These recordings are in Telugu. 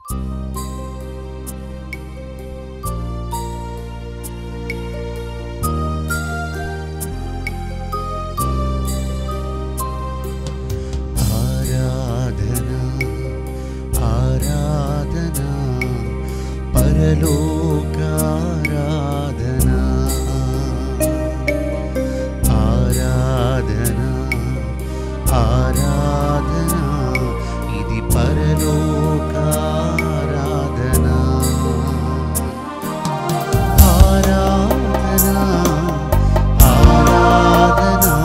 పరలోకారాధనా ఆరాధనా ఆరాధనా ఇది పరలోకారాధనా ఆరాధనా ఆరాధనా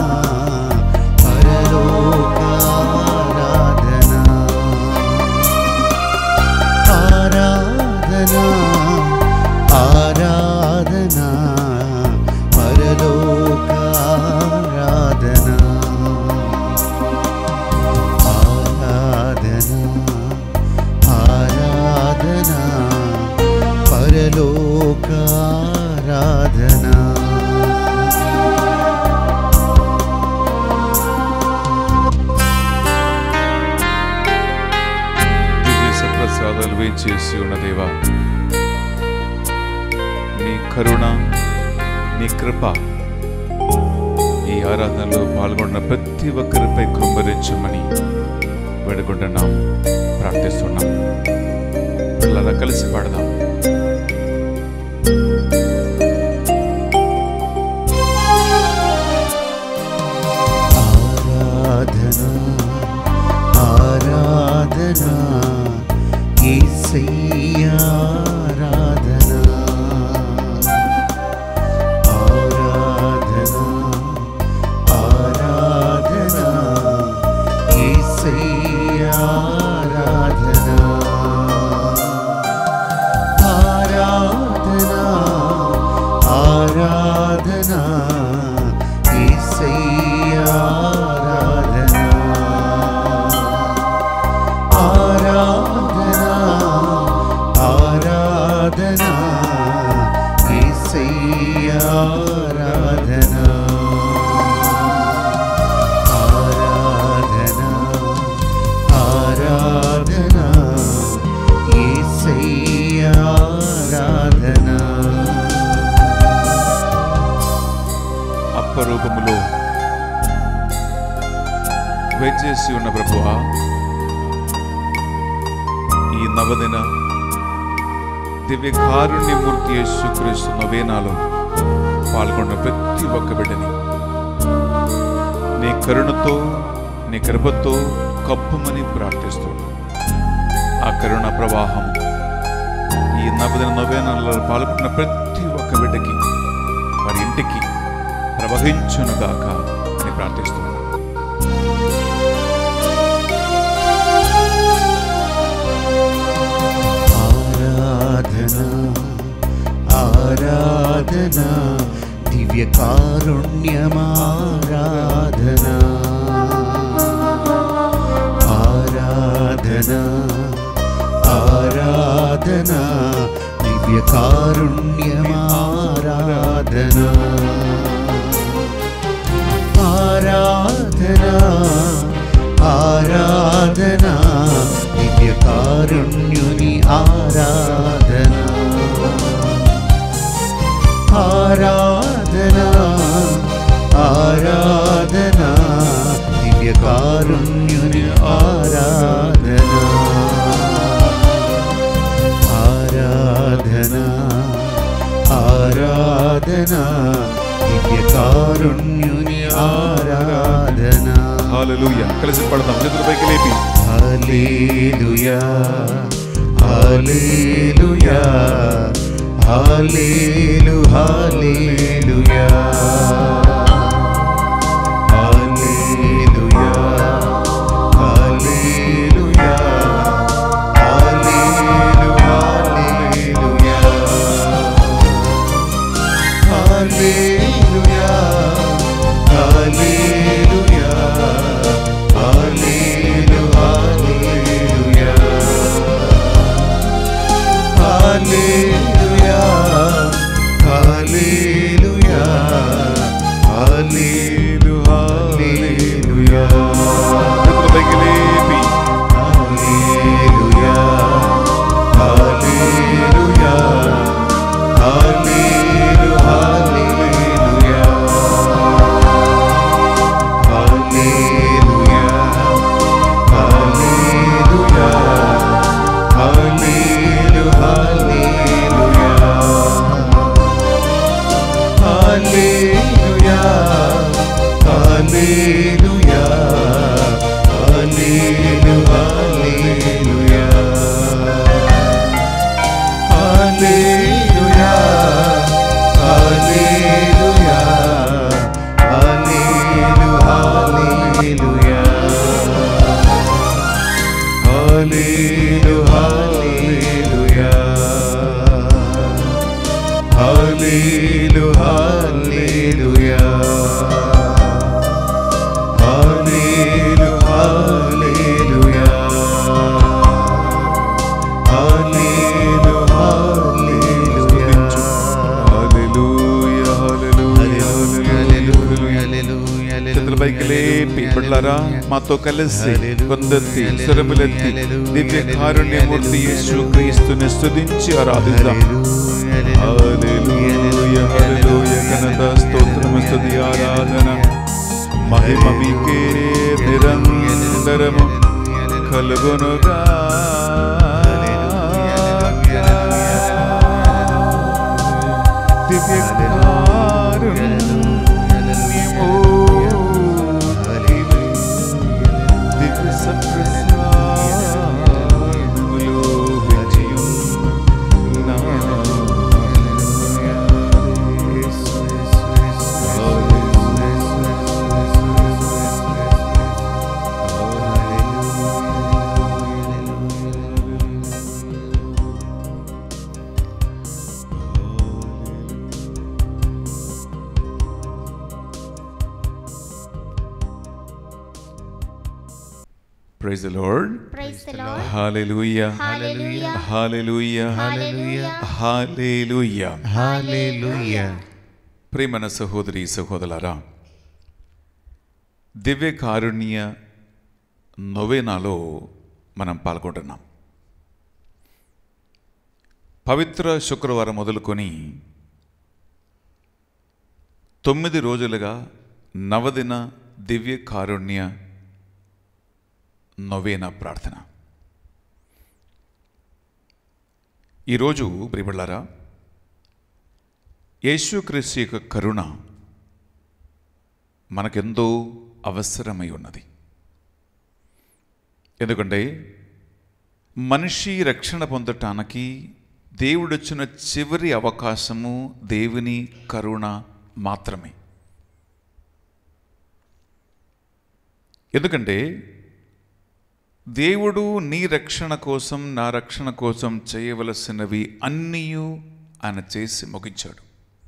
పరలోకారాధనా ఆరాధనా ఆరాధనా పరలోకారాధనా ఆరాధనా ఆరాధనా పరలోకారాధనా ప్రసాదాలు వేచేసి ఉన్న దేవా, నీ కరుణ, నీ కృప ఈ ఆరాధనలో పాల్గొన్న ప్రతి ఒక్కరిపై కృంభరించమని వేడుకుంటున్నాం, ప్రార్థిస్తున్నాం. పిల్లల కలిసి పాడదాం. ఆరాధనా ఆరాధనా యేసయ్యా ఆరాధనా ఆరాధనా ఆరాధనా యేసయ్యా ఆరాధనా ఆరాధనా ఆరాధనా యేసయ్యా ఆరాధనా ఆరాధనా ఆరాధనా యేసయ్యా ఆరాధనా ఆరాధనా ఆరాధనా యేసయ్యా ఆరాధనా అప్పరూపములో వేచేసి ఉన్న ప్రభువా, ఈ నవదిన దివ్య కారుణ్యమూర్తి యేసుక్రీస్తు నవేనాలో పాల్గొన్న ప్రతి ఒక్క బిడ్డని నీ కరుణతో, నీ కృపతో కప్పుమని ప్రార్థిస్తున్నాను. ఆ కరుణ ప్రవాహం ఈ నవదిన నవేనాలలో పాల్గొన్న ప్రతి ఒక్క బిడ్డకి, వారి ఇంటికి ప్రవహించునుగాక అని ప్రార్థిస్తున్నాను. ఆరాధనా ఆరాధనా దివ్య కారుణ్యమారాధనా ఆరాధనా ఆరాధనా దివ్య కారుణ్యమారాధనా ఆరాధనా ఆరాధనా దివ్య కారుణ్యుని ఆరాధనా ఆరాధనా ఆరాధనా దివ్య కారుణ్యుని ఆరాధనా ఆరాధనా ఆరాధనా దివ్య కారుణ్యుని ఆరాధనా. హల్లెలూయా. కలిసి పాడదాం, చేతుల పైకి లేపి. హల్లెలూయా hallelujah hallelujah hallelujah hallelujah hallelujah hallelujah hallelujah hallelujah hallelujah హల్లెలూయా పైకి లేపి బిడ్డలారా మాతో కలిసి కొందెత్తి స్వరములెత్తి దివ్య కారుణ్యమూర్తి యేసు క్రీస్తుని స్తుతించి ఆరాధిద్దాం. హల్లెలూయా హల్లెలూయా ఘనత స్తోత్రము స్తుతి ఆరాధన మహిమ మీకే నిరంతరము కలుగునుగా. దివ్య దివ్య సత్ప్రసాదములు వెచ్చియున్నా. Praise the Lord. Praise the Lord. Hallelujah. Hallelujah. Hallelujah. Hallelujah. Hallelujah. Hallelujah. ప్రియమైన సహోదరి సహోదరులారా, దివ్య కారుణ్య నొవేనాలో మనం పాల్గొంటున్నాం. పవిత్ర శుక్రవారం మొదలుకొని 9 రోజులుగా నవదిన దివ్య కారుణ్య నొవేనా ప్రార్థన. ఈరోజు ప్రియబిడ్డలారా, యేసుక్రీస్తు యొక్క కరుణ మనకెంతో అవసరమై ఉన్నది. ఎందుకంటే మనిషి రక్షణ పొందటానికి దేవుడిచ్చిన చివరి అవకాశము దేవుని కరుణ మాత్రమే. ఎందుకంటే దేవుడు నీ రక్షణ కోసం నా రక్షణ కోసం చేయవలసినవి అన్నీ ఆయన చేసి ముగించాడు.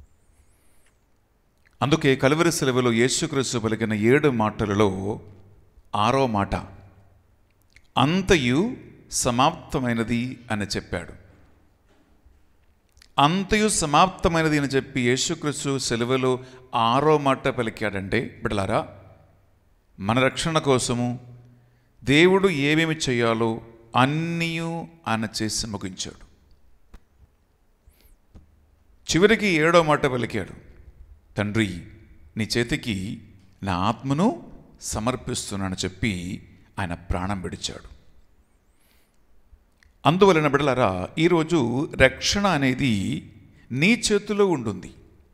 అందుకే కలువరి శిలువలో యేసుక్రీస్తు పలికిన 7 మాటలలో 6వ మాట అంతయు సమాప్తమైనది అని చెప్పాడు. అంతయు సమాప్తమైనది అని చెప్పి యేసుక్రీస్తు శిలువలో 6వ మాట పలికాడంటే బిడ్డలారా, మన రక్షణ కోసము దేవుడు ఏమేమి చేయాలో అన్నీ ఆయన చేసి ముగించాడు. చివరికి 7వ మాట పలికాడు, తండ్రి నీ చేతికి నా ఆత్మను సమర్పిస్తున్నానని చెప్పి ఆయన ప్రాణం విడిచాడు. అందువలన బిడ్డలారా, ఈరోజు రక్షణ అనేది నీ చేతిలో ఉంటుంది.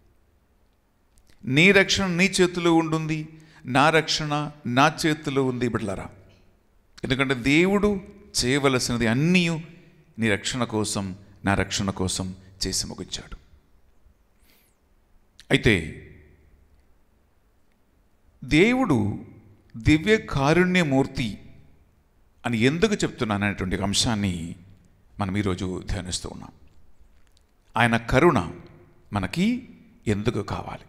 నీ రక్షణ నీ చేతిలో ఉంటుంది, నా రక్షణ నా చేతిలో ఉంది బిడ్డలారా. ఎందుకంటే దేవుడు చేయవలసినది అన్నీ నీ రక్షణ కోసం నా రక్షణ కోసం చేసి ముగించాడు. అయితే దేవుడు దివ్య కారుణ్యమూర్తి అని ఎందుకు చెప్తున్నాను అనేటువంటి అంశాన్ని మనం ఈరోజు ధ్యానిస్తూ ఉన్నాం. ఆయన కరుణ మనకి ఎందుకు కావాలి?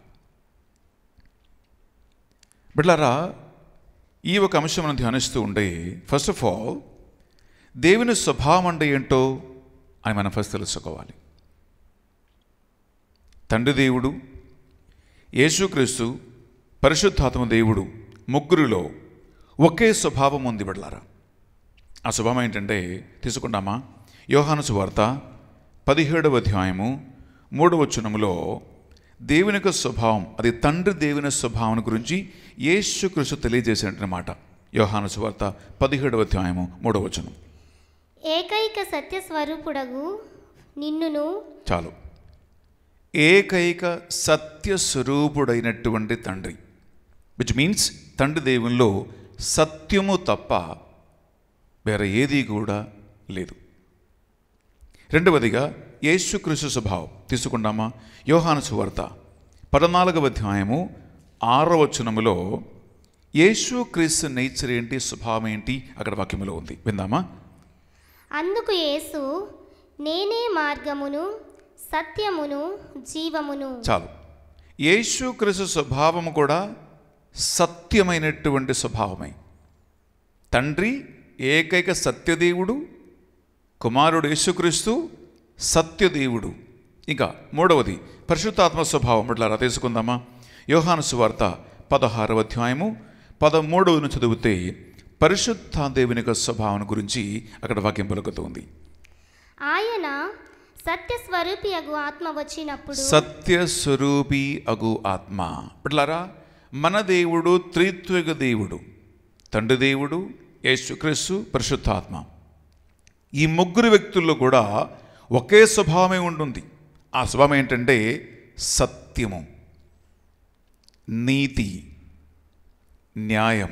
బిడ్డలారా, ఈ ఒక అంశం మనం ధ్యానిస్తూ ఉండే ఫస్ట్ ఆఫ్ ఆల్ దేవుని స్వభావం అంటే ఏంటో అని మనం ఫస్ట్ తెలుసుకోవాలి. తండ్రి దేవుడు, యేసుక్రీస్తు, పరిశుద్ధాత్మ దేవుడు ముగ్గురిలో ఒకే స్వభావం ఉంది బిడ్డలారా. ఆ స్వభావం ఏంటంటే తీసుకుంటామా? యోహాను సువార్త 17వ అధ్యాయము 3వ వచనములో దేవుని యొక్క స్వభావం, అది తండ్రి దేవుని స్వభావం గురించి యేసుక్రీస్తు తెలియజేసినమాట. యోహాను సువార్త 17వ అధ్యాయము 3వ వచనం. ఏకైక సత్య స్వరూపుడగు నిన్నును, చాలు, ఏకైక సత్య స్వరూపుడైనటువంటి తండ్రి, విచ్ మీన్స్ తండ్రి దేవునిలో సత్యము తప్ప వేరే ఏది కూడా లేదు. రెండవదిగా యేసుక్రీస్తు స్వభావం తీసుకుంటామా? యోహాను సువార్త 14వ అధ్యాయము 6వ వచనములో యేసుక్రీస్తు నేచర్ ఏంటి, స్వభావం ఏంటి అక్కడ వాక్యములో ఉంది, విందామా? అందుకు యేసు, నేనే మార్గమును సత్యమును జీవమును. చాలు, యేసుక్రీస్తు స్వభావము కూడా సత్యమైనటువంటి స్వభావమే. తండ్రి ఏకైక సత్యదేవుడు, కుమారుడు యేసుక్రీస్తు సత్యదేవుడు. ఇంకా మూడవది పరిశుద్ధాత్మ స్వభావం. ఇట్లా తీసుకుందామా? యోహాను సువార్త 16వ అధ్యాయము 13ను చదివితే పరిశుద్ధాదేవుని యొక్క స్వభావం గురించి అక్కడ వాక్యం పలుకుతుంది. ఆయన సత్యస్వరూపి అగు ఆత్మ వచ్చినప్పుడు, సత్యస్వరూపి అగు ఆత్మ. బిడ్డలారా, మన దేవుడు త్రిత్విక దేవుడు, తండ్రి దేవుడు, యేసుక్రీస్తు, పరిశుద్ధాత్మ. ఈ ముగ్గురు వ్యక్తుల్లో కూడా ఒకే స్వభావమే ఉంటుంది. ఆ స్వభావం ఏంటంటే సత్యము, నీతి, న్యాయం.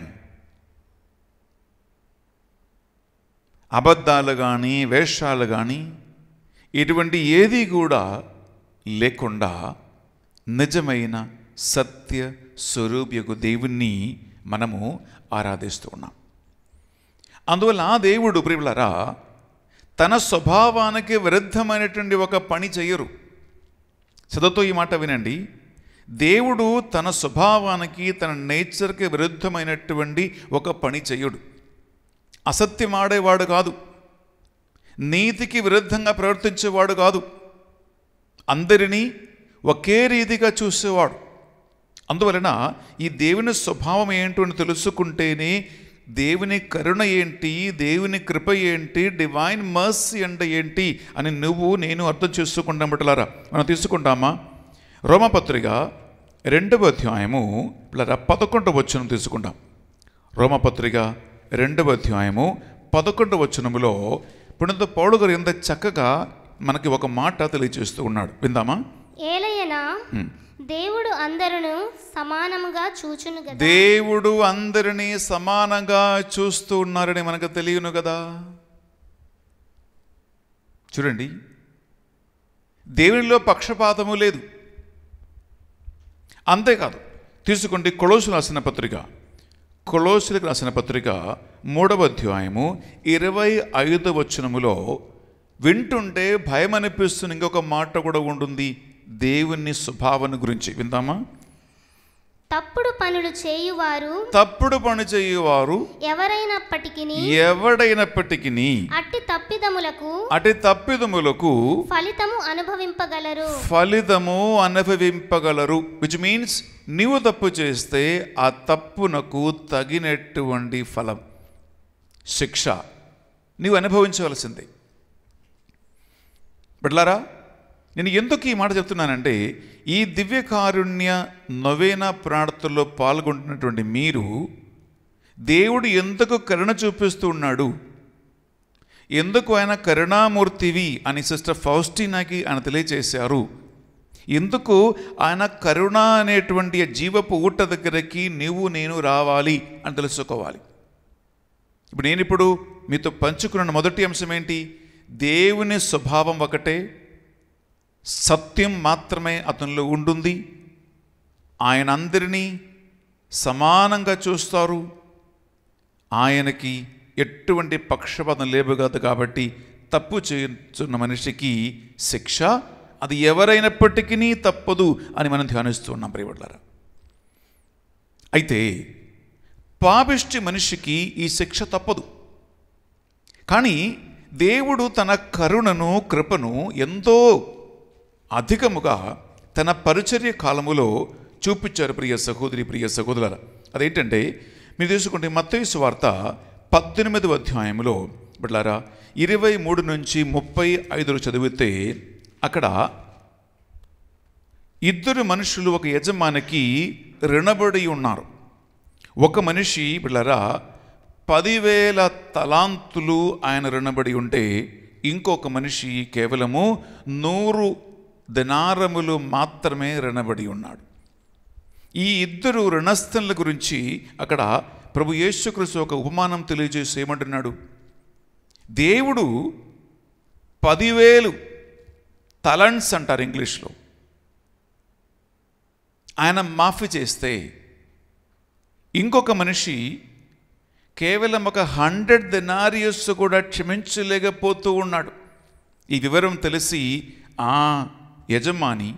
అబద్ధాలు కానీ వేషాలు కానీ ఇటువంటి ఏది కూడా లేకుండా నిజమైన సత్య స్వరూపయకు దేవుణ్ణి మనము ఆరాధిస్తూ ఉన్నాం. అందువల్ల ఆ దేవుడు ప్రియులారా తన స్వభావానికి విరుద్ధమైనటువంటి ఒక పని చేయరు. చదువుతో ఈ మాట వినండి. దేవుడు తన స్వభావానికి, తన నేచర్కి విరుద్ధమైనటువంటి ఒక పని చేయడు. అసత్యం ఆడేవాడు కాదు, నీతికి విరుద్ధంగా ప్రవర్తించేవాడు కాదు, అందరినీ ఒకే రీతిగా చూసేవాడు. అందువలన ఈ దేవుని స్వభావం ఏంటో అని తెలుసుకుంటేనే దేవుని కరుణ ఏంటి, దేవుని కృప ఏంటి, డివైన్ మర్సీ అంటే ఏంటి అని నువ్వు నేను అర్థం చేసుకుంటాం. బిడ్డలారా, మనం తీసుకుంటామా? రోమపత్రిక 2వ అధ్యాయము 11వ వచనం తీసుకుంటాం. రోమపత్రిక 2వ అధ్యాయము 11వ వచనములో పునీత పౌలు గారు ఎంత చక్కగా మనకి ఒక మాట తెలియజేస్తూ ఉన్నాడు. విందామా? ఏలయనా దేవుడు అందరును సమానముగా చూచును గదా. దేవుడు అందరినీ సమానంగా చూస్తూ ఉన్నారని మనకు తెలియను కదా. చూడండి, దేవునిలో పక్షపాతము లేదు. అంతేకాదు, తీసుకోండి కొలొస్సీలకు రాసిన పత్రిక, కొలొస్సీలకు రాసిన పత్రిక 3వ అధ్యాయము 25వ వచనములో వింటుంటే భయం అనిపిస్తుంది. ఇంకొక మాట కూడా ఉంటుంది దేవుని స్వభావాన్ని గురించి. విందామా? తప్పుడు పనులు చేయువారు, తప్పుడు పని చేయువారు ఎవడైనప్పటికీ అట్టి తప్పిదములకు ఫలితము అనుభవింపగలరు. విచ్ మీన్స్ నీవు తప్పు చేస్తే ఆ తప్పునకు తగినటువంటి ఫలం, శిక్ష నీవు అనుభవించవలసిందే. బిడ్డలారా, నేను ఎందుకు ఈ మాట చెప్తున్నానంటే ఈ దివ్యకారుణ్య నొవేనా ప్రార్థనలో పాల్గొంటున్నటువంటి మీరు దేవుడు ఎందుకు కరుణ చూపిస్తూ ఉన్నాడు, ఎందుకు ఆయన కరుణామూర్తివి అని సిస్టర్ ఫౌస్టినాకి ఆయన తెలియజేశారు, ఎందుకు ఆయన కరుణ అనేటువంటి జీవపు ఊట దగ్గరికి నీవు నేను రావాలి అని తెలుసుకోవాలి. ఇప్పుడు నేను మీతో పంచుకున్న మొదటి అంశం ఏంటి? దేవుని స్వభావం ఒకటే, సత్యం మాత్రమే అతనిలో ఉంటుంది. ఆయన అందరినీ సమానంగా చూస్తారు. ఆయనకి ఎటువంటి పక్షపాతం లేవు కాదు. కాబట్టి తప్పు చేస్తున్న మనిషికి శిక్ష అది ఎవరైనప్పటికీ తప్పదు అని మనం ధ్యానిస్తూ ఉన్నాం ప్రియబిడ్డలారా. అయితే పాపిష్టి మనిషికి ఈ శిక్ష తప్పదు. కానీ దేవుడు తన కరుణను, కృపను ఎంతో అధికముగా తన పరిచర్య కాలములో చూపించారు ప్రియ సహోదరి, ప్రియ సహోదరులారా. అదేంటంటే మీరు తీసుకుంటే మత్తయి సువార్త 18వ అధ్యాయంలో బిడ్డలారా 23 నుంచి 35 చదివితే అక్కడ ఇద్దరు మనుషులు ఒక యజమానికి రుణపడి ఉన్నారు. ఒక మనిషి బిడ్డలారా 10,000 తలాంతులు ఆయన రుణపడి ఉంటే ఇంకొక మనిషి కేవలము 100 దినారములు మాత్రమే రుణపడి ఉన్నాడు. ఈ ఇద్దరు రుణస్థుల గురించి అక్కడ ప్రభు యేసుక్రీస్తు ఒక ఉపమానం తెలియజేసి ఏమంటున్నాడు? దేవుడు 10,000 తలంట్స్ అంటారు ఇంగ్లీష్లో, ఆయన మాఫీ చేస్తే ఇంకొక మనిషి కేవలం ఒక 100 denarii కూడా క్షమించలేకపోతూ ఉన్నాడు. ఈ వివరం తెలిసి ఆ యజమాని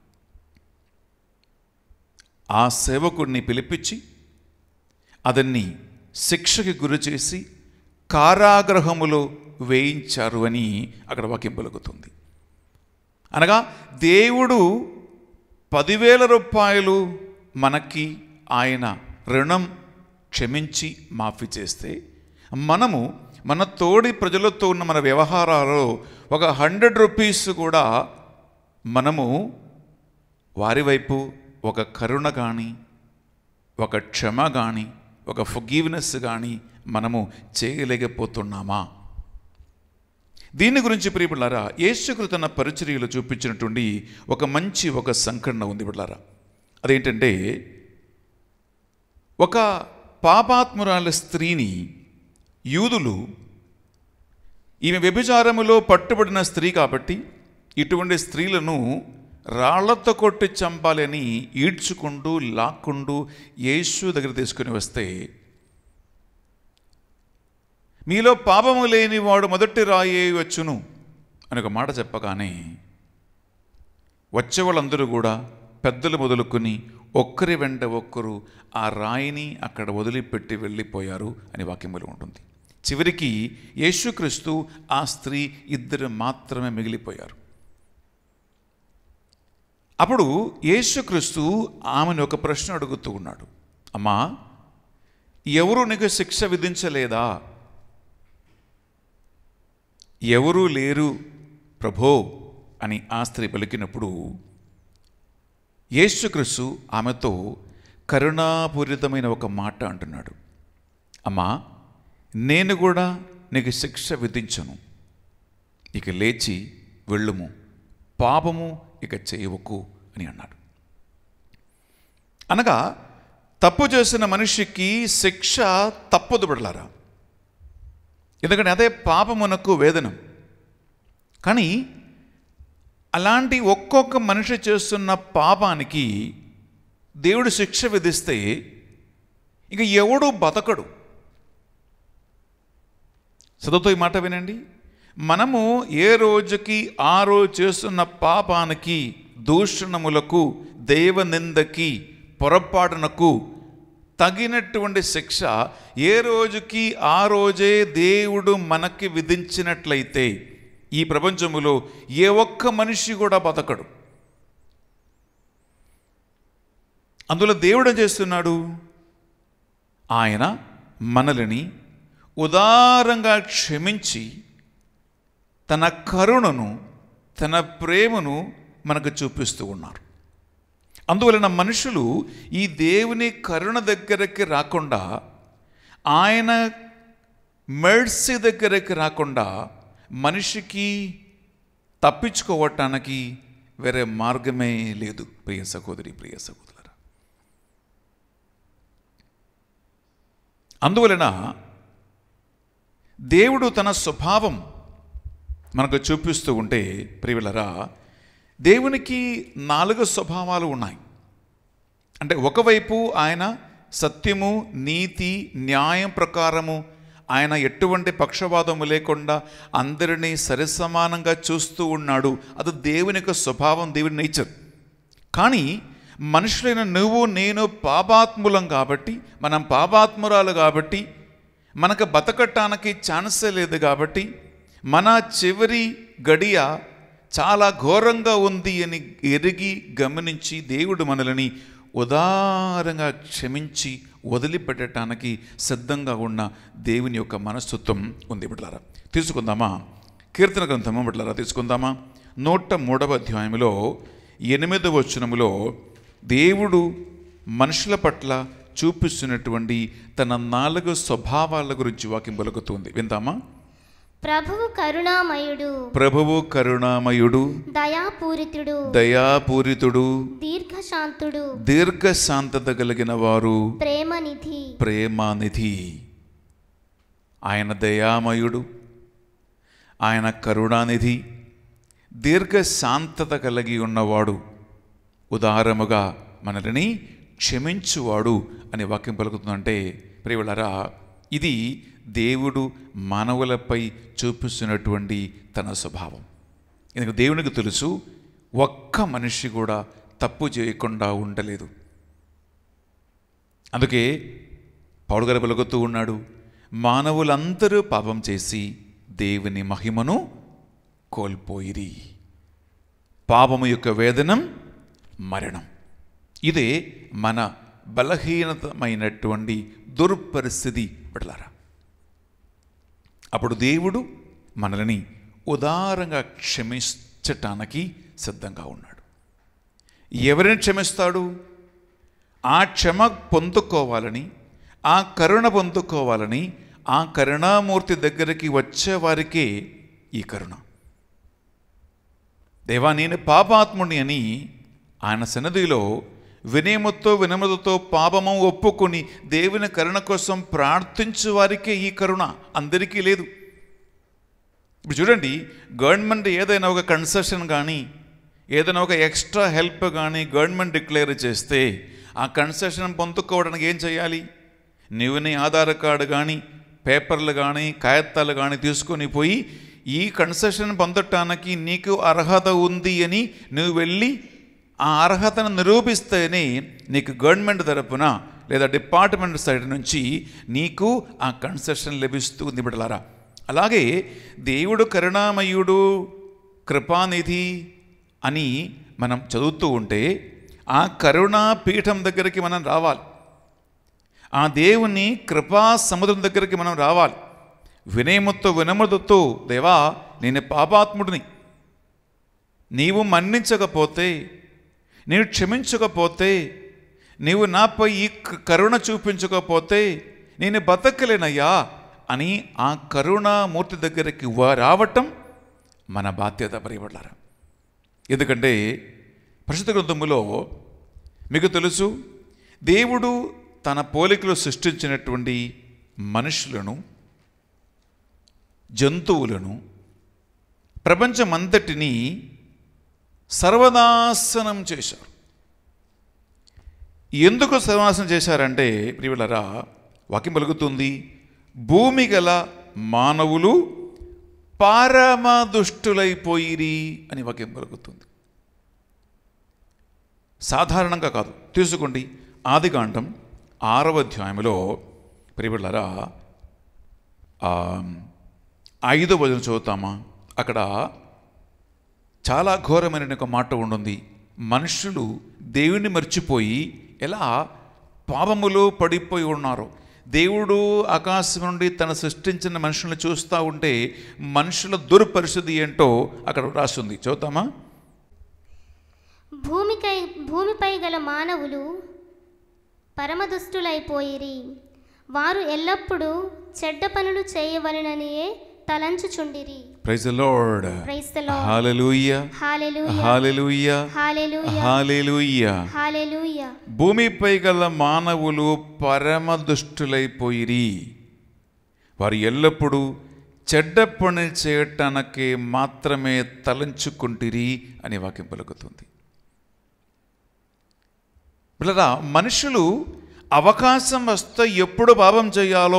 ఆ సేవకుడిని పిలిపించి అతన్ని శిక్షకి గురి చేసి కారాగృహములో వేయించారు అని అక్కడ వాక్యం పలుకుతుంది. అనగా దేవుడు 10,000 రూపాయలు మనకి ఆయన రుణం క్షమించి మాఫీ చేస్తే మనము మన తోడి ప్రజలతో ఉన్న మన వ్యవహారాలలో ఒక 100 రూపీస్ కూడా మనము వారి వైపు ఒక కరుణ కానీ, ఒక క్షమ కానీ, ఒక ఫర్గివ్నెస్ కానీ మనము చేయలేకపోతున్నామా? దీని గురించి ప్రియబిడ్డలారా, యేసుక్రీస్తు తన పరిచర్యలో చూపించినటువంటి ఒక సంఘటన ఉంది బిడ్డలారా. అదేంటంటే, ఒక పాపాత్మురాల స్త్రీని యూదులు, ఈమె వ్యభిచారములో పట్టుబడిన స్త్రీ కాబట్టి ఇటువంటి స్త్రీలను రాళ్లతో కొట్టి చంపాలని ఈడ్చుకుంటూ లాక్కుంటూ యేసు దగ్గర తీసుకుని వస్తే, మీలో పాపము లేని వాడు మొదటి రాయి వచ్చును అని ఒక మాట చెప్పగానే వచ్చేవాళ్ళందరూ కూడా పెద్దలు మొదలుకొని ఒక్కరి వెంట ఒక్కరు ఆ రాయిని అక్కడ వదిలిపెట్టి వెళ్ళిపోయారు అని వాక్యములో ఉంటుంది. చివరికి యేసుక్రీస్తు ఆ స్త్రీ ఇద్దరు మాత్రమే మిగిలిపోయారు. అప్పుడు యేసుక్రీస్తు ఆమెను ఒక ప్రశ్న అడుగుతూ ఉన్నాడు. అమ్మా, ఎవరు నీకు శిక్ష విధించలేదా? ఎవరూ లేరు ప్రభో అని ఆ స్త్రీ పలికినప్పుడు యేసుక్రీస్తు ఆమెతో కరుణాపూరితమైన ఒక మాట అంటున్నాడు. అమ్మా, నేను కూడా నీకు శిక్ష విధించను, ఇక లేచి వెళ్ళుము, పాపము ఇక చేయవకు అని అన్నాడు. అనగా తప్పు చేసిన మనిషికి శిక్ష తప్పదు బిడ్డలారా, ఎందుకంటే అదే పాపమునకు వేదనం. కానీ అలాంటి ఒక్కొక్క మనిషి చేస్తున్న పాపానికి దేవుడు శిక్ష విధిస్తే ఇక ఎవడు బతకడు. చదువుతో ఈ మాట వినండి. మనము ఏ రోజుకి ఆ రోజు చేస్తున్న పాపానికి, దూషణములకు, దైవనిందకి, పొరపాటునకు తగినటువంటి శిక్ష ఏ రోజుకి ఆ రోజే దేవుడు మనకి విధించినట్లయితే ఈ ప్రపంచములో ఏ ఒక్క మనిషి కూడా బతకడు. అందులో దేవుడు ఏం చేస్తున్నాడు? ఆయన మనల్ని ఉదారంగా క్షమించి తన కరుణను, తన ప్రేమను మనకు చూపిస్తూ ఉన్నారు. అందువలన మనుషులు ఈ దేవుని కరుణ దగ్గరికి రాకుండా, ఆయన మెర్సీ దగ్గరికి రాకుండా మనిషికి తప్పించుకోవటానికి వేరే మార్గమే లేదు. ప్రియ సహోదరి, ప్రియ సహోదరులారా, అందువలన దేవుడు తన స్వభావం మనకు చూపిస్తూ ఉంటే ప్రియులరా, దేవునికి 4 స్వభావాలు ఉన్నాయి. అంటే ఒకవైపు ఆయన సత్యము, నీతి, న్యాయం ప్రకారము ఆయన ఎటువంటి పక్షవాదము లేకుండా అందరినీ సరిసమానంగా చూస్తూ ఉన్నాడు. అది దేవుని యొక్క స్వభావం, దేవుని నేచర్. కానీ మనుషులైన నువ్వు నేను పాపాత్ములం కాబట్టి, మనం పాపాత్మురాలు కాబట్టి, మనకు బతకటానికి ఛాన్సే లేదు కాబట్టి, మన చివరి గడియ చాలా ఘోరంగా ఉంది అని ఎరిగి గమనించి దేవుడు మనల్ని ఉదారంగా క్షమించి వదిలిపెట్టడానికి సిద్ధంగా ఉన్న దేవుని యొక్క మనస్తత్వం ఉంది బిడ్డలారా. తీసుకుందామా కీర్తన గ్రంథము బిడ్డలారా, తీసుకుందామా 103వ అధ్యాయంలో 8వ వచనములో దేవుడు మనుషుల పట్ల చూపిస్తున్నటువంటి తన 4 స్వభావాల గురించి వాక్యం పలుకుతుంది. విందామా? ప్రభువు కరుణామయుడు, ప్రభువు కరుణామయుడు, దయాపూరితుడు, దయాపూరితుడు, దీర్ఘశాంతుడు, దీర్ఘశాంతత కలిగిన వారు, ప్రేమనిధి, ప్రేమానిధి. ఆయన దయామయుడు, ఆయన కరుణానిధి, దీర్ఘశాంతత కలిగి ఉన్నవాడు, ఉదారముగా మనల్ని క్షమించువాడు అని వాక్యం పలుకుతుందంటే ప్రియులారా, ఇది దేవుడు మానవులపై చూపిస్తున్నటువంటి తన స్వభావం. ఎందుకంటే దేవునికి తెలుసు, ఒక్క మనిషి కూడా తప్పు చేయకుండా ఉండలేదు. అందుకే పౌలు గారు పలుకుతూ ఉన్నాడు, మానవులందరూ పాపం చేసి దేవుని మహిమను కోల్పోయిరి. పాపము యొక్క వేదనం మరణం. ఇదే మన బలహీనతమైనటువంటి దుర్పరిస్థితి బిడ్డలారా. అప్పుడు దేవుడు మనల్ని ఉదారంగా క్షమించటానికి సిద్ధంగా ఉన్నాడు. ఎవరిని క్షమిస్తాడు? ఆ క్షమ పొందుకోవాలని, ఆ కరుణ పొందుకోవాలని, ఆ కరుణామూర్తి దగ్గరికి వచ్చేవారికే ఈ కరుణ. దేవా, నేను పాపాత్ముని అని ఆయన సన్నిధిలో వినయముతో పాపము ఒప్పుకొని దేవుని కరుణ కోసం ప్రార్థించే వారికే ఈ కరుణ, అందరికీ లేదు. ఇప్పుడు చూడండి, గవర్నమెంట్ ఏదైనా ఒక కన్సెషన్ కానీ, ఏదైనా ఒక ఎక్స్ట్రా హెల్ప్ కానీ గవర్నమెంట్ డిక్లేర్ చేస్తే ఆ కన్సెషన్ పొందుకోవడానికి ఏం చేయాలి? నువ్వు నీ ఆధార్ కార్డు కానీ, పేపర్లు కానీ, కాగితాలు కానీ తీసుకొని పోయి ఈ కన్సెషన్ పొందటానికి నీకు అర్హత ఉంది అని నువ్వు వెళ్ళి ఆ అర్హతను నిరూపిస్తేనే నీకు గవర్నమెంట్ తరపున లేదా డిపార్ట్మెంట్ సైడ్ నుంచి నీకు ఆ కన్సెషన్ లభిస్తుంది బిడ్డలారా. అలాగే దేవుడు కరుణామయుడు, కృపానిధి అని మనం చదువుతూ ఉంటే ఆ కరుణా పీఠం దగ్గరికి మనం రావాలి. ఆ దేవుని కృపా సముద్రం దగ్గరికి మనం రావాలి. వినమ్రతతో దేవా, నేను పాపాత్ముడిని, నీవు మన్నించకపోతే, నేను క్షమించకపోతే, నీవు నాపై ఈ కరుణ చూపించకపోతే నేను బతకలేనయ్యా అని ఆ కరుణామూర్తి దగ్గరికి రావటం మన బాధ్యత ప్రియబడ్డారా. ఎందుకంటే పరిశుద్ధ గ్రంథములో మీకు తెలుసు, దేవుడు తన పోలికలో సృష్టించినటువంటి మనుషులను, జంతువులను, ప్రపంచమంతటినీ సర్వనాశనం చేశారు. ఎందుకు సర్వనాశనం చేశారంటే ప్రియులారా, వాక్యం పలుకుతుంది, భూమి గల మానవులు పరమ దుష్టులైపోయిరి అని వాక్యం పలుకుతుంది. సాధారణంగా కాదు, తీసుకోండి ఆదికాండం 6వ అధ్యాయంలో ప్రియులారా 5వ వచనం చదువుతామా? అక్కడ చాలా ఘోరమైన ఒక మాట ఉంటుంది. మనుషులు దేవుని మర్చిపోయి ఎలా పాపములో పడిపోయి ఉన్నారు. దేవుడు ఆకాశం నుండి తన సృష్టించిన మనుషులను చూస్తూ ఉంటే మనుషుల దుర్పరిస్థితి ఏంటో అక్కడ రాస్తుంది. చదువుతామా? భూమిపై గల మానవులు పరమదుష్టులైపోయిరి, వారు ఎల్లప్పుడూ చెడ్డ పనులు చేయవలెననియే తలంచుచుండిరి. Praise the lord. Praise the lord. Hallelujah. Hallelujah. Hallelujah. Hallelujah. Hallelujah. Hallelujah. భూమిపై గల మానవులు పరమ దుష్టులైపోయిరి, వారు ఎల్లప్పుడూ చెడ్డ పని చేయటానికి మాత్రమే తలంచుకుంటిరి అని వాక్యం పలుకుతుంది. పిల్లరా, మనుషులు అవకాశం వస్తే ఎప్పుడు పాపం చేయాలో,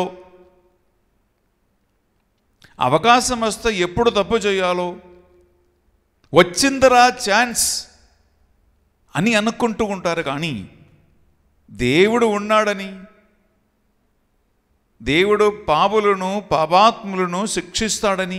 అవకాశం వస్తే ఎప్పుడు తప్పు చేయాలో, వచ్చిందరా ఛాన్స్ అని అనుకుంటూ ఉంటారు. కానీ దేవుడు ఉన్నాడని, దేవుడు పాపులను, పాపాత్ములను శిక్షిస్తాడని,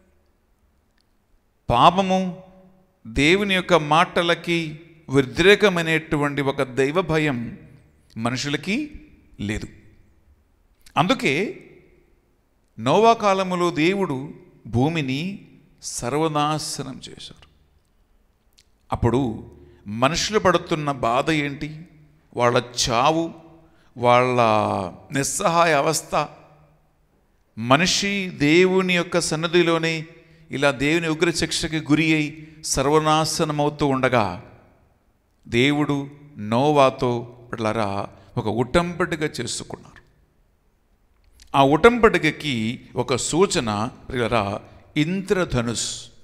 పాపము దేవుని యొక్క మాటలకి వ్యతిరేకమైనటువంటి ఒక దైవ భయం మనుషులకి లేదు. అందుకే నోవా కాలములో దేవుడు భూమిని సర్వనాశనం చేశారు. అప్పుడు మనుషులు పడుతున్న బాధ ఏంటి? వాళ్ళ చావు, వాళ్ళ నిస్సహాయ అవస్థ. మనిషి దేవుని యొక్క సన్నిధిలోనే ఇలా దేవుని ఉగ్ర శిక్షకి గురి అయి సర్వనాశనమవుతూ ఉండగా దేవుడు నోవాతో పిల్లరా ఒక ఉటంబడిగా చేసుకున్నారు. ఆ ఉటంబడికకి ఒక సూచన పిల్లరా ఇంద్రధనుస్.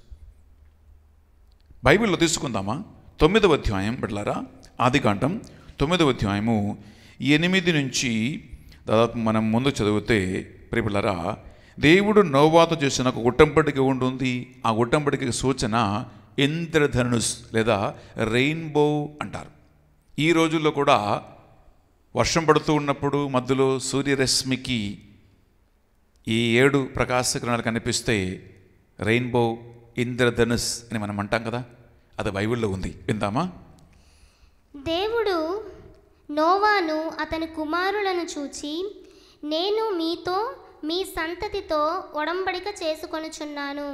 బైబిల్లో తీసుకుందామా? 9వ అధ్యాయం పిల్లరా, ఆదికాండం 9వ అధ్యాయము 8 నుంచి దాదాపు మనం ముందు చదివితే పిల్లరా, దేవుడు నోవాతో చేసిన ఒక ఉటంబడిక ఉంటుంది. ఆ ఉటంబడిక సూచన ఇంద్రధనుస్ లేదా రెయిన్బో అంటారు. ఈ రోజుల్లో కూడా వర్షం పడుతూ ఉన్నప్పుడు మధ్యలో సూర్యరశ్మికి ఈ 7 ప్రకాశకిరణాలు కనిపిస్తే రెయిన్బో, ఇంద్రధనుస్ అని మనం అంటాం కదా, అది బైబిల్లో ఉంది. విందామా? దేవుడు నోవాను అతని కుమారులను చూచి, నేను మీతో మీ సంతతితో ఒడంబడిక చేసుకొనుచున్నాను.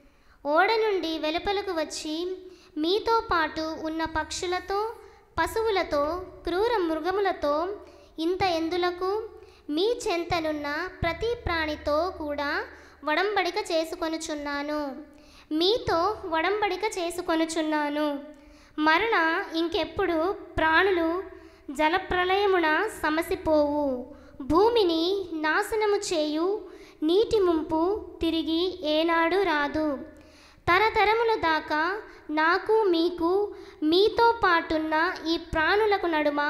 ఓడ నుండి వెలుపలకు వచ్చి మీతో పాటు ఉన్న పక్షులతో, పశువులతో, క్రూర మృగములతో, ఇంత ఎందులకు మీ చెంతనున్న ప్రతి ప్రాణితో కూడా ఒడంబడిక చేసుకొనుచున్నాను. మీతో ఒడంబడిక చేసుకొనుచున్నాను. మరల ఇంకెప్పుడు ప్రాణులు జలప్రలయమున సమసిపోవు. భూమిని నాశనము చేయు నీటి ముంపు తిరిగి ఏనాడు రాదు. తరతరముల దాకా నాకు మీకు మీతో పాటున్న ఈ ప్రాణులకు నడుమ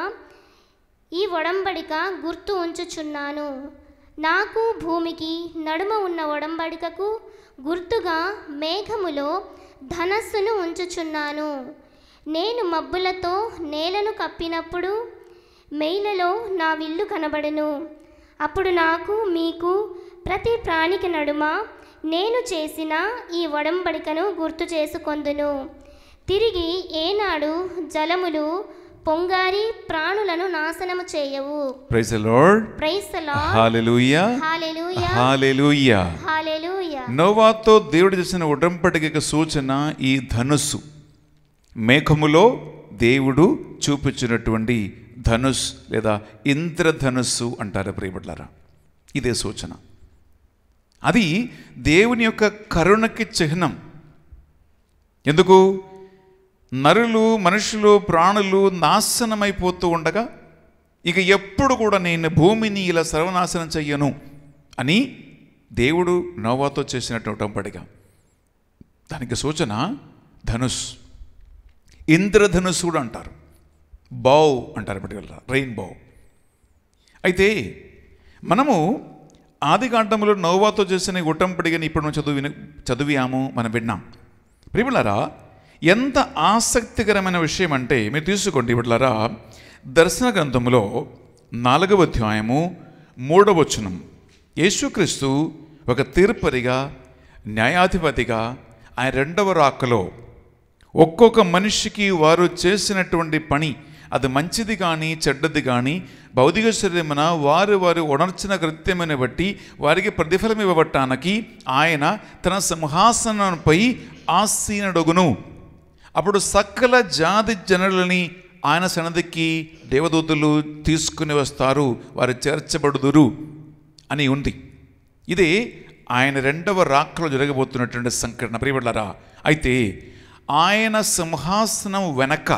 ఈ ఒడంబడిక గుర్తు ఉంచుచున్నాను. నాకు భూమికి నడుమ ఉన్న ఒడంబడికకు గుర్తుగా మేఘములో ధనస్సును ఉంచుచున్నాను. నేను మబ్బులతో నేలను కప్పినప్పుడు మేయిలలో నా విల్లు కనబడును. అప్పుడు నాకు మీకు ప్రతి ప్రాణికి నడుమ నేను చేసిన ఈ ఒడంబడికను గుర్తు చేసుకొందును. తిరిగి ఏనాడు జలములు పొంగారి ప్రాణులను నాశనము చేయవు. Praise the lord. Praise the lord. Hallelujah. Hallelujah. Hallelujah. Hallelujah. నోవాతో దేవుడు చేసిన ఉడంబడికకు సూచన ఈ ధనుస్సు. మేఘములో దేవుడు చూపించినటువంటి ధనుస్ లేదా ఇంద్రధనుస్సు అంటారు ప్రియబిడ్డలారా. ఇదే సూచన. అది దేవుని యొక్క కరుణకి చిహ్నం. ఎందుకు? నరులు, మనుషులు, ప్రాణులు నాశనమైపోతూ ఉండగా ఇక ఎప్పుడు కూడా నేను భూమిని ఇలా సర్వనాశనం చెయ్యను అని దేవుడు నోవాతో చేసినటువంటి ఉడంబడిక. దానికి సూచన ధనుస్. ఇంద్రధనుస్సు కూడా అంటారు, బౌ అంటారు పర్టికులర్, రెయిన్బో. అయితే మనము ఆదికాండములో నోవాతో చేసిన ఉడంబడికని ఇప్పుడు మనం చదివాము, మనం విన్నాం. ప్రియబిడ్డలారా, ఎంత ఆసక్తికరమైన విషయం అంటే మీరు తీసుకోండి బిడ్డలారా, దర్శన గ్రంథములో 4వ అధ్యాయము 3వ వచనం. యేసుక్రీస్తు ఒక తీర్పరిగా, న్యాయాధిపతిగా ఆయన 2వ రాకలో ఒక్కొక్క మనిషికి వారు చేసినటువంటి పని, అది మంచిది కానీ చెడ్డది కానీ, భౌతిక శరీరమున వారు ఉణర్చిన కృత్యమును బట్టి వారికి ప్రతిఫలం ఇవ్వబట్టానికి ఆయన తన సింహాసనంపై ఆసీనుడగును. అప్పుడు సకల జాతి జనులని ఆయన సన్నిధికి దేవదూతలు తీసుకుని వస్తారు, వారు చేర్చబడుదురు అని ఉంది. ఇది ఆయన 2వ రాకలో జరగబోతున్నటువంటి సంఘటన ప్రియబిడ్డలారా. అయితే ఆయన సింహాసనం వెనక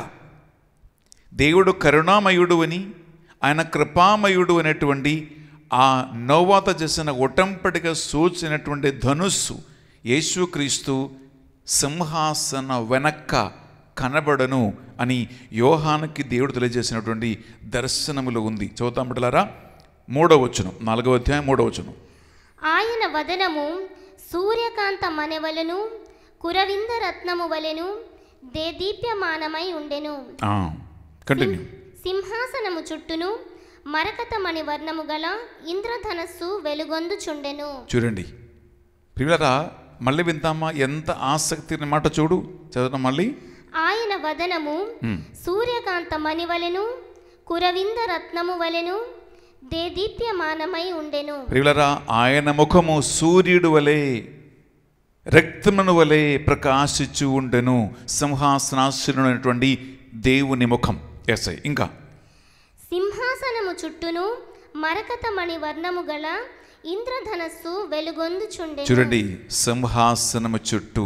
దేవుడు కరుణామయుడు అని, ఆయన కృపామయుడు అనేటువంటి ఆ నోవాతో చేసిన ఉడంబడిక సూచినటువంటి ధనుస్సు యేసుక్రీస్తు సింహాసన వెనక్క కనబడను అని యోహానుకి దేవుడు తెలియజేసినటువంటి దర్శనములో ఉంది. చదువుతాం బిడ్డలారా, 3వ వచనం, 4వ అధ్యాయం 3వ వచనం. ఆయన వదనము సూర్యకాంత మణెవలెను, కురవింద రత్నము వలెను దేదీప్యమానమై ఉండెను. కంటిన్యూ. సింహాసనము చుట్టూను మరకత మణి వర్ణము గల ఇంద్రధనస్సు వెలుగొందుచుండెను. చూడండి ప్రియులారా, మళ్ళీ విందామా? ఎంత ఆసక్తి మాట చూడు, చదవడం మళ్ళీ. ఆయన వదనము సూర్యకాంత మణి వలెను, కురవింద రత్నము వలెను దేదీప్యమానమై ఉండెను. ప్రియులారా, ఆయన ముఖము సూర్యుడు వలె, రక్తమును వలె ప్రకాశించు ఉండెను. సింహాసనాసీనుడైనటువంటి దేవుని ముఖం. ఎస్ఐ ఇంకా సింహాసనము చుట్టూను మరకత మణి వర్ణము గల ఇంద్రధనస్సు వెలుగొందుచుండెను. చూడండి, సింహాసనము చుట్టూ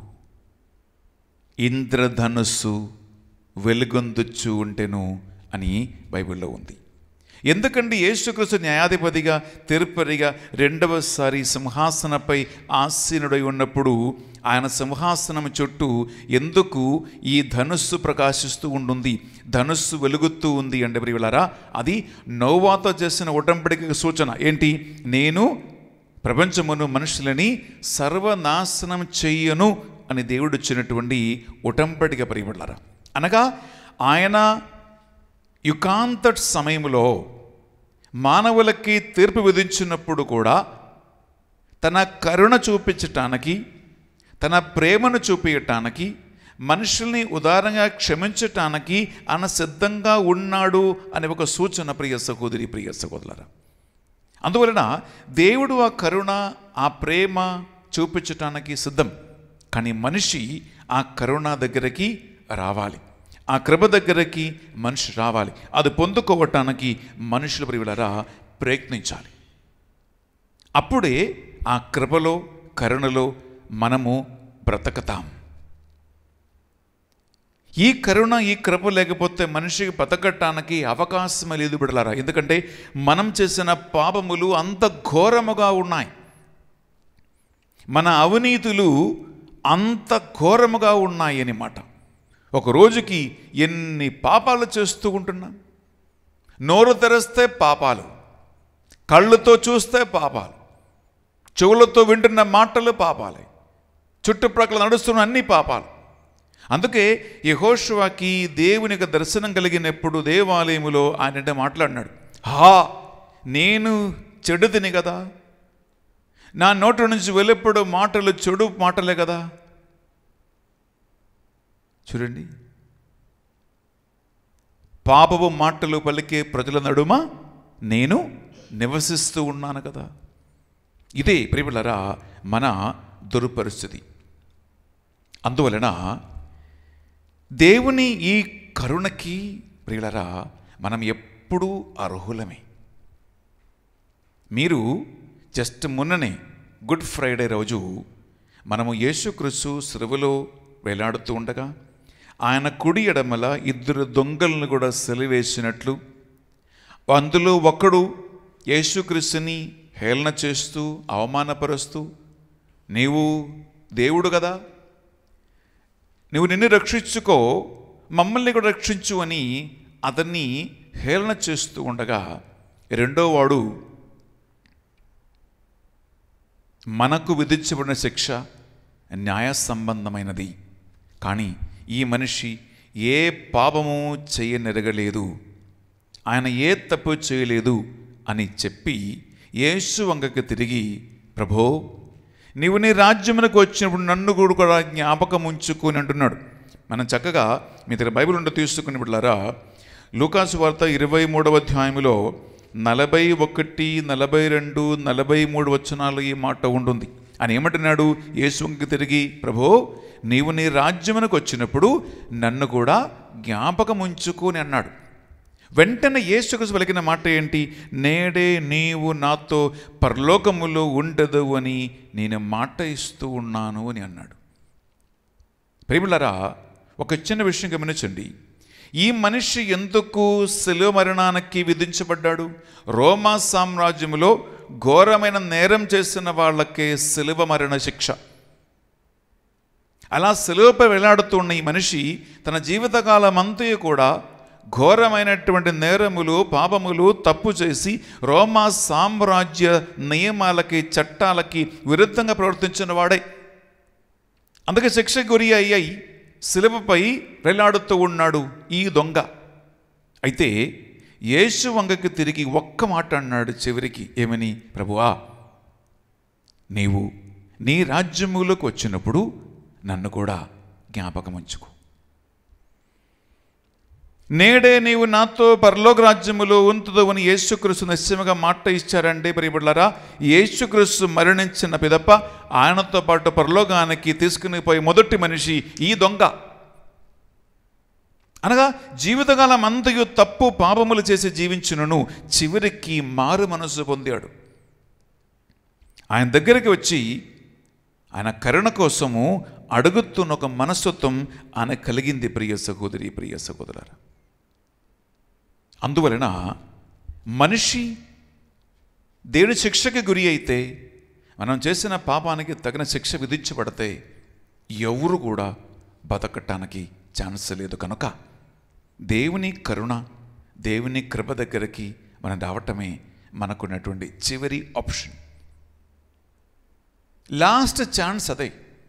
ఇంద్రధనుస్సు వెలుగొందుచు ఉండెను అని బైబిల్లో ఉంది. ఎందుకంటే యేసుక్రీస్తు న్యాయాధిపతిగా, తీర్పరిగా 2వసారి సింహాసనపై ఆసీనుడై ఉన్నప్పుడు ఆయన సింహాసనం చుట్టూ ఎందుకు ఈ ధనుస్సు ప్రకాశిస్తూ ఉంటుంది, ధనుస్సు వెలుగుతూ ఉంది అంటే ప్రియులారా, అది నోవాతో చేసిన ఉడంబడికకు సూచన. ఏంటి? నేను ప్రపంచమును, మనుషులని సర్వనాశనం చెయ్యను అని దేవుడు ఇచ్చినటువంటి ఉడంబడిక ప్రియులారా. అనగా ఆయన యుగాంత సమయంలో మానవులకి తీర్పు విధించినప్పుడు కూడా తన కరుణ చూపించటానికి, తన ప్రేమను చూపించటానికి, మనుషుల్ని ఉదారంగా క్షమించటానికి ఆయన సిద్ధంగా ఉన్నాడు అనే ఒక సూచన ప్రియ సహోదరి, ప్రియ సహోదరులారా. అందువలన దేవుడు ఆ కరుణ, ఆ ప్రేమ చూపించటానికి సిద్ధం. కానీ మనిషి ఆ కరుణ దగ్గరికి రావాలి, ఆ కృప దగ్గరికి మనిషి రావాలి. అది పొందుకోవటానికి మనుషుల ప్రియులారా ప్రయత్నించాలి. అప్పుడే ఆ కృపలో, కరుణలో మనము బ్రతకతాం. ఈ కరుణ, ఈ కృప లేకపోతే మనిషికి బ్రతకటానికి అవకాశమే లేదు బిడ్డలారా. ఎందుకంటే మనం చేసిన పాపములు అంత ఘోరముగా ఉన్నాయి, మన అవినీతులు అంత ఘోరముగా ఉన్నాయి అన్నమాట. ఒక రోజుకి ఎన్ని పాపాలు చేస్తూ ఉంటున్నాం. నోరు తెరిస్తే పాపాలు, కళ్ళతో చూస్తే పాపాలు, చెవులతో వింటున్న మాటలు పాపాలే, చుట్టుప్రక్కల నడుస్తున్న అన్ని పాపాలు. అందుకే యెహోషువకి దేవునికి దర్శనం కలిగినప్పుడు దేవాలయములో ఆయన మాట్లాడినాడు, నేను చెడుదిని కదా, నా నోటి నుంచి వెళ్ళప్పుడు మాటలు చెడు మాటలే కదా. చూడండి, పాపపు మాటలు పలికే ప్రజల నడుమ నేను నివసిస్తూ ఉన్నాను కదా. ఇదే ప్రియులారా మన దుర్పరిస్థితి. అందువలన దేవుని ఈ కరుణకి ప్రియులారా మనం ఎప్పుడూ అర్హులమే. మీరు జస్ట్ మొన్ననే గుడ్ ఫ్రైడే రోజు మనము యేసుక్రీస్తు సిలువలో వేలాడుతూ ఉండగా ఆయన కుడి ఎడమల 2 దొంగలను కూడా సిలువేసినట్లు, అందులో ఒకడు యేసుక్రీస్తుని హేళన చేస్తూ అవమానపరుస్తూ, నీవు దేవుడు కదా, నువ్వు నిన్ను రక్షించుకో, మమ్మల్ని కూడా రక్షించు అని అతన్ని హేళన చేస్తూ ఉండగా, రెండో వాడు మనకు విధించబడిన శిక్ష న్యాయ సంబంధమైనది, కానీ ఈ మనిషి ఏ పాపము చేయనెరగలేదు, ఆయన ఏ తప్పు చేయలేదు అని చెప్పి యేసు వంగకి తిరిగి, ప్రభో నీవు నీ రాజ్యమునకు వచ్చినప్పుడు నన్ను కూడా జ్ఞాపకం ఉంచుకొని అంటున్నాడు. మనం చక్కగా మీ దగ్గర బైబిల్ ఉంటే తీసుకుని బిడ్డలారా, లూకాసు వార్త 23వ అధ్యాయములో 41, 42, 43 వచనాలు ఈ మాట ఉంటుంది. ఆయన ఏమంటున్నాడు? యేసు వంగకి తిరిగి, ప్రభో నీవు నీ రాజ్యమునకు వచ్చినప్పుడు నన్ను కూడా జ్ఞాపకం ఉంచుకొని అన్నాడు. వెంటనే యేసుక్రీస్తు పలికిన మాట ఏంటి? నేడే నీవు నాతో పరలోకములో ఉండదు అని నేను మాట ఇస్తూ ఉన్నాను అని అన్నాడు. ప్రియులారా, ఒక చిన్న విషయం గమనించండి. ఈ మనిషి ఎందుకు శిలువ మరణానికి విధించబడ్డాడు? రోమా సామ్రాజ్యములో ఘోరమైన నేరం చేసిన వాళ్ళకే శిలువ మరణ శిక్ష. అలా శిలువపై వేలాడుతున్న ఈ మనిషి తన జీవితకాలం అంతా కూడా ఘోరమైనటువంటి నేరములు, పాపములు, తప్పు చేసి రోమా సామ్రాజ్య నియమాలకి, చట్టాలకి విరుద్ధంగా ప్రవర్తించిన వాడే. అందుకే శిక్ష గురి అయ్యాయి శిలువపై వేలాడుతూ ఉన్నాడు ఈ దొంగ. అయితే యేసు వంగకి తిరిగి ఒక్క మాట అన్నాడు చివరికి, ఏమని? ప్రభువా నీవు నీ రాజ్యములోకి వచ్చినప్పుడు నన్ను కూడా జ్ఞాపకం ఉంచుకో. నేడే నీవు నాతో పరలోక రాజ్యములో ఉంటుదో అని యేసుక్రీస్తు నిశ్చయముగా మాట ఇచ్చారండి. ప్రియబిడ్డలారా, యేసుక్రీస్తు మరణించిన పిదప ఆయనతో పాటు పరలోకానికి తీసుకుని పోయి మొదటి మనిషి ఈ దొంగ. అనగా జీవితకాలం అంతయు తప్పు పాపములు చేసి జీవించును, చివరికి మారు మనసు పొందాడు. ఆయన దగ్గరికి వచ్చి ఆయన కరుణ కోసము అడుగుతున్న ఒక మనస్తత్వం ఆయన కలిగింది. ప్రియ సహోదరి, ప్రియ సహోదరులారా, అందువలన మనిషి దేవుని శిక్షకి గురి అయితే, మనం చేసిన పాపానికి తగిన శిక్ష విధించబడితే ఎవరు కూడా బతకటానికి ఛాన్స్ లేదు. కనుక దేవుని కరుణ, దేవుని కృప దగ్గరికి మనం రావటమే మనకున్నటువంటి చివరి ఆప్షన్, లాస్ట్ ఛాన్స్ అదే.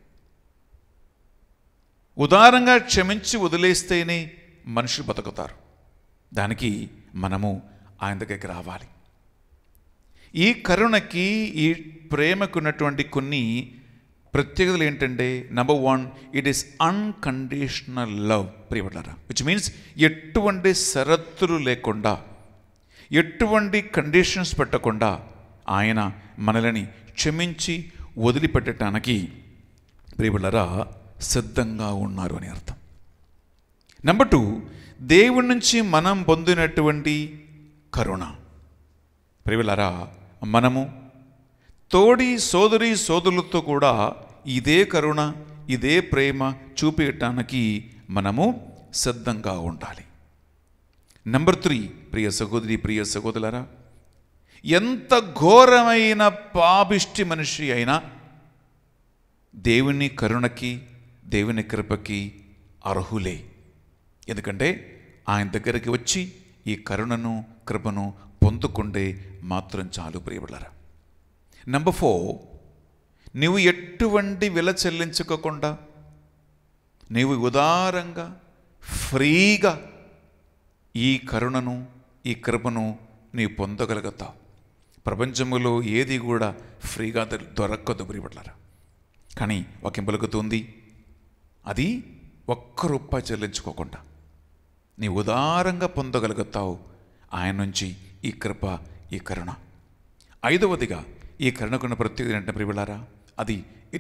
ఉదారంగా క్షమించి వదిలేస్తేనే మనుషులు బతుకుతారు. దానికి మనము ఆయన దగ్గరికి రావాలి. ఈ కరుణకి, ఈ ప్రేమకున్నటువంటి కొన్ని ప్రత్యేకతలు ఏంటంటే number 1, it is unconditional love ప్రియపడ్డారా, విచ్ మీన్స్ ఎటువంటి షరతులు లేకుండా, ఎటువంటి కండిషన్స్ పెట్టకుండా ఆయన మనల్ని క్షమించి వదిలిపెట్టడానికి ప్రియపడ్డారా సిద్ధంగా ఉన్నారు అని అర్థం. నెంబర్ 2, దేవుడి నుంచి మనం పొందినటువంటి కరుణ. ప్రియపడ్డారా మనము తోడి సోదరి సోదరులతో కూడా ఇదే కరుణ, ఇదే ప్రేమ చూపించటానికి మనము సిద్ధంగా ఉండాలి. నెంబర్ 3, ప్రియ సహోదరి ప్రియ సహోదరులారా, ఎంత ఘోరమైన పాపిష్టి మనిషి అయినా దేవుని కరుణకి దేవుని కృపకి అర్హులే. ఎందుకంటే ఆయన దగ్గరికి వచ్చి ఈ కరుణను కృపను పొందుకుంటే మాత్రం చాలు ప్రియబిడ్డలారా. నెంబర్ 4, నీవు ఎటువంటి విల చెల్లించుకోకుండా నీవు ఉదారంగా ఫ్రీగా ఈ కరుణను ఈ కృపను నీవు పొందగలుగుతావు. ప్రపంచంలో ఏది కూడా ఫ్రీగా దొరకదు ప్రియబిడ్డలారా. కానీ ఒక పలుకుతుంది, అది ₹1 చెల్లించుకోకుండా నీ ఉదారంగా పొందగలుగుతావు ఆయన నుంచి ఈ కృప ఈ కరుణ. 5వదిగా ఈ కరుణకున్న ప్రత్యేకత ఏంటంటే ప్రియబిడ్డలారా, అది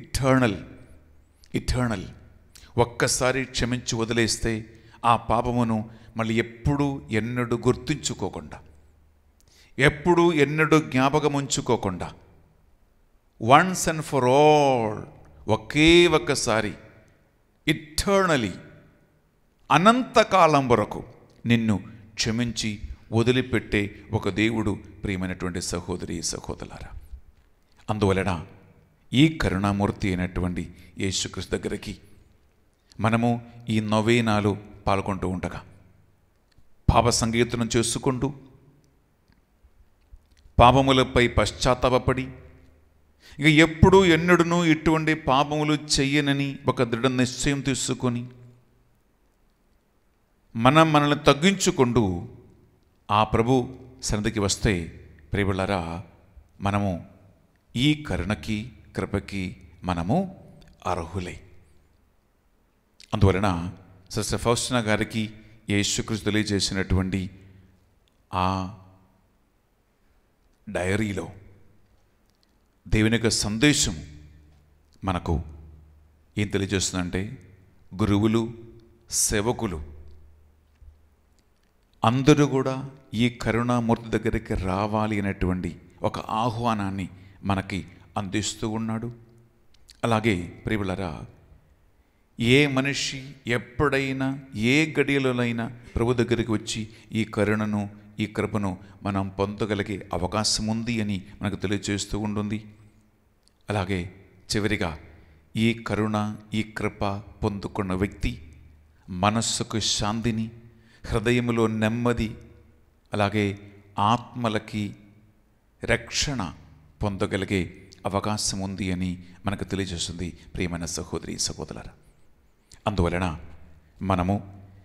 ఇటర్నల్. ఒక్కసారి క్షమించి వదిలేస్తే ఆ పాపమును మళ్ళీ ఎప్పుడూ ఎన్నడూ గుర్తుంచుకోకుండా, ఎప్పుడూ ఎన్నడూ జ్ఞాపకం ఉంచుకోకుండా, వన్స్ అండ్ ఫర్ ఆల్ ఒకే ఒక్కసారి ఇటర్నలీ అనంతకాలం వరకు నిన్ను క్షమించి వదిలిపెట్టే ఒక దేవుడు ప్రియమైనటువంటి సహోదరి సహోదరులారా. అందువలన ఈ కరుణామూర్తి అయినటువంటి యేసుక్రీస్తు దగ్గరికి మనము ఈ నొవేనాలు పాల్గొంటూ ఉండగా పాప సంకీర్తనం చేసుకుంటూ పాపములపై పశ్చాత్తాపడి ఇక ఎప్పుడు ఎన్నడూనూ ఇటువంటి పాపములు చెయ్యనని ఒక దృఢ నిశ్చయం తీసుకొని మనల్ని తగ్గించుకుంటూ ఆ ప్రభు సన్నిధికి వస్తే ప్రియబిడ్డలారా మనము ఈ కరుణకి కృపకి మనము అర్హులై. అందువలన సిస్టర్ ఫౌస్టినా గారికి యేసుక్రీస్తు తెలియజేసినటువంటి ఆ డైరీలో దేవుని యొక్క సందేశం మనకు ఏం తెలియజేస్తుందంటే, గురువులు సేవకులు అందరూ కూడా ఈ కరుణామూర్తి దగ్గరికి రావాలి అనేటువంటి ఒక ఆహ్వానాన్ని మనకి అందిస్తూ ఉన్నాడు. అలాగే ప్రియబిడ్డలారా, ఏ మనిషి ఎప్పుడైనా ఏ గడియలోనైనా ప్రభు దగ్గరికి వచ్చి ఈ కరుణను ఈ కృపను మనం పొందగలిగే అవకాశం ఉంది అని మనకు తెలియజేస్తూ ఉంటుంది. అలాగే చివరిగా ఈ కరుణ ఈ కృప పొందుకున్న వ్యక్తి మనస్సుకు శాంతిని, హృదయంలో నెమ్మది, అలాగే ఆత్మలకి రక్షణ పొందగలిగే అవకాశం ఉంది అని మనకు తెలియజేస్తుంది ప్రియమైన సహోదరి సహోదరులారా. అందువలన మనము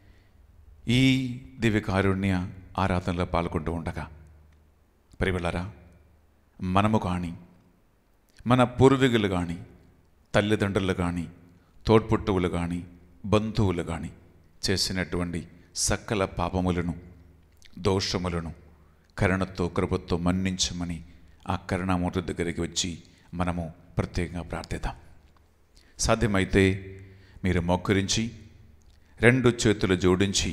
ఈ దివ్యకారుణ్య ఆరాధనలో పాల్గొంటూ ఉండగా ప్రియబిడ్డలారా, మనము కానీ మన పూర్వీకులు కానీ తల్లిదండ్రులు కానీ తోడ్పుట్టువులు కానీ బంధువులు కానీ చేసినటువంటి సకల పాపములను దోషములను కరుణతో కృపతో మన్నించమని ఆ కరుణామూర్తి దగ్గరికి వచ్చి మనము ప్రత్యేకంగా ప్రార్థిద్దాం. సాధ్యమైతే మీరు మోకరించి 2 చేతులు జోడించి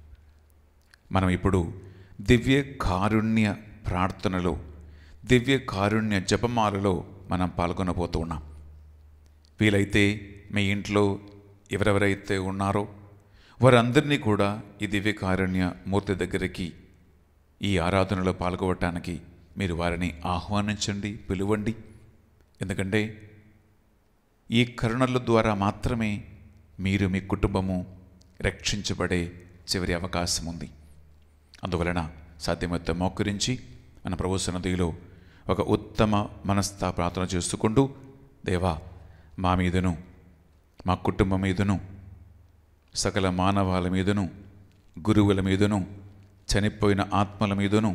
మనం ఇప్పుడు దివ్య కారుణ్య ప్రార్థనలో దివ్య కారుణ్య జపమాలలో మనం పాల్గొనబోతూ ఉన్నాం. వీలైతే మీ ఇంట్లో ఎవరెవరైతే ఉన్నారో వారందరినీ కూడా ఈ దివ్య కారుణ్య మూర్తి దగ్గరికి ఈ ఆరాధనలో పాల్గొనడానికి మీరు వారిని ఆహ్వానించండి, పిలువండి. ఎందుకంటే ఈ కరుణల ద్వారా మాత్రమే మీరు మీ కుటుంబము రక్షించబడే చివరి అవకాశం ఉంది. అందువలన సాధ్యమైతే మోకరించి మన ప్రభు సన్నిధిలో ఒక ఉత్తమ మనస్తా ప్రార్థన చేసుకుంటూ, దేవా మా మీదను మా కుటుంబం మీదను సకల మానవాల మీదను గురువుల మీదను చనిపోయిన ఆత్మల మీదను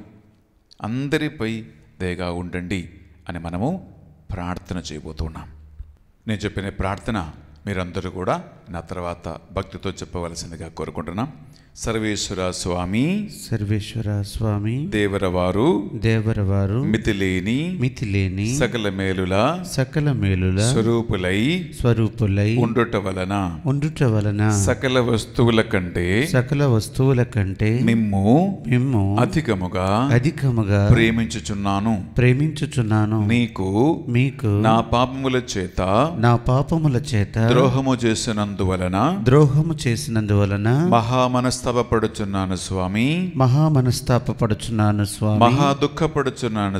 అందరిపై దయగా ఉండండి అని మనము ప్రార్థన చేయబోతున్నాం. నేను చెప్పిన ప్రార్థన మీరందరూ కూడా నా తర్వాత భక్తితో చెప్పవలసిందిగా కోరుకుంటున్నాం. సర్వేశ్వర స్వామి, సర్వేశ్వర స్వామి, దేవరవారు దేవరవారు, మితిలేని సకల మేలుల స్వరూపులై ఉండుట వలన సకల వస్తువుల కంటే మిమ్ము అధికముగా ప్రేమించుచున్నాను. మీకు నా పాపముల చేత ద్రోహము చేసినందువలన మహా మనస్తాపపడుచున్నాను స్వామి, మహా దుఃఖపడుచున్నాను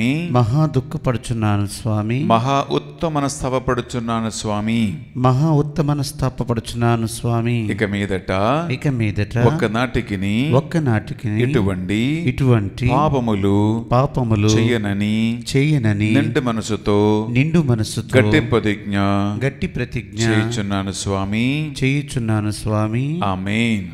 స్వామి, మహా ఉత్తమనస్తాపపడుచున్నాను స్వామి. ఇక మీదట ఒక్కనాటికి ఇటువంటి పాపములు చేయనని నిండు మనసుతో గట్టి ప్రతిజ్ఞ చేయుచున్నాను స్వామి. ఆమేన్.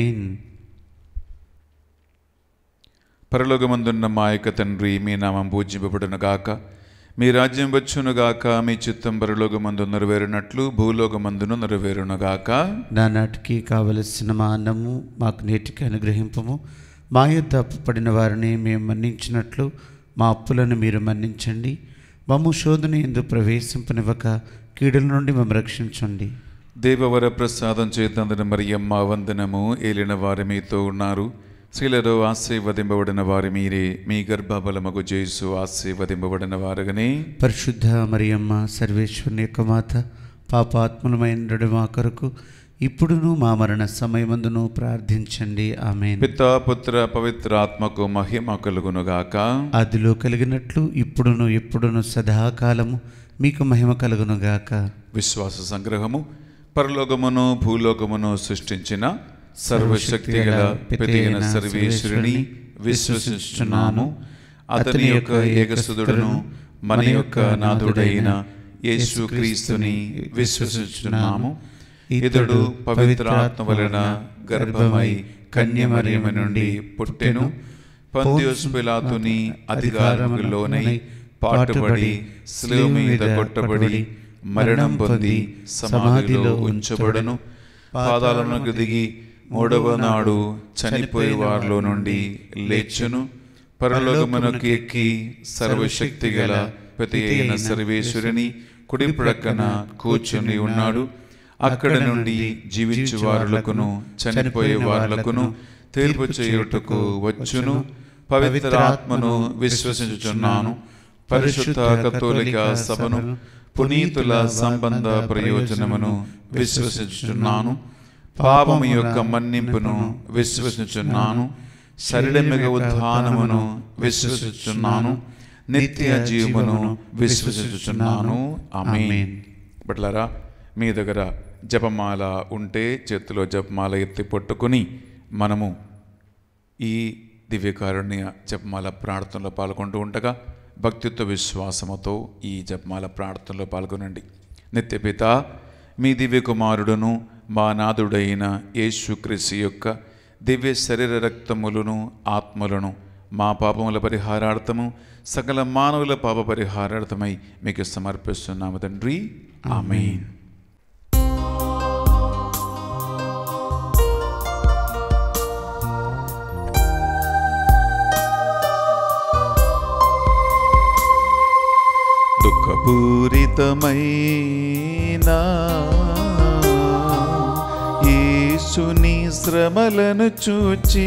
పరలోకమందున్న మా యొక్క తండ్రి, మీ నామం పూజింపబడునుగాక, మీ రాజ్యం వచ్చునుగాక, మీ చిత్తం పరలోకమందు నెరవేరునట్లు భూలోకమందును నెరవేరునుగాక. నానాటికి కావలసిన మా అన్నము మాకు నేటికి అనుగ్రహింపము. మా యొద్ద అప్పుపడిన వారిని మేము మన్నించినట్లు మా అప్పులను మీరు మన్నించండి. మమ్ము శోధన యందు ప్రవేశింపనివ్వక కీడుల నుండి మమ్ము రక్షించండి. దేవవర ప్రసాదం చేతందున మరియమ్మ వందనము. ఏలిన వారు మీతో ఉన్నారు, స్త్రీలలో ఆశీర్వదింపబడిన వారు మీరే, మీ గర్భఫలమగు యేసు ఆశీర్వదింపబడిన వారుగానే. పరిశుద్ధ మరియమ్మ సర్వేశ్వరుని యొక్క మాత, పాపాత్ములమైన మా కొరకు ఇప్పుడును మా మరణ సమయమందును ప్రార్థించండి. ఆమేన్. పితా పుత్ర పవిత్ర ఆత్మకు మహిమ కలుగునుగాక. ఆదిలో కలిగినట్లు ఇప్పుడును ఎప్పుడును సదాకాలము మీకు మహిమ కలుగునుగాక. విశ్వాస సంగ్రహము. పరలోకమును భూలోకమును సృష్టించిన సర్వశక్తి గల పితైన సర్వేశ్వరుని విశ్వసిస్తున్నాము. అతని యొక్క ఏకసుతుడును మన యొక్క నాథుడైన యేసుక్రీస్తుని విశ్వసిస్తున్నాము. ఇతడు పవిత్ర ఆత్మ వలన గర్భమై కన్యమరియము నుండి పుట్టెను. పొంతియుస్ పిలాతుని అధికారములోనై పాటుబడి శిలువ మీద కొట్టబడి మరణం పొంది సమాధిలో ఉంచబడను. పాదాలకు దిగి మూడవ నాడు చనిపోయే వారిలో నుండి లేచును. పరలోకమునకు ఎక్కి సర్వశక్తి గల పిత అయిన సర్వేశ్వరుని కుడి ప్రక్కన కూర్చుని ఉన్నాడు. అక్కడ నుండి జీవించు వారులకును చనిపోయే వారులకును తీర్పు చేయుటకు వచ్చును. పవిత్ర ఆత్మను విశ్వసించుచున్నాను. పరిశుద్ధ కథోలిక సభను, పునీతుల సంబంధ ప్రయోజనమును విశ్వసించుచున్నాను. పాపము యొక్క మన్నింపును విశ్వసించుచున్నాను. శరీరమిగ ఉత్థానమును విశ్వసించుచున్నాను. నిత్య జీవమును విశ్వసించుచున్నాను. ఆమేన్. బట్లరా, మీ దగ్గర జపమాల ఉంటే చేతిలో జపమాల ఎత్తి పట్టుకుని మనము ఈ దివ్యకారుణ్య జపమాల ప్రార్థనలో పాల్గొంటూ ఉండగా భక్తితో విశ్వాసముతో ఈ జపమాల ప్రార్థనలో పాల్గొనండి. నిత్యపిత, మీ దివ్య కుమారుడును మా నాథుడైన యేసుక్రీస్తు యొక్క దివ్య శరీర రక్తములను ఆత్మలను మా పాపముల పరిహారార్థము సకల మానవుల పాప పరిహారార్థమై మీకు సమర్పిస్తున్నాము తండ్రి. ఆమేన్. దుఃఖపూరితమైన యేసుని శ్రమలను చూచి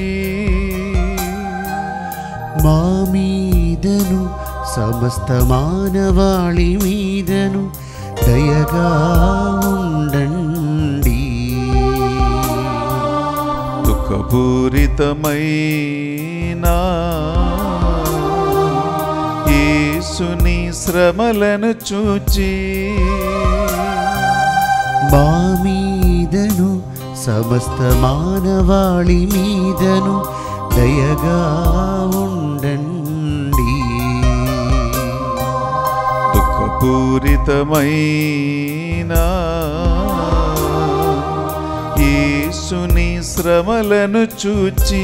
మా మీదను సమస్త మానవాళి మీదను దయగా ఉండండి. దుఃఖపూరితమైన యేసుని శ్రమలను చూచి మా మీదను సమస్త మానవాళి మీదను దయగా ఉండండి. దుఃఖపూరితమైన యేసుని శ్రమలను చూచి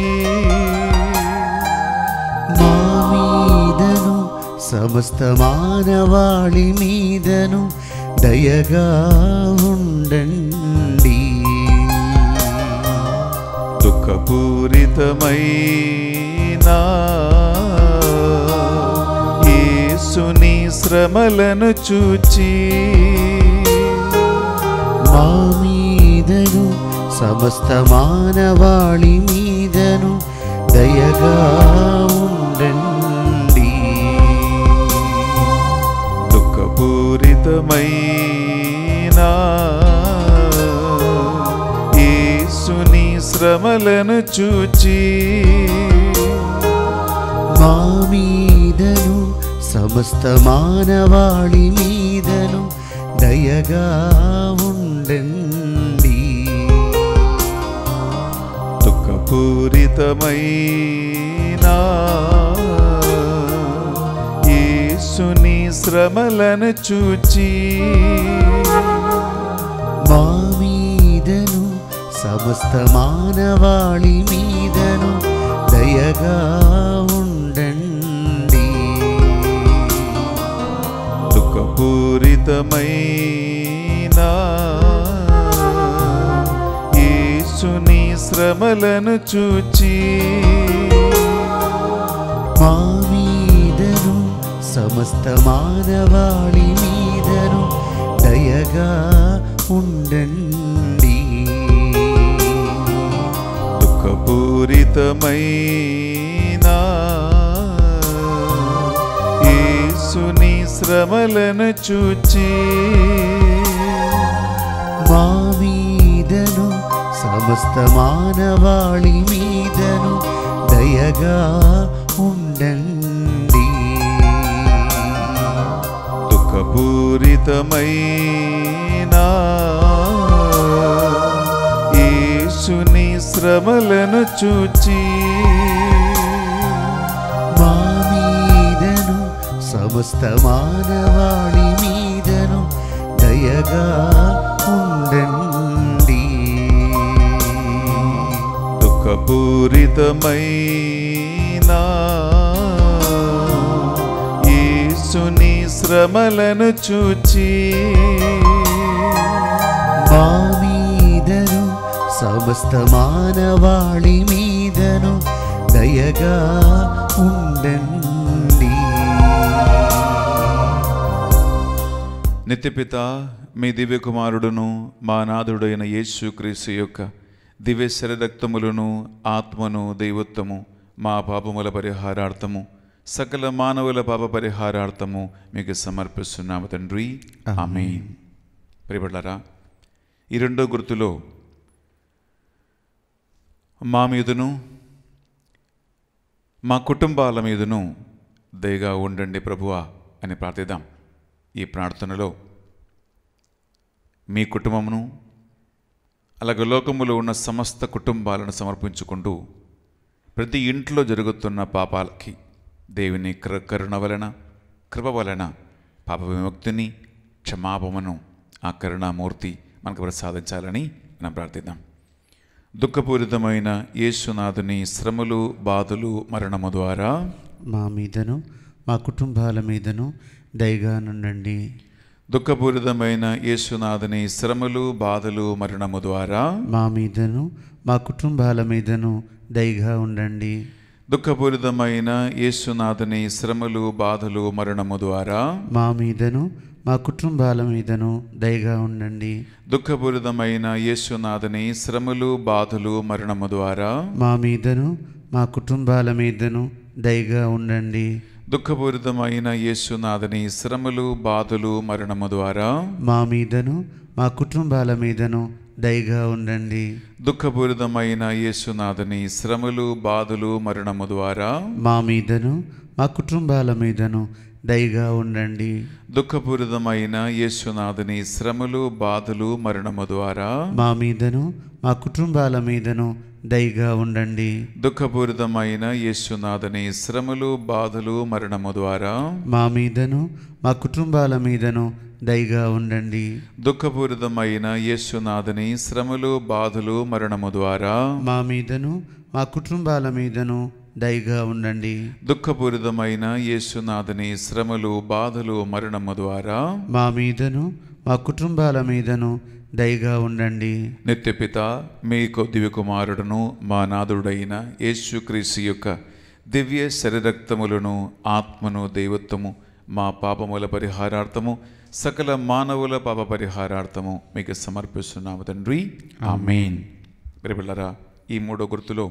మా మీదను సమస్త మానవాళి మీదను దయగా ఉండండి. దుఃఖపూరితమైన యేసుని శ్రమలను చూచి మా మీదను సమస్త మానవాళి మీదను దయగా ఉండండి. దుఃఖపూరితమైన యేసుని శ్రమలను చూచి మా మీదను సమస్త మానవాళి మీదను దయగా ఉండండి. దుఃఖపూరితమైన యేసుని శ్రమలను చూచి మా మీదను సమస్త మానవాళి మీదను దయగా ఉండండి. దుఃఖపూరితమైన యేసుని శ్రమలను చూచి మా మీదను సమస్త మానవాళి మీదను దయగా ఉండండి. దుఃఖపూరితమైన యేసుని శ్రమలను చూచి మా మీదను సమస్త మానవాళి మీదను దయగా ఉండండి. దుఃఖపూరితమైన యేసుని శ్రమలను చూచి మా మీదను సమస్త మానవాళి మీదను దయగా ఉండండి. దుఃఖపూరితమైన యేసుని శ్రమలను చూచి మా మీదను సమస్త మానవాళి మీదను దయగా ఉండండి. నిత్యపిత మీ దివ్య కుమారుడును మా నాథుడైన యేసుక్రీస్తు యొక్క దివ్య శరీరక్తములను ఆత్మను దైవత్వము మా పాపముల పరిహారార్థము సకల మానవుల పాప పరిహారార్థము మీకు సమర్పిస్తున్నాము తండ్రి. ఆమేన్. ప్రియబిడ్డలారా, ఈ రెండో గుర్తులో మా మీదను మా కుటుంబాల మీదను దయగా ఉండండి ప్రభువా అని ప్రార్థిద్దాం. ఈ ప్రార్థనలో మీ కుటుంబమును అలాగే లోకములో ఉన్న సమస్త కుటుంబాలను సమర్పించుకుంటూ ప్రతి ఇంట్లో జరుగుతున్న పాపాలకి దేవుని కరుణ వలన కృప వలన పాప విముక్తిని క్షమాపణను ఆ కరుణామూర్తి మనకు ప్రసాదించాలని మనం ప్రార్థిద్దాం. దుఃఖపూరితమైన యేసునాథుని శ్రమలు బాధలు మరణము ద్వారా మా మీదను మా కుటుంబాల మీదను దయగా నుండండి. దుఃఖపూరితమైన యేసునాథుని శ్రమలు బాధలు మరణము ద్వారా మా మీదను మా కుటుంబాల మీదను దయగా ఉండండి. దుఃఖపూరితమైన యేసునాథుని శ్రమలు బాధలు మరణము ద్వారా మా మీదను మా కుటుంబాల మీదను దయగా ఉండండి. దుఃఖపూరితమైన యేసునాథుని శ్రమలు బాధలు మరణము ద్వారా మా మీదను మా కుటుంబాల మీదను దయగా ఉండండి. దుఃఖపూరితమైన యేసునాథుని శ్రమలు బాధలు మరణము ద్వారా మా మీదను మా కుటుంబాల మీదను దయగా ఉండండి. దుఃఖపూరితమైన యేసునాథుని శ్రమలు బాధలు మరణము ద్వారా మా మీదను మా కుటుంబాల మీదను దయగా ఉండండి. దుఃఖపూరితమైన యేసునాథుని శ్రమలు బాధలు మరణము ద్వారా మా మీదను మా కుటుంబాల మీదను దయగా ఉండండి. దుఃఖపూరితమైన యేసునాథుని శ్రమలు బాధలు మరణము ద్వారా మా మీదను మా కుటుంబాల మీదను దయగా ఉండండి. దుఃఖపూరితమైన యేసునాథుని శ్రమలు బాధలు మరణము ద్వారా మా మీదను మా కుటుంబాల మీదను దయగా ఉండండి. దుఃఖపూరితమైన యేసునాథుని శ్రమలు బాధలు మరణము ద్వారా మా మీదను మా కుటుంబాల మీదను దయగా ఉండండి. నిత్యపిత మీకు దివ్య కుమారుడును మా నాథుడైన యేసుక్రీస్తు యొక్క దివ్య శరీరక్తములను ఆత్మను దైవత్వము మా పాపముల పరిహారార్థము సకల మానవుల పాప పరిహారార్థము మీకు సమర్పిస్తున్నాము తండ్రి. ఆమేన్. ప్రియపిల్లరా, ఈ మూడో గుర్తులో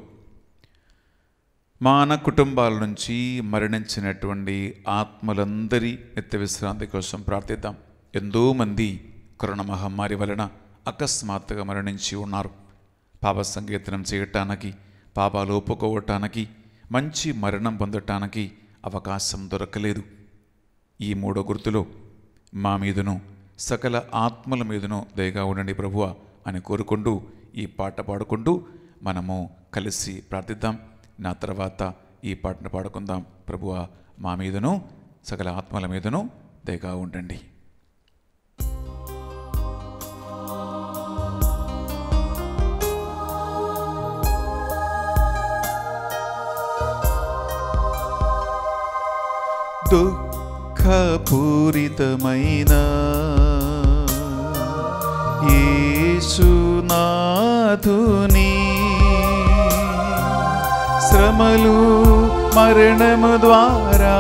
మన కుటుంబాల నుంచి మరణించినటువంటి ఆత్మలందరి నిత్య విశ్రాంతి కోసం ప్రార్థిద్దాం. ఎంతోమంది కరోనా మహమ్మారి వలన అకస్మాత్తుగా మరణించి ఉన్నారు. పాప సంకీర్తనం చేయటానికి, పాపాలు ఒప్పుకోవటానికి, మంచి మరణం పొందటానికి అవకాశం దొరకలేదు. ఈ మూడో గుర్తులో మా మీదను సకల ఆత్మల మీదను దయగా ఉండండి ప్రభువా అని కోరుకుంటూ ఈ పాట పాడుకుంటూ మనము కలిసి ప్రార్థిద్దాం. నా తర్వాత ఈ పాటను పాడుకుందాం. ప్రభువా మా మీదను సకల ఆత్మల మీదను దయగా ఉండండి. దుఃఖపూరితమైన యేసునాథుని శ్రమలు మరణము ద్వారా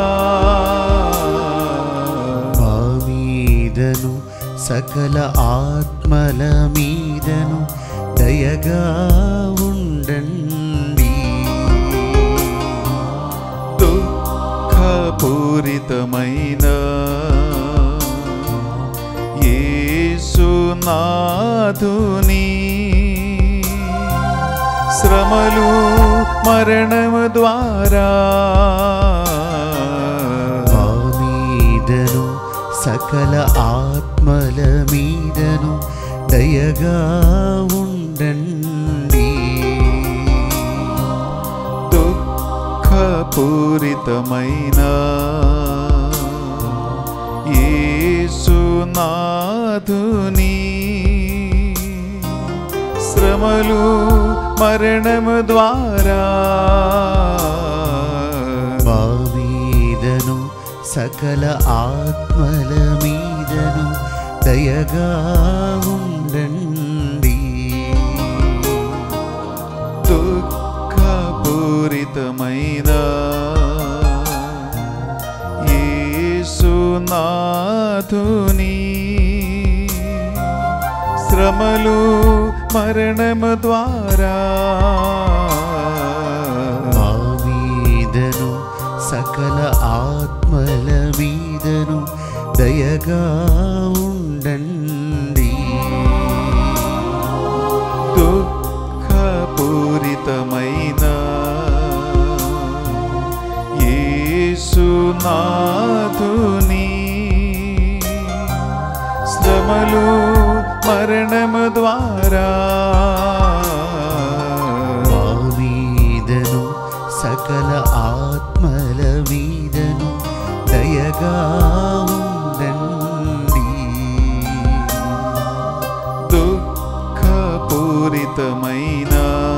మా మీదను సకల ఆత్మల మీదను దయగా ఉండండి. దుఃఖపూరితమైన యేసునాథుని శ్రమలు మరణము ద్వారా మా మీదను సకల ఆత్మల మీదను దయగా ఉండండి. దుఃఖపూరితమైన యేసునాథుని శ్రమలు మరణము ద్వారా మా మీదను సకల ఆత్మల మీదను దయగా ఉండండి. దుఃఖపూరితమైన యేసునాథుని శ్రమలు మరణము ద్వారా మా మీదను సకల ఆత్మల మీదను దయగా ఉండండి. దుఃఖపూరితమైన యేసునాథుని శ్రమలు మరణము ద్వారా మా మీదను సకల ఆత్మల మీదను దయగా ఉండండి. దుఃఖపూరితమైన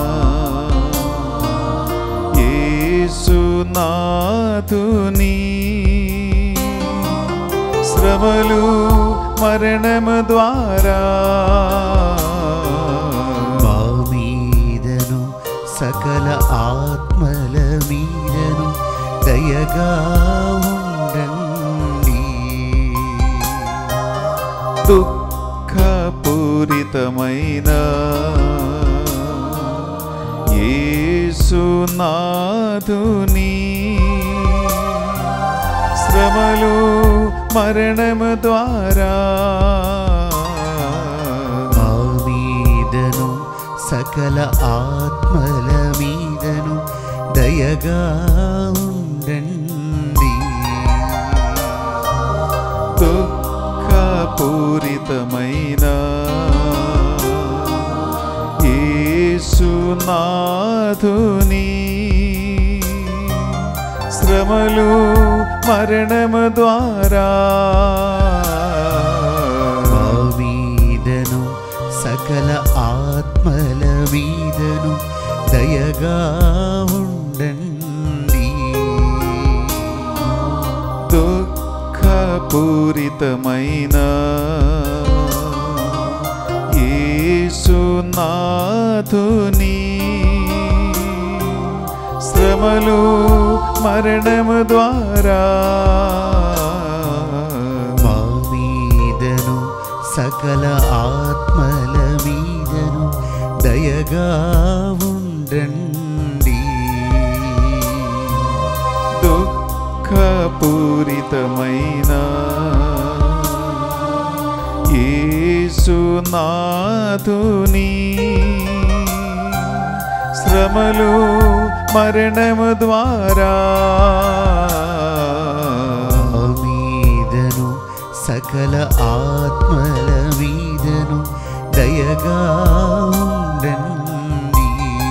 యేసునాథుని శ్రమలు మరణము ద్వారా మా మీదను సకల ఆత్మల మీదను దయగా ఉండండి. దుఃఖపూరితమైన యేసునాథుని శ్రమలు మరణము ద్వారా మా మీదను సకల ఆత్మల మీదను దయగా ఉండండి. దుఃఖపూరితమైన యేసునాథుని శ్రమలు మరణము ద్వారా మా మీదను సకల ఆత్మల మీదను దయగా ఉండండి. దుఃఖపూరితమైన దుఃఖపూరితమైన యేసునాథుని శ్రమలు మరణము ద్వారా మా మీదను సకల ఆత్మల మీదను దయగా ఉండండి. దుఃఖపూరితమైన యేసునాథుని శ్రమలు మరణము ద్వారా మా మీదను సకల ఆత్మల మీదను దయగా ఉండండి.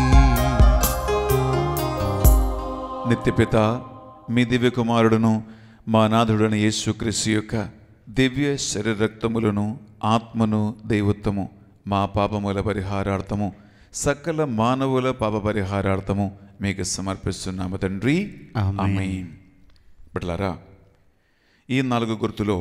నిత్యపిత మీ దివ్య కుమారుడును మా నాథుడైన యేసుక్రీస్తు యొక్క దివ్య శరీర రక్తములను ఆత్మను దైవత్వము మా పాపముల పరిహారార్థము సకల మానవుల పాప పరిహారార్థము మీకు సమర్పిస్తున్నాము తండ్రి. ఆమేన్. బిడ్డలారా, ఈ 4 గుర్తులో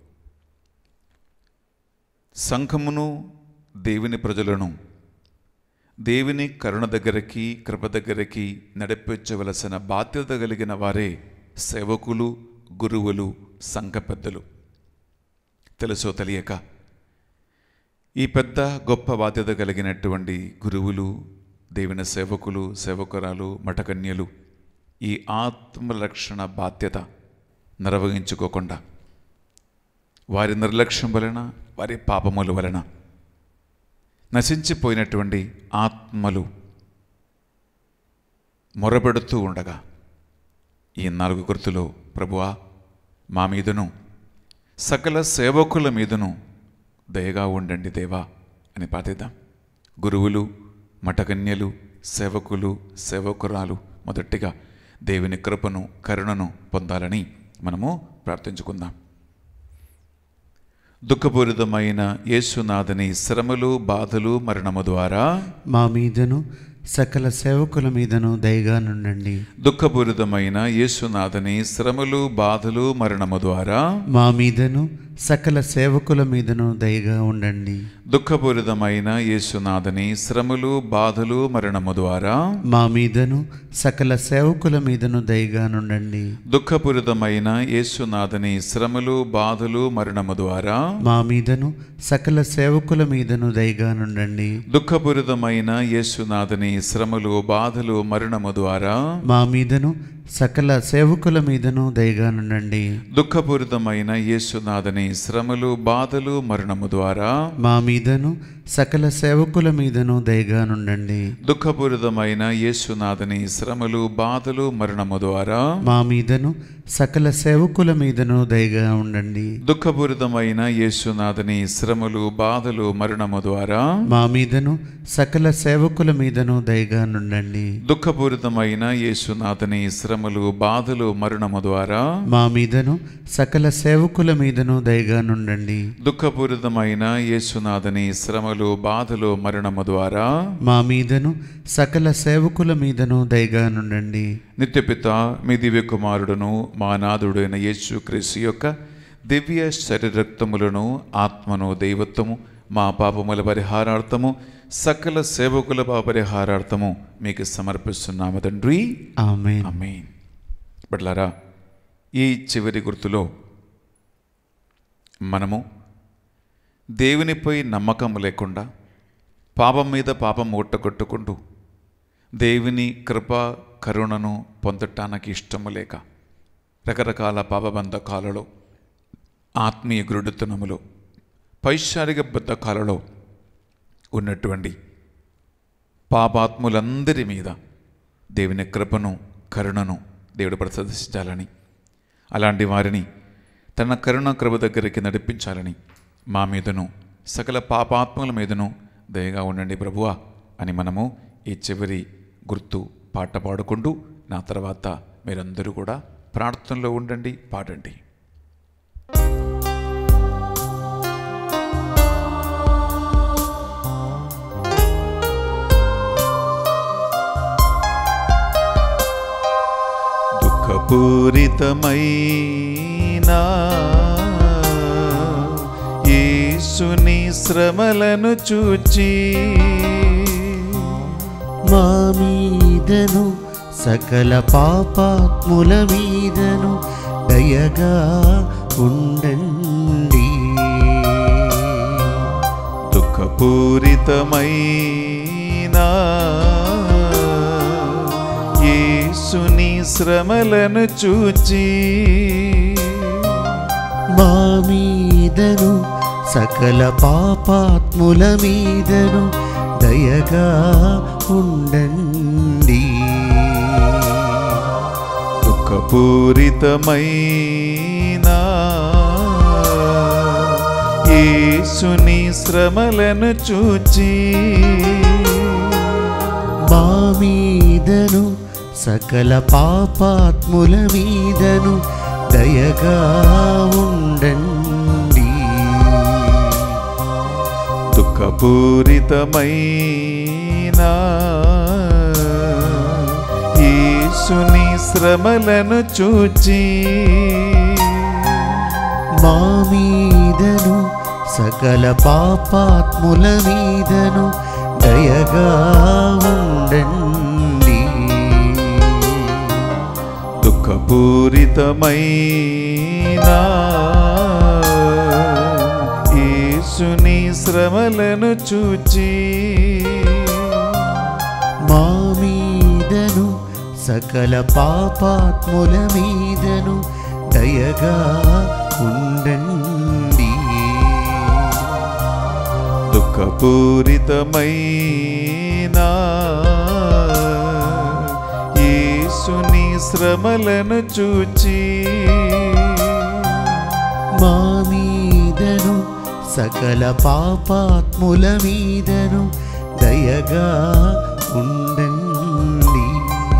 సంఘమును, దేవుని ప్రజలను దేవుని కరుణ దగ్గరికి, కృప దగ్గరికి నడిపించవలసిన బాధ్యత కలిగిన వారే సేవకులు, గురువులు, సంఘ పెద్దలు. తెలుసో తెలియక ఈ పెద్ద గొప్ప బాధ్యత కలిగినటువంటి గురువులు, దేవుని సేవకులు, సేవకురాలు, మఠకన్యలు ఈ ఆత్మరక్షణ బాధ్యత నిర్వహించుకోకుండా వారి నిర్లక్ష్యం వలన, వారి పాపముల వలన నశించిపోయినటువంటి ఆత్మలు మొరపెడుతూ ఉండగా ఈ 4 గుర్తులో ప్రభువా మా మీదను సకల సేవకుల మీదను దయగా ఉండండి దేవా అని ప్రార్థిద్దాం. గురువులు, మఠకన్యలు, సేవకులు, సేవకురాలు మొదటిగా దేవుని కృపను, కరుణను పొందాలని మనము ప్రార్థించుకుందాం. దుఃఖపూరితమైన యేసునాథుని శ్రమలు, బాధలు, మరణము ద్వారా మా మీదను సకల సేవకుల మీదను దయగా నుండండి. దుఃఖపూరితమైన యేసునాథుని శ్రమలు, బాధలు, మరణము ద్వారా మా మీదను సకల సేవకుల మీదను దయగా ఉండండి. దుఃఖపూరితమైన యేసునాథుని శ్రమలు, బాధలు, మరణము ద్వారా మా మీదను సకల సేవకుల మీదను దయగా నుండండి. దుఃఖపూరితమైన యేసునాథుని శ్రమలు, బాధలు, మరణము ద్వారా మా మీదను సకల సేవకుల మీదను దయగా నుండండి. దుఃఖపూరితమైన యేసునాథుని శ్రమలు, బాధలు, మరణము ద్వారా మా మీదను సకల సేవకుల మీదను దయగా నుండండి. దుఃఖపూరితమైన యేసునాథుని శ్రమలు, బాధలు, మరణము ద్వారా మా మీదను సకల సేవకుల మీదను దయగా నుండండి. దుఃఖపూరితమైన యేసునాథుని శ్రమలు, బాధలు, మరణము ద్వారా మా మీదను సకల సేవకుల మీదను దయగా ఉండండి. దుఃఖపూరితమైన యేసునాథుని శ్రమలు, బాధలు, మరణము ద్వారా మా మీదను సకల సేవకుల మీదను దయగా నుండండి. దుఃఖపూరితమైన యేసునాథుని శ్రమలు, బాధలు, మరణము ద్వారా మా మీదను సకల సేవకుల మీదను దయగా నుండండి. దుఃఖపూరితమైన యేసునాథుని శ్రమలు, బాధలు, మరణము ద్వారా మా మీదను సకల సేవకుల మీదను దయగా నుండండి. నిత్యపిత మీ దివ్య కుమారుడును మా నాథుడైన యేసుక్రీస్తు యొక్క దివ్య శరీర రక్తములను, ఆత్మను, దైవత్వము మా పాపముల పరిహారార్థము సకల సేవకుల పాప పరిహారార్థము మీకు సమర్పిస్తున్నాము తండ్రి. ఆమేన్. ఆమేన్. బిడ్డలారా, ఈ చివరి గుర్తులో మనము దేవునిపై నమ్మకం లేకుండా పాపం మీద పాపం కొట్టుకుంటూ దేవుని కృప, కరుణను పొందటానికి ఇష్టము లేక రకరకాల పాపబంధకాలలో, ఆత్మీయ గృఢతనములో, పైశారిక బద్ధకాలలో ఉన్నటువంటి పాపాత్ములందరి మీద దేవుని కృపను, కరుణను దేవుడు ప్రదర్శించాలని, అలాంటి వారిని తన కరుణ కృప దగ్గరికి నడిపించాలని మా మీదను సకల పాపాత్ముల మీదను దయగా ఉండండి ప్రభువా అని మనము ఈ చివరి గుర్తు పాట పాడుకుంటూ నా తర్వాత మీరందరూ కూడా ప్రార్థనలో ఉండండి, పాడండి. దుఃఖపూరితమైన శ్రమలను చూచి మా మీదను సకల పాపాత్ముల మీదను దయగా ఉండండి. దుఃఖపూరితమైన యేసుని శ్రమలను చూచి మా మీదను సకల పాపాత్ముల మీదను దయగా ఉండండి. దుఃఖపూరితమైన యేసుని శ్రమలను చూచి మా మీదను సకల పాపాత్ముల మీదను దయగా ఉండండి. దుఃఖపూరితమైన యేసుని శ్రమలను చూచి మా మీదను సకల పాపాత్ముల మీదను దయగా ఉండండి. దుఃఖపూరితమైన యేసుని శ్రమలను చూచి మా మీదను సకల పాపాత్ముల మీదను దయగా ఉండండి. దుఃఖపూరితమైన యేసుని శ్రమలను చూచి మా మీదను సకల పాపాత్ముల మీదను దయగా ఉండండి.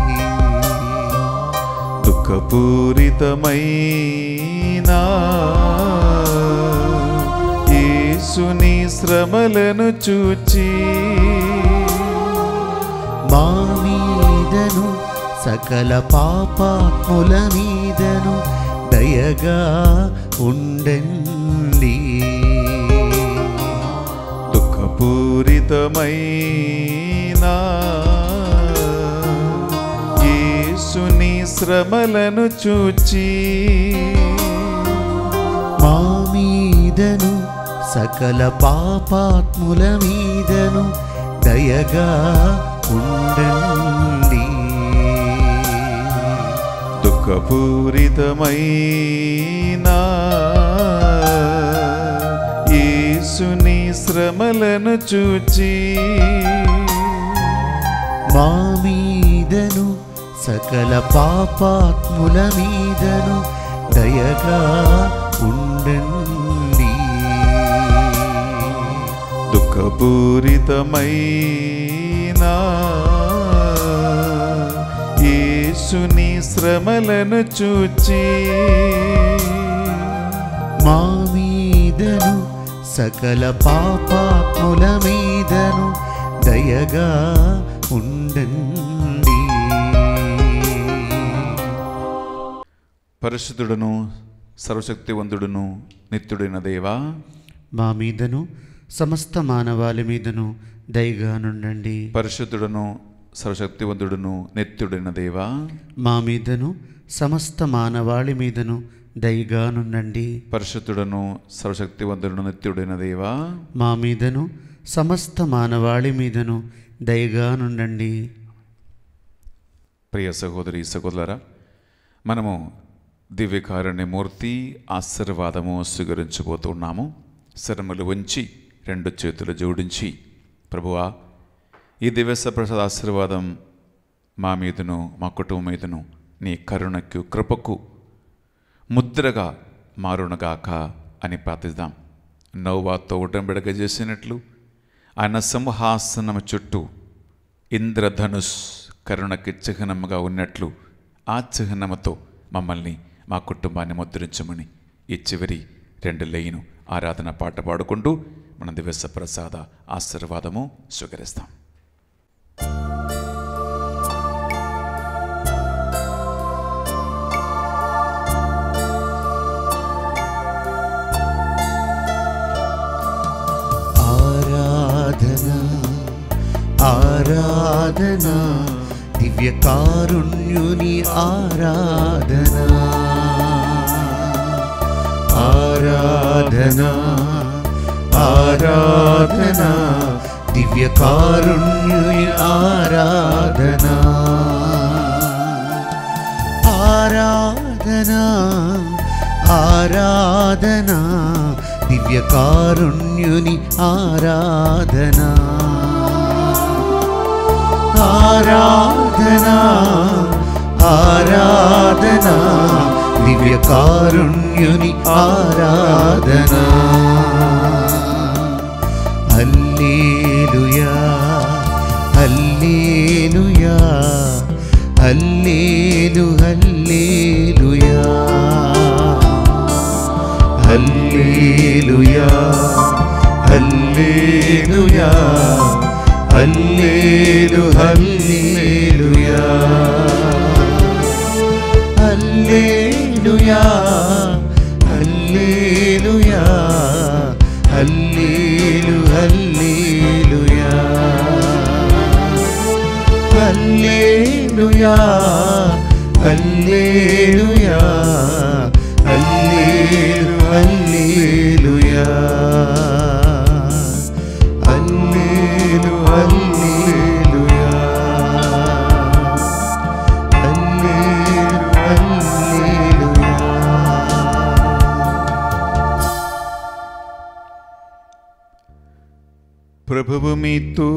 దుఃఖపూరితమైన యేసుని శ్రమలను చూచి మా మీదను సకల పాపాత్ముల మీదను దయగా ఉండండి. దుఃఖపూరితమైన యేసుని శ్రమలను చూచి మా మీదను సకల పాపాత్ముల మీదను దయగా ఉండండి. దుఃఖపూరితమైన యేసుని శ్రమలను చూచి మా మీదను సకల పాపాత్ముల మీదను దయగా ఉండండి. దుఃఖపూరితమైన యేసుని శ్రమలను చూచి మా మీదను సకల పాపాత్ముల మీదను దయగా ఉండండి. పరిశుద్ధుడును సర్వశక్తివంతుడును నిత్యుడైన దేవా, మా మీదను సమస్త మానవాళి మీదను దయగా నుండండి. పరిశుద్ధుడును సర్వశక్తివంతుడును నిత్యుడైన దేవా, మా మీదను సమస్త మానవాళి మీదను దయగా నుండండి. పరిశుద్ధుడును సర్వశక్తివంతుడును నిత్యుడైన దేవా, మా మీదను సమస్త మానవాళి మీదను దయగా నుండండి. ప్రియ సహోదరి సహోదరులారా, మనము దివ్యకారుణ్యమూర్తి ఆశీర్వాదము స్వీకరించబోతున్నాము. శరములు ఉంచి రెండు చేతులు జోడించి, ప్రభువా, ఈ దివ్య ప్రసాద ఆశీర్వాదం మా మీదను మా కుటుంబం మీదను నీ కరుణకు కృపకు ముద్రగా మారునగాక అని ప్రార్థిద్దాం. నోవాతో ఉడంబడిక చేసినట్లు ఆయన సింహాసనం చుట్టూ ఇంద్రధనుష్ కరుణకి చిహ్నముగా ఉన్నట్లు ఆ చిహ్నముతో మమ్మల్ని మా కుటుంబాన్ని ముద్రించమని ఈ చివరి 2 లైను ఆరాధన పాట పాడుకుంటూ మన దివ్య ప్రసాద ఆశీర్వాదము స్వీకరిస్తాం. ఆరాధన దివ్య కారుణ్యుని ఆరాధన ఆరాధన ఆరాధన దివ్య కారుణ్యుని ఆరాధన ఆరాధన ఆరాధన దివ్య కారుణ్యుని ఆరాధన ఆరాధన ఆరాధన దివ్య కారుణ్యుని ఆరాధన హల్లెలూయా hallelujah hallelujah hallelujah hallelujah hallelujah hallelujah hallelujah hallelujah hallelujah hallelujah హల్లెలూయా ప్రభువు మీతో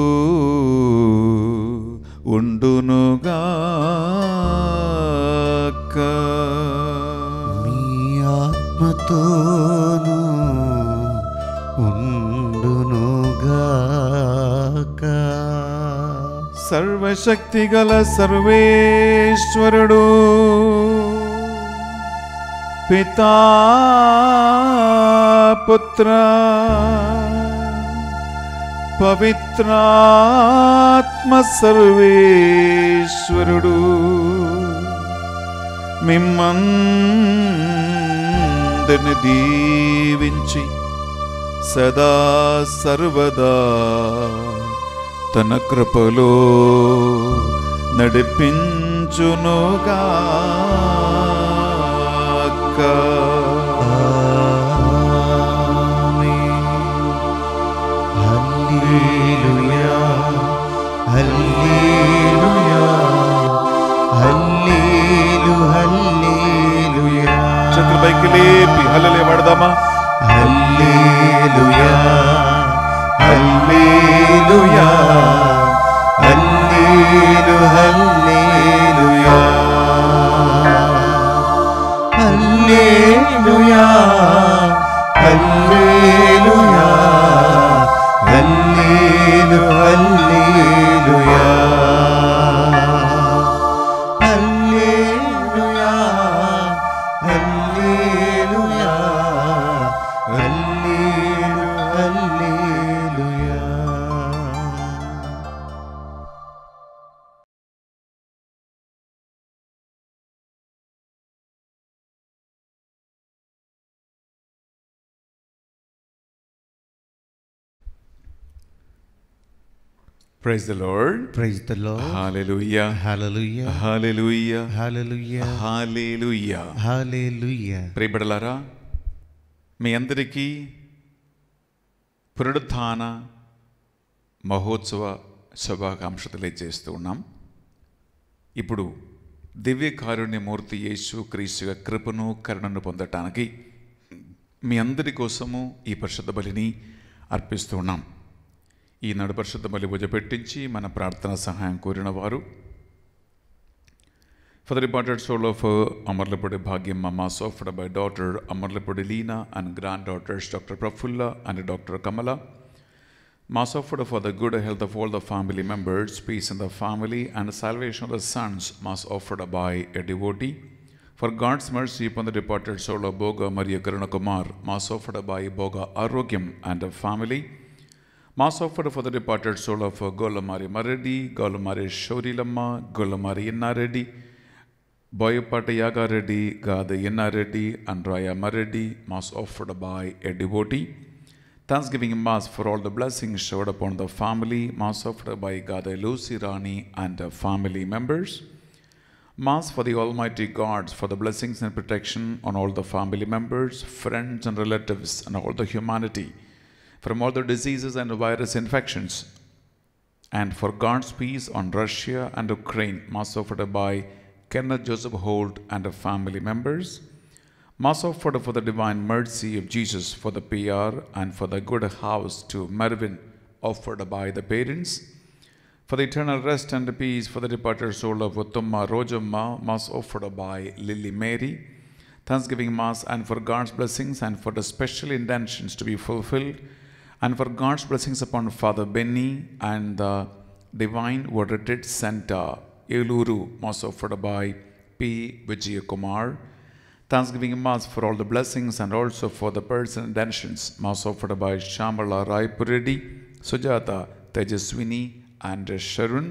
ఉండునుగాక. మీ ఆత్మతోను ఉండునుగాక. సర్వశక్తిగల సర్వేశ్వరుడు పితా పుత్ర పవిత్రాత్మ సర్వేశ్వరుడు మిమ్మందరిని దీవించి సదా సర్వదా తన కృపలో నడిపించునుగాక. హల్లెలూయా హల్లెలూయా హల్లెలూయా. చేతులు పైకి లేపి హల్లెలూయా పాడదామా? హల్లెలూయా hallelujah hallelujah hallelujah hallelujah hallelujah hallelujah hallelujah hallelujah. Praise the Lord. Praise the Lord. Hallelujah. Hallelujah. Hallelujah. Hallelujah. Hallelujah. Hallelujah. ప్రియబిడ్డలారా, మీ అందరికీ పునరుత్థాన మహోత్సవ శుభాకాంక్షలు తెలియజేస్తూ ఉన్నాం. ఇప్పుడు దివ్య కారుణ్యమూర్తి యేసు క్రీస్తుగా కృపను కరుణను పొందటానికి మీ అందరి కోసము ఈ పరిశుద్ధ బలిని అర్పిస్తూ ఉన్నాం. ఈనాడు పరిశుద్ధ బలి భుజపెట్టించి మన ప్రార్థన సహాయం కోరిన వారు For the departed soul of Amarlapudi Bhagyam Mama, offered by daughter Amarlapudi Leena and granddaughters Dr. Prafulla and Dr. Kamala. Mass offered for the good health of all the family members, peace in the family and salvation of the sons. Mass offered by a devotee. For God's mercy upon the departed soul of Boga Maria Karunakumar. Mass offered by Boga Arogyam and the family. Mass offered for the departed soul of Golamari Maredi, Golamari Shorilamma, Golamari Inna Reddy, Boyapata Yaga Reddy, Gada Yenna Reddy, and Raya Maredi. Mass offered by a devotee. Thanksgiving Mass for all the blessings showered upon the family. Mass offered by Gather Lucy Rani and family members. Mass for the Almighty Gods for the blessings and protection on all the family members, friends and relatives and all the humanity from all the diseases and virus infections, and for God's peace on Russia and Ukraine. Mass offered by Kenneth Joseph Holt and family members. Mass offered for the divine mercy of Jesus for the PR and for the good house to Mervyn, offered by the parents. For the eternal rest and peace for the departed soul of Uttamma Rojamma, Mass offered by Lily Mary. Thanksgiving Mass and for God's blessings and for the special intentions to be fulfilled, and for God's blessings upon Father Benny and the Divine Word Retreat Center, Eluru, Mass offered by P. Vijayakumar. Thanksgiving Mass for all the blessings and also for the personal intentions. Mass offered by Shamala Raipuredi, Sujata, Tejaswini, and Sharun.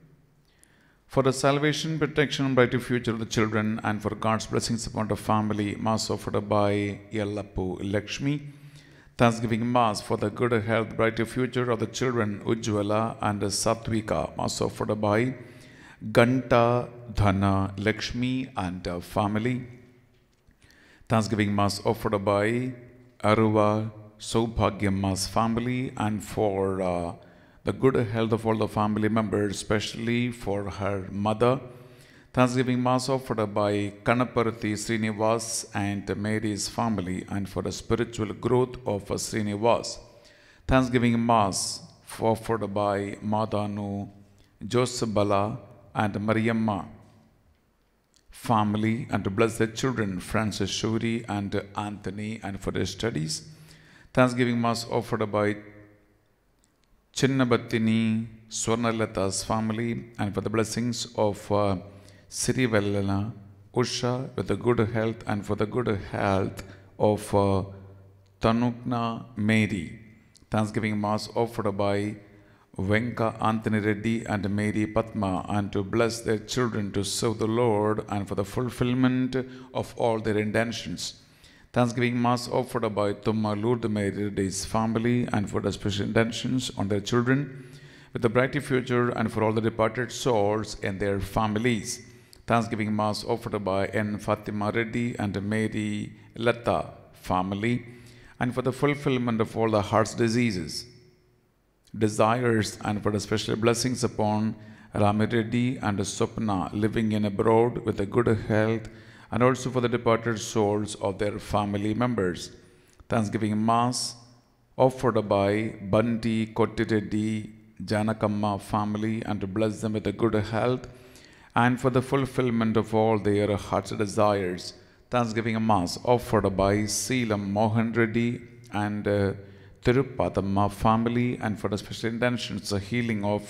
For the salvation, protection, and brighter future of the children, and for God's blessings upon the family. Mass offered by Yellappu Lakshmi. Thanksgiving Mass for the good health, brighter future of the children, Ujjwala and Satvika. Mass offered by Ganta, Dhana, Lakshmi, and family. Thanksgiving Mass offered by Aruva Saubhagyamma's family and for the good health of all the family members, especially for her mother. Thanksgiving Mass offered by Kanaparthi Srinivas and Mary's family and for the spiritual growth of Srinivas. Thanksgiving Mass offered by Madanu Josabala and Mariamma family and to bless their children Francis Shuri and Anthony and for their studies. Thanksgiving Mass offered by Chinnabattini Swarnalata's family and for the blessings of Sirivellana Usha with the good health and for the good health of Tanukna Mary. Thanksgiving Mass offered by Venka Anthony Reddy and Mary Padma and to bless their children to serve the Lord and for the fulfillment of all their intentions. Thanksgiving Mass offered by Tumma Lourdes Mary Reddy's family and for the special intentions on their children with the brighter future and for all the departed souls and their families. Thanksgiving Mass offered by N. Fatima Reddy and Mary Lata family and for the fulfillment of all the heart's diseases, desires, and for the special blessings upon Rami Reddy and Swapna living in abroad with a good health and also for the departed souls of their family members. Thanksgiving Mass offered by Banti Kottireddy Janakamma family and to bless them with a good health and for the fulfillment of all their heart's desires. Thanksgiving Mass offered by Seelam Mohan Reddy and Tirupadamma family and for the special intentions, the healing of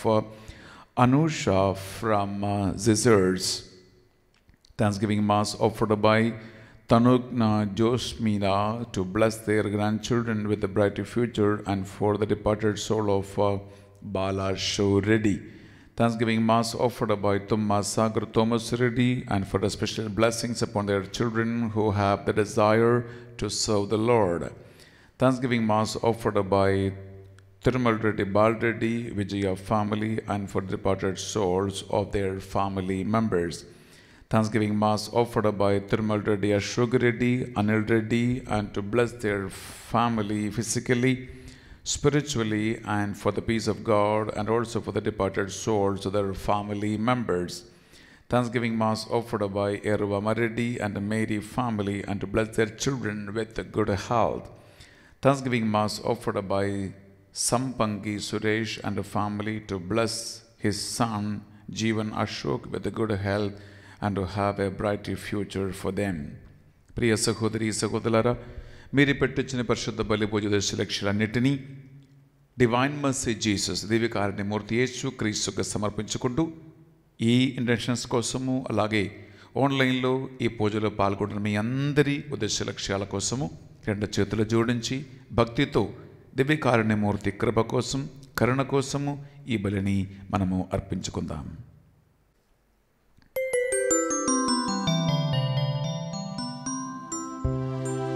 Anusha from Zizers. Thanksgiving Mass offered by Tanugna Josmina to bless their grandchildren with a brighter future and for the departed soul of Bala Show Reddy. Thanksgiving Mass offered by Tumma Sagar Thomas Reddy and for the special blessings upon their children who have the desire to serve the Lord. Thanksgiving Mass offered by Thirumal Reddy Balreddy Vijaya family and for the departed souls of their family members. Thanksgiving Mass offered by Thirumal Reddy Ashok Reddy, Anil Reddy and to bless their family physically, spiritually and for the peace of God and also for the departed souls of their family members. Thanksgiving Mass offered by Eruva Reddy and Mary family and to bless their children with good health. Thanksgiving Mass offered by Sampangi Suresh and a family to bless his son Jeevan Ashok with a good health and to have a brighter future for them. ప్రియ సహోదరి సహోదరులారా, మీరు పెట్టించిన పరిశుద్ధ బలి పూజ దశలక్షలన్నిటినీ డివైన్ మర్సీ జీసస్ దివ్యకారుణ్య మూర్తి యేసు క్రీస్తుకు సమర్పించుకుంటూ ఈ ఇంటెన్షన్స్ కోసము అలాగే ఆన్లైన్లో ఈ పూజలో పాల్గొంటున్న మీ అందరి ఉద్దేశ లక్ష్యాల కోసము రెండు చేతులు జోడించి భక్తితో దివ్యకారుణ్యమూర్తి కృప కోసం కరుణ కోసము ఈ బలిని మనము అర్పించుకుందాం.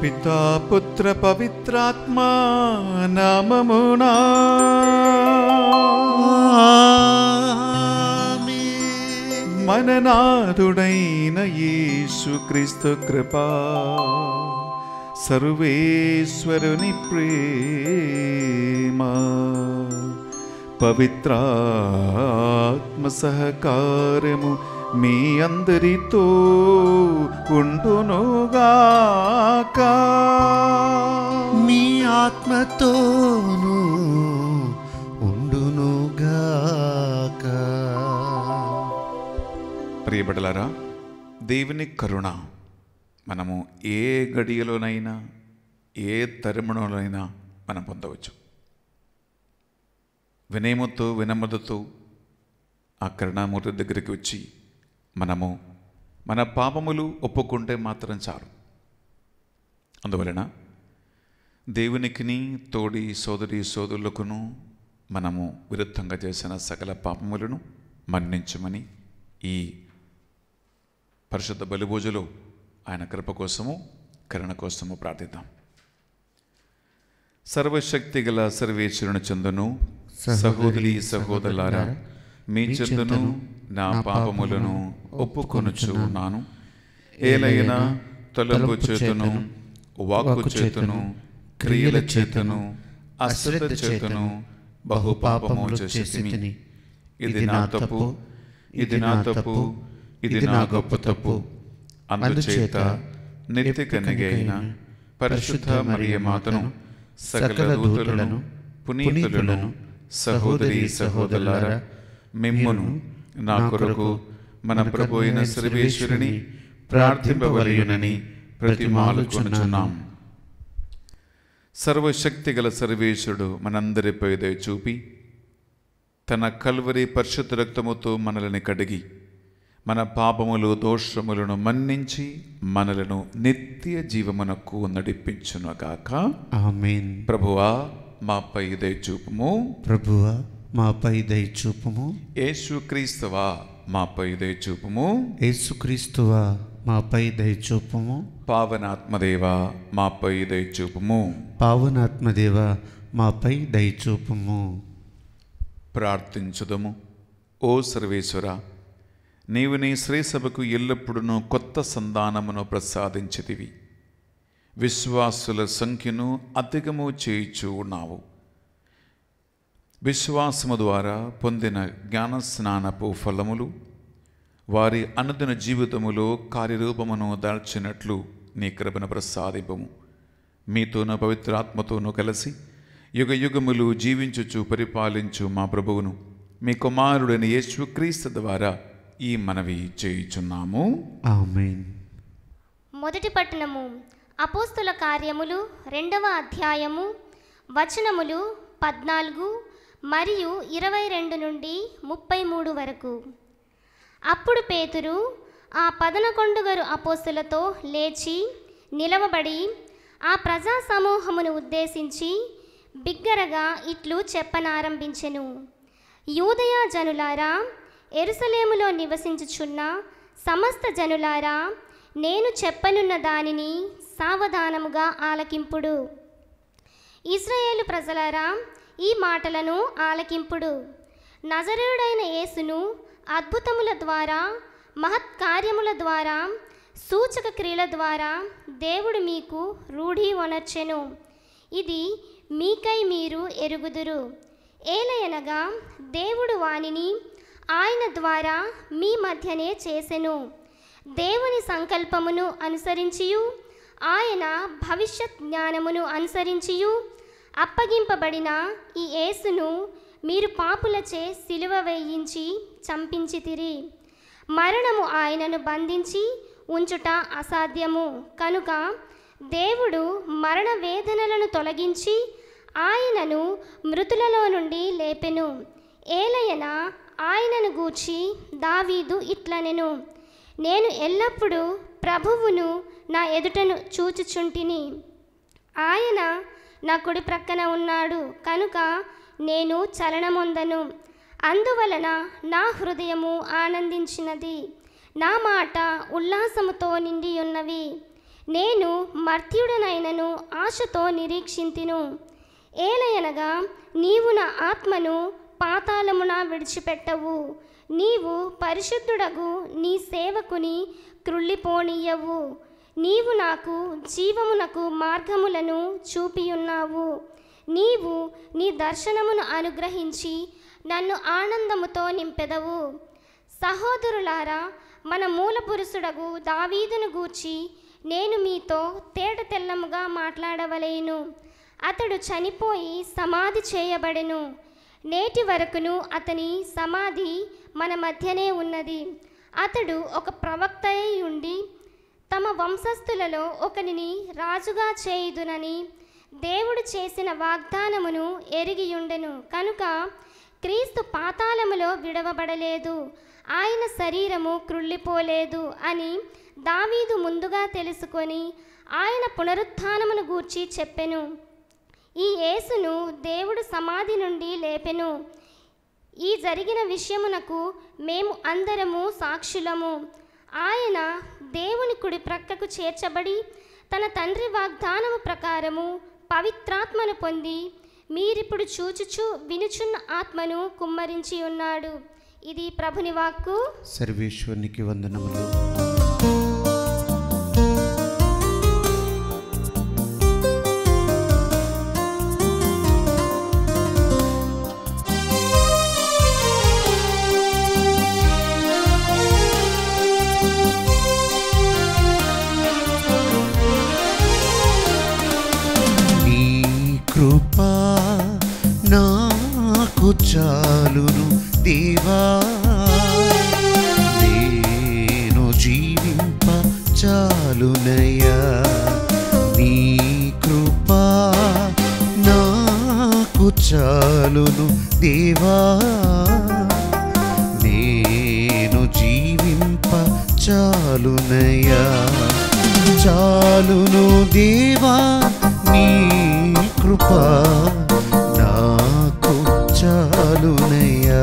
పితా పుత్ర పవిత్రాత్మ నామమునా మననాథుడైన యేసుక్రీస్తు కృపా సర్వేశ్వరుని ప్రేమ పవిత్రాత్మ సహకారము మీ అందరితో ఉండునుగాక. మీ ఆత్మతోను ఉండునుగాక. ప్రియబిడ్డలారా, దేవుని కరుణ మనము ఏ గడియలోనైనా ఏ తరుణంలోనైనా మనం పొందవచ్చు. వినయముతో వినమ్రతతో ఆ కరుణామూర్తి దగ్గరికి వచ్చి మనము మన పాపములు ఒప్పుకుంటే మాత్రం చాలు. అందువలన దేవునికిని తోడి సోదరి సోదరులకును మనము విరుద్ధంగా చేసిన సకల పాపములను మన్నించమని ఈ పరిశుద్ధ బలిభోజులో ఆయన కృప కోసము కరుణ కోసము ప్రార్థిద్దాం. సర్వశక్తి గల సర్వేశ్వరుని చందును సహోదరి సహోదరులారా, మీ చందును నా పాపములను ఒప్పుకొనుచున్నాను. ఏలైనా తలంపు చేతును, వాక్కు చేతును, క్రియల చేతును, అశ్రద్ధ చేతును బహుపాపము చేసితిని. ఇది నా తప్పు, ఇది నా తప్పు, ఇది నా గొప్ప తప్పు. అందుచేత నిత్య కన్యకైన పరిశుద్ధ మరియ మాతను, సకల దూతలను, పునీతులను, సహోదరి సహోదరులారా, మిమ్మును నా కొరకు మన ప్రభు అయిన సర్వేశ్వరుని ప్రార్థింపవలయునని ప్రతిమాలుకొనుచున్నాం. సర్వశక్తి గల సర్వేశ్వరుడు మనందరిపై దయ చూపి తన కల్వరి పరిశుద్ధ రక్తముతో మనల్ని కడిగి మన పాపములు దోషములను మన్నించి మనలను నిత్య జీవమునకు నడిపించునుగాక. ఆమేన్. ప్రభువా మాపై దయ చూపుము. ప్రభువా మాపై దయ చూపుము. యేసుక్రీస్తువా మాపై దయ చూపుము. యేసుక్రీస్తువా మాపై దయ చూపుము. పావనాత్మదేవా మాపై దయ చూపుము. పావనాత్మదేవా మాపై దయ చూపుము. ప్రార్థించుదము. ఓ సర్వేశ్వర, నీవు నీ శ్రీసభకు ఎల్లప్పుడూ కొత్త సంధానమును ప్రసాదించితివి. విశ్వాసుల సంఖ్యను అధికము చేయుచూ ఉన్నావు. విశ్వాసము ద్వారా పొందిన జ్ఞానస్నానపు ఫలములు వారి అనుదిన జీవితములో కార్యరూపమును దాల్చినట్లు నీ కృపను ప్రసాదింపము. మీతోన పవిత్రాత్మతోనూ కలిసి యుగ యుగములు జీవించుచు పరిపాలించు మా ప్రభువును, మీ కుమారుడైన యేసుక్రీస్తు ద్వారా ఈ మనవి చేయుచున్నాము. ఆమేన్. మొదటి పట్టణము అపోస్తుల కార్యములు 2వ అధ్యాయము వచనములు 14 మరియు 22 నుండి 33 వరకు. అప్పుడు పేతురు ఆ 11 అపోస్తులతో లేచి నిలవబడి ఆ ప్రజా సమూహమును ఉద్దేశించి బిగ్గరగా ఇట్లు చెప్పనారంభించెను. యూదయ జనులారా, యెరూషలేములో నివసించుచున్న సమస్త జనులారా, నేను చెప్పనున్న దానిని సావధానముగా ఆలకింపుడు. ఇశ్రాయేలు ప్రజలారా, ఈ మాటలను ఆలకింపుడు. నజరేయుడైన యేసును అద్భుతముల ద్వారా, మహత్కార్యముల ద్వారా, సూచక క్రియల ద్వారా దేవుడు మీకు రూఢి వనర్చెను. ఇది మీకై మీరు ఎరుగుదురు. ఏలయనగా దేవుడు వానిని ఆయన ద్వారా మీ మధ్యనే చేసెను. దేవుని సంకల్పమును అనుసరించియు ఆయన భవిష్యత్ జ్ఞానమును అనుసరించియు అప్పగింపబడిన ఈ యేసును మీరు పాపులచే సిలువ వేయించి చంపించితిరి. మరణము ఆయనను బంధించి ఉంచుట అసాధ్యము కనుక దేవుడు మరణ వేదనలను తొలగించి ఆయనను మృతులలో నుండి లేపెను. ఏలయన ఆయనను గూర్చి దావీదు ఇట్లనెను, నేను ఎల్లప్పుడూ ప్రభువును నా ఎదుటను చూచుచుంటిని. ఆయన నా కుడి ప్రక్కన ఉన్నాడు కనుక నేను చలనమొందను. అందువలన నా హృదయము ఆనందించినది, నా మాట ఉల్లాసముతో నిండి ఉన్నవి. నేను మర్త్యుడనైనను ఆశతో నిరీక్షింతిను. ఏలయనగా నీవు నా ఆత్మను పాతాళమున విడిచిపెట్టవు, నీవు పరిశుద్ధుడగు నీ సేవకుని త్రుళ్ళిపోనీయవు. నీవు నాకు జీవమునకు మార్గములను చూపియున్నావు. నీవు నీ దర్శనమును అనుగ్రహించి నన్ను ఆనందముతో నింపెదవు. సహోదరులారా, మన మూల పురుషుడగు దావీదును గూర్చి నేను మీతో తేట తెల్లముగా మాట్లాడవలేను. అతడు చనిపోయి సమాధి చేయబడెను. నేటి వరకును అతని సమాధి మన మధ్యనే ఉన్నది. అతడు ఒక ప్రవక్త అయి ఉండి తమ వంశస్థులలో ఒకనిని రాజుగా చేయుదునని దేవుడు చేసిన వాగ్దానమును ఎరిగియుండెను. కనుక క్రీస్తు పాతాళములో విడవబడలేదు, ఆయన శరీరము క్రుళ్ళిపోలేదు అని దావీదు ముందుగా తెలుసుకొని ఆయన పునరుత్థానమును గూర్చి చెప్పెను. ఈ యేసును దేవుడు సమాధి నుండి లేపెను. ఈ జరిగిన విషయమునకు మేము అందరము సాక్షులము. ఆయన దేవుని కుడి ప్రక్కకు చేర్చబడి తన తండ్రి వాగ్దానము ప్రకారము పవిత్రాత్మను పొంది మీరిప్పుడు చూచుచు వినుచున్న ఆత్మను కుమ్మరించి ఉన్నాడు. ఇది ప్రభుని వాక్కు. సర్వేశ్వరునికి వందనములు. కృపా నాకు చాలును దేవా, నేను జీవింప చాలునయ్యా. నీ కృపా నాకు చాలును దేవా, నేను జీవింప చాలునయ్యా. చాలును దేవా నీ కృపా నాకు చాలునయ్యా.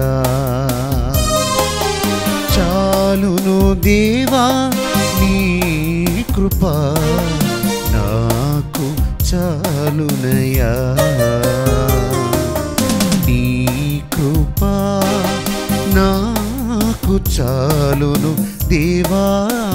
చాలును దేవా నీ కృపా నాకు చాలునయ్యా. నీ కృపా నాకు చాలును దేవా.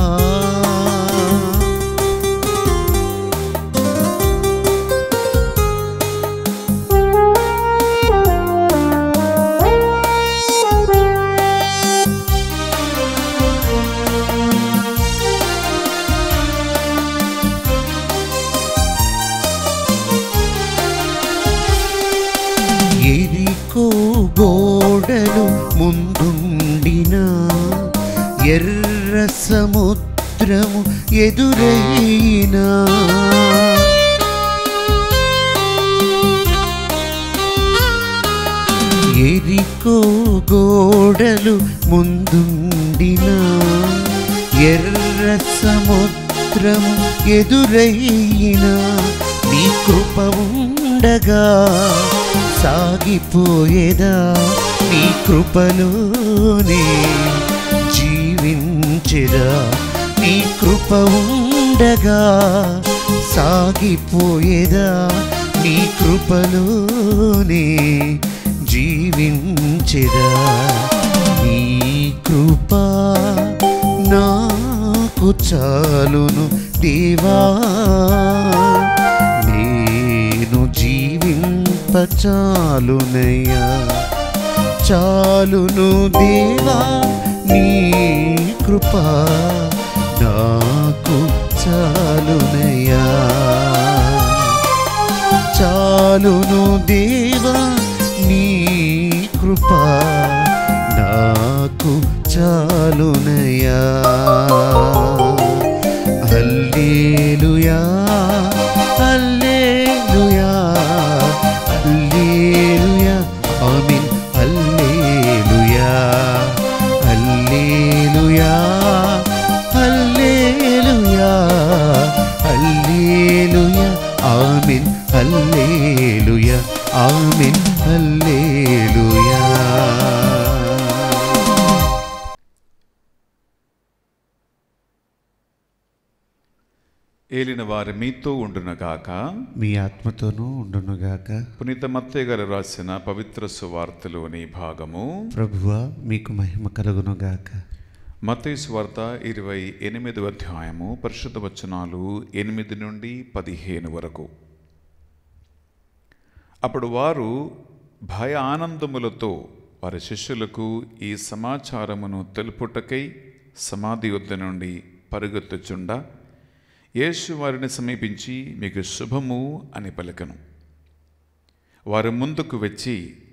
గోడలు ముందుండినా ఎర్ర సముద్రము ఎదురైనా, ఎరికో గోడలు ముందుండినా ఎర్ర సముద్రము ఎదురైనా, నీ కృప ఉండగా సాగిపోయేదా, నీ కృపలోనే జీవించెదా. నీ కృప ఉండగా సాగిపోయేదా, నీ కృపలోనే జీవించెదా. నీ కృప నాకు చాలును దేవా, నేను జీవింప చాలునయ్యా. చాలును దేవా నీ కృప నాకు చాలునయ్యా. చాలును దేవా నీ కృప నాకు చాలునయ్యా. హల్లెలూయా హల్లెలూయా హల్లెలూయా ఆమేన్. హల్లెలూయా హల్లెలూయా హల్లెలూయా హల్లెలూయా ఆమేన్. హల్లెలూయా ఆమేన్. హల్లెలూయా. ఏలిన వారి మీతో ఉండునుగాక. మీ ఆత్మతోనూ ఉండునుగాక. పునీత మత్తయి గారు రాసిన పవిత్ర సువార్తలోని భాగము. ప్రభువా మీకు మహిమ కలుగునుగాక. మత్తయి సువార్త 28వ అధ్యాయము పరిశుద్ధ వచనాలు 8 నుండి 15 వరకు. అప్పుడు వారు భయ ఆనందములతో వారి శిష్యులకు ఈ సమాచారమును తెలుపుటకై సమాధి వద్ద నుండి పరుగెత్తుచుండా యేసు వారిని సమీపించి, మీకు శుభము అని పలికెను. వారు ముందుకు వచ్చి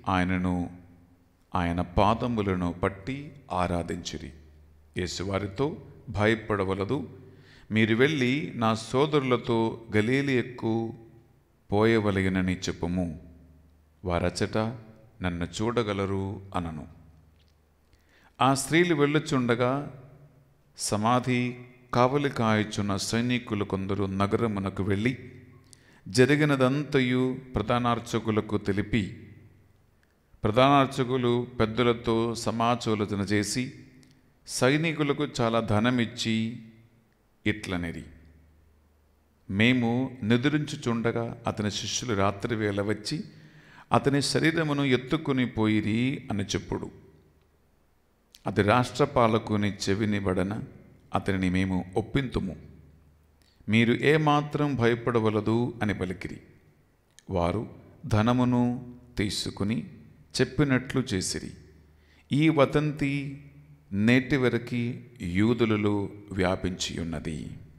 ఆయన పాదములను పట్టి ఆరాధించిరి. యేసు వారితో, భయపడవలదు, మీరు వెళ్ళి నా సోదరులతో గలిలయకు పోయవలెనని చెప్పుము, వారచ్చట నన్ను చూడగలరు అనను. ఆ స్త్రీలు వెళ్ళుచుండగా సమాధి కావలి కాయుచున్న సైనికులు కొందరు నగరమునకు వెళ్ళి జరిగినదంతయు ప్రధానార్చకులకు తెలిపి, ప్రధానార్చకులు పెద్దలతో సమాలోచన చేసి సైనికులకు చాలా ధనమిచ్చి ఇట్లనిరి, మేము నిద్రించుచుండగా అతని శిష్యులు రాత్రి వేళ వచ్చి అతని శరీరమును ఎత్తుకుని పోయిరి అని చెప్పుడు. అది రాష్ట్రపాలకుని చెవినిబడన అతనిని మేము ఒప్పింతుము, మీరు ఏమాత్రం భయపడవలదు అని పలికిరి. వారు ధనమును తీసుకుని చెప్పినట్లు చేసిరి. ఈ వదంతి నేటి వరకు యూదులలో వ్యాపించి ఉన్నది.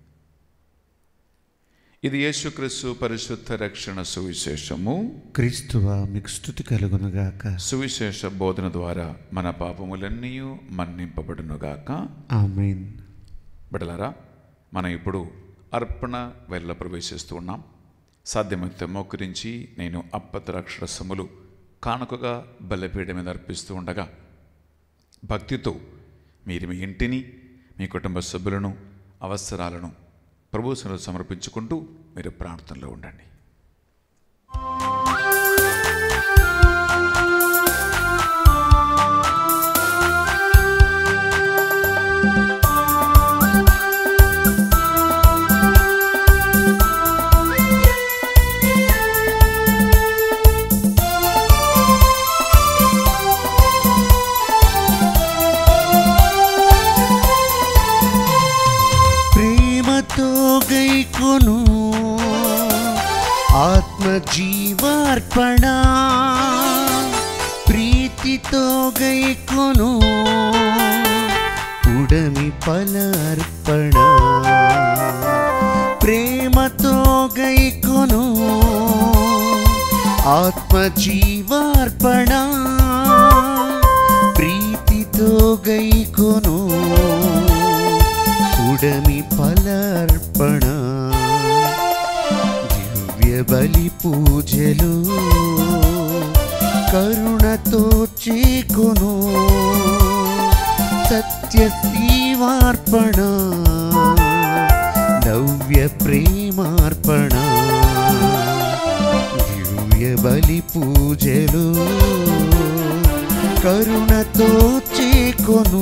ఇది యేసుక్రీస్తు పరిశుద్ధ రక్షణ సువిశేషము. క్రీస్తువా మీకు స్తుతి కలుగునుగాక. సువిశేష బోధన ద్వారా మన పాపములన్నీ మన్నింపబడునుగాక. ఆమేన్. బిడ్డలారా, మనం ఇప్పుడు అర్పణ వేళలో ప్రవేశిస్తూ ఉన్నాం. సాధ్యమైతే మోకరించి నేను అప్పద్రాక్షరసములు కానుకగా బలిపీఠం మీద అర్పిస్తూ ఉండగా భక్తితో మీరు మీ ఇంటిని, మీ కుటుంబ సభ్యులను, అవసరాలను ప్రభువును సమర్పించుకుంటూ మీరు ప్రార్థనలో ఉండండి. జీవార్పణ ప్రీతితో గైకొను ఉడమి ఫలార్పణ, ప్రేమతో గైకొను ఆత్మజీవార్పణ, ప్రీతితో గైకొను ఉడమి ఫలార్పణ. బలి పూజలు కరుణతో చేకొను సత్య జీవార్పణ, నవ్య ప్రేమార్పణ. దివ్య బలి పూజలు కరుణతో చేకొను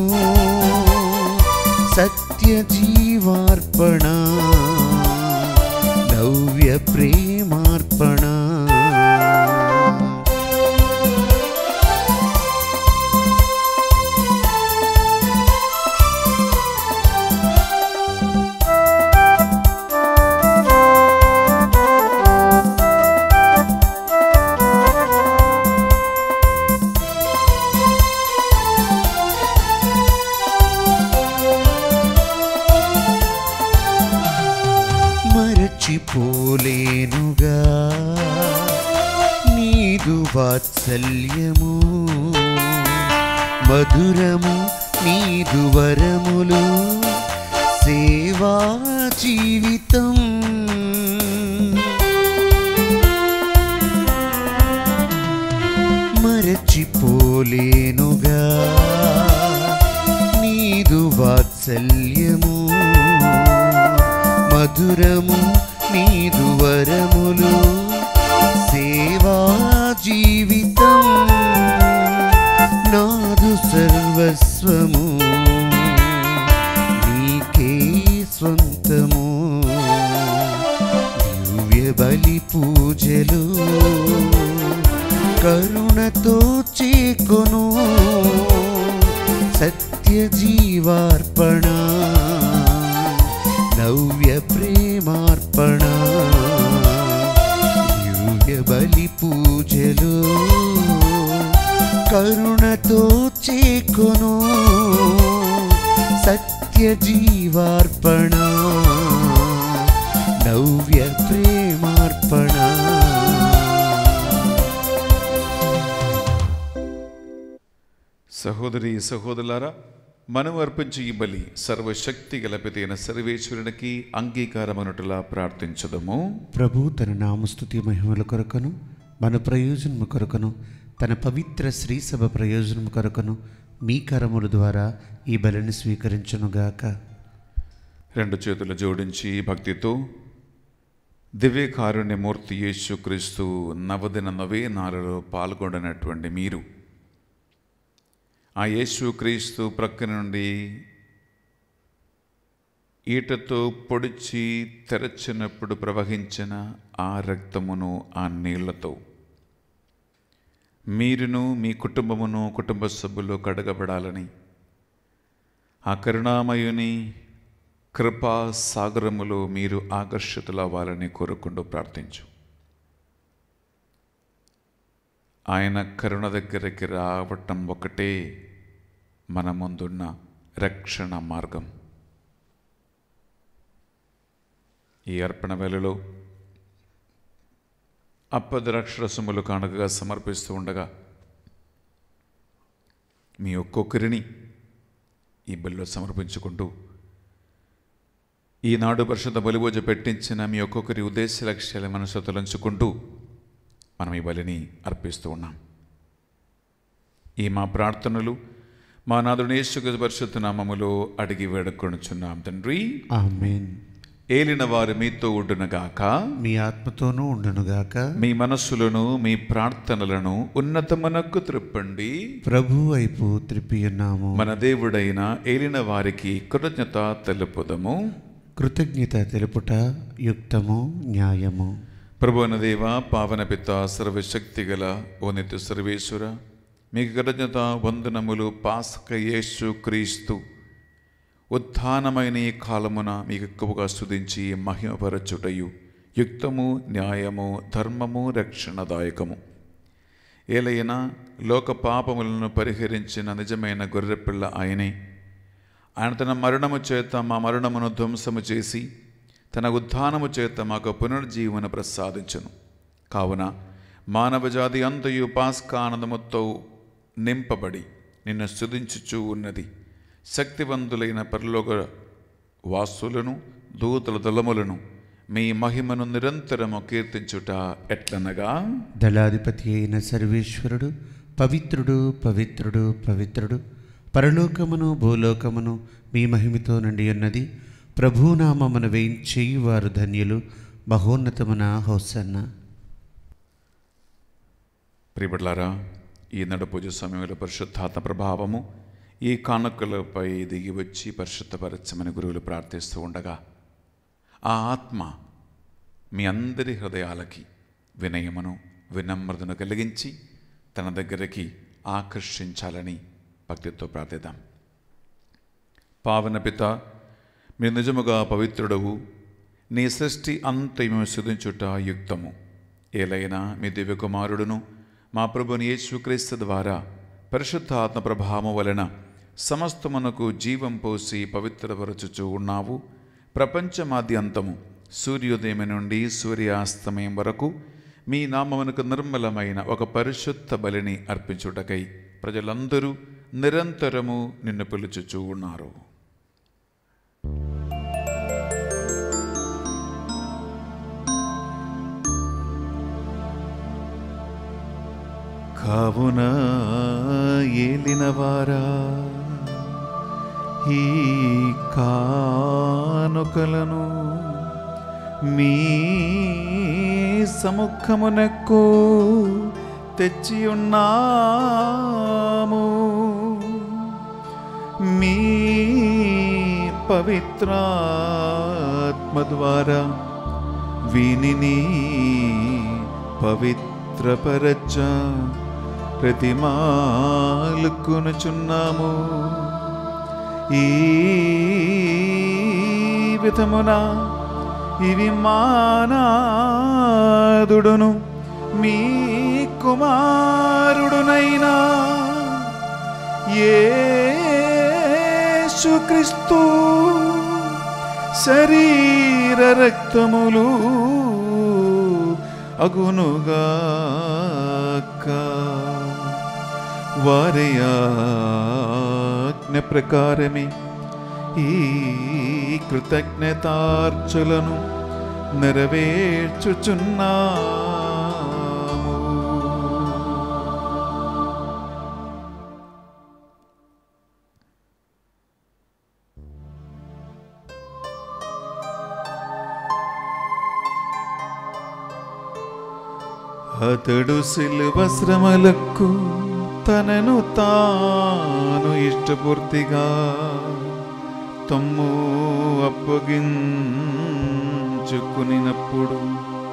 సత్య జీవార్పణ, నవ్య ప్రేమార్పణ. మరచిపోలేనుగా నీదు వాత్సల్యము, మధురము నీదు వరములు, సేవా జీవితం. మరచిపోలేనుగా నీదు వాత్సల్యము, మధురము నీదు వరములు, సేవా జీవితం. నాదు సర్వస్వము నీకే స్వంతము, పూజలు కరుణతో చేకొను సత్య జీవార్పణ నవ్య ప్రేమార్పణ దివ్య బలి పూజలు కరుణతో చేకొను సత్య జీవార్పణ నవ్య ప్రేమార్పణ. సహోదరి సహోదరులారా, మనం అర్పించే ఈ బలి సర్వశక్తి గల పితైన సర్వేశ్వరునికి అంగీకారమనుటలా ప్రార్థించదము. ప్రభు తన నామస్తుతి మహిమల కొరకును మన ప్రయోజనము కొరకును తన పవిత్ర శ్రీసభ ప్రయోజనము కొరకును మీ కరముల ద్వారా ఈ బలిని స్వీకరించునుగాక. రెండు చేతులు జోడించి భక్తితో దివ్యకారుణ్యమూర్తి యేసుక్రీస్తు నవదిన నవేనాలలో పాల్గొనటువంటి మీరు ఆ యేసుక్రీస్తు ప్రక్క నుండి ఈటతో పొడిచి తెరచినప్పుడు ప్రవహించిన ఆ రక్తమును ఆ నీళ్లతో మీరును మీ కుటుంబమును కుటుంబ సభ్యులు కడగబడాలని ఆ కరుణామయుని కృపా సాగరములో మీరు ఆకర్షితులవ్వాలని కోరుకుంటూ ప్రార్థించు. ఆయన కరుణ దగ్గరికి రావటం ఒకటే మన ముందున్న రక్షణ మార్గం. ఈ అర్పణ వేళలో అప్పద్రాక్షరసములు కానుకగా సమర్పిస్తూ ఉండగా మీ ఒక్కొక్కరిని ఈ బలిలో సమర్పించుకుంటూ ఈనాడు పరిశుద్ధ బలిభోజ పెట్టించిన మీ ఒక్కొక్కరి ఉద్దేశ లక్ష్యాలు మనసు తలంచుకుంటూ మనం ఈ బలిని అర్పిస్తూ ఉన్నాం. ఈ మా ప్రార్థనలు మా నాథుని యేసుక్రీస్తు పరిశుద్ధ నామములో అడిగి వేడుకొనుచున్నాం తండ్రి, ఆమేన్. ఏలిన వారు మీతో ఉండునుగాక, మీ ఆత్మతోనూ ఉండునుగాక. మీ మనస్సులను మీ ప్రార్థనలను ఉన్నతమునకు త్రిప్పండి. ప్రభు వైపు త్రిప్పియున్నాము. మన దేవుడైన ఏలిన వారికి కృతజ్ఞత తెలుపుదము. కృతజ్ఞత తెలుపుట యుక్తము న్యాయము. ప్రభువైన దేవ, పావన పిత, సర్వశక్తి గల ఓ నిత్య సర్వేశ్వర, మీకు కృతజ్ఞత వందనములు. పాస్క యేసు క్రీస్తు ఉత్థానమైన ఈ కాలమున మీకు ఎక్కువగా స్తుతించి మహిమపరచుటయు యుక్తము న్యాయము ధర్మము రక్షణదాయకము. ఏలైనా లోక పాపములను పరిహరించిన నిజమైన గొర్రెపిల్ల ఆయనే. ఆయన తన మరణము చేత మా మరణమును ధ్వంసము చేసి తన ఉత్థానము చేత మాకు పునర్జీవన ప్రసాదించును. కావున మానవజాతి అంతయు పాస్కానందముతో నింపబడి నిన్ను స్తుతించుచూ ఉన్నది. శక్తివంతులైన పరలోక వాసులను దూతల దళములను మీ మహిమను నిరంతరము కీర్తించుట ఎట్లనగా, దళాధిపతి అయిన సర్వేశ్వరుడు పవిత్రుడు పవిత్రుడు పవిత్రుడు, పరలోకమును భూలోకమును మీ మహిమతో నిండి ఉన్నది. ప్రభునామమున వేయించేయు వారు ధన్యులు. మహోన్నతమున హోసన్న. ప్రియబిడ్డలారా, ఈనాడు పూజ సమయంలో పరిశుద్ధాత్మ ప్రభావము ఈ కానుకలపై దిగి వచ్చి పరిశుద్ధపరచమని గురువులు ప్రార్థిస్తూ ఉండగా ఆ ఆత్మ మీ అందరి హృదయాలకి వినయమును వినమ్రతను కలిగించి తన దగ్గరికి ఆకర్షించాలని భక్తితో ప్రార్థిద్దాం. పావన పిత, మీరు నిజముగా పవిత్రుడవు. నీ సృష్టి అంతయు స్తుతించుట యుక్తము. ఏలైనా మీ దివ్య కుమారుడును మా ప్రభుని యేసుక్రీస్తు ద్వారా పరిశుద్ధాత్మ ప్రభావము వలన సమస్తమునకు జీవం పోసి పవిత్రపరచుచూ ఉన్నావు. ప్రపంచమాద్యంతము సూర్యోదయం నుండి సూర్యాస్తమయం వరకు మీ నామమునకు నిర్మలమైన ఒక పరిశుద్ధ బలిని అర్పించుటకై ప్రజలందరూ నిరంతరము నిన్ను పిలుచుచూ ఉన్నారు. కావున ఏలినవారా, ఈ కానుకలను మీ సముఖమునకు తెచ్చి ఉన్నాము. మీ పవిత్రాత్మ ద్వారా వీనిని పవిత్రపరచ ప్రతిమాలుకొనుచున్నాము. ఈ విధమున ఇవి మానాదుడును మీ కుమారుడునైనా యేసుక్రీస్తు శరీర రక్తములు అగునుగాక. వారి ఆజ్ఞ ప్రకారమే ఈ కృతజ్ఞతార్చలను నెరవేర్చుచున్నాము. అతడు శిలువ శ్రమలకు తనను తాను ఇష్టపూర్తిగా తమ్ము అప్పగించుకునినప్పుడు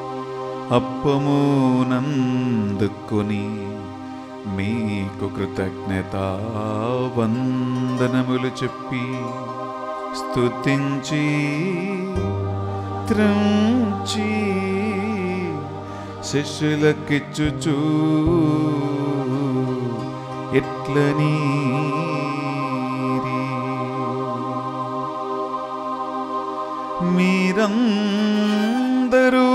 అప్పమునందుకొని మీకు కృతజ్ఞత వందనములు చెప్పి స్తుతించి త్రంచి శిష్యులకిచ్చుచూ ఎట్లని మీరందరూ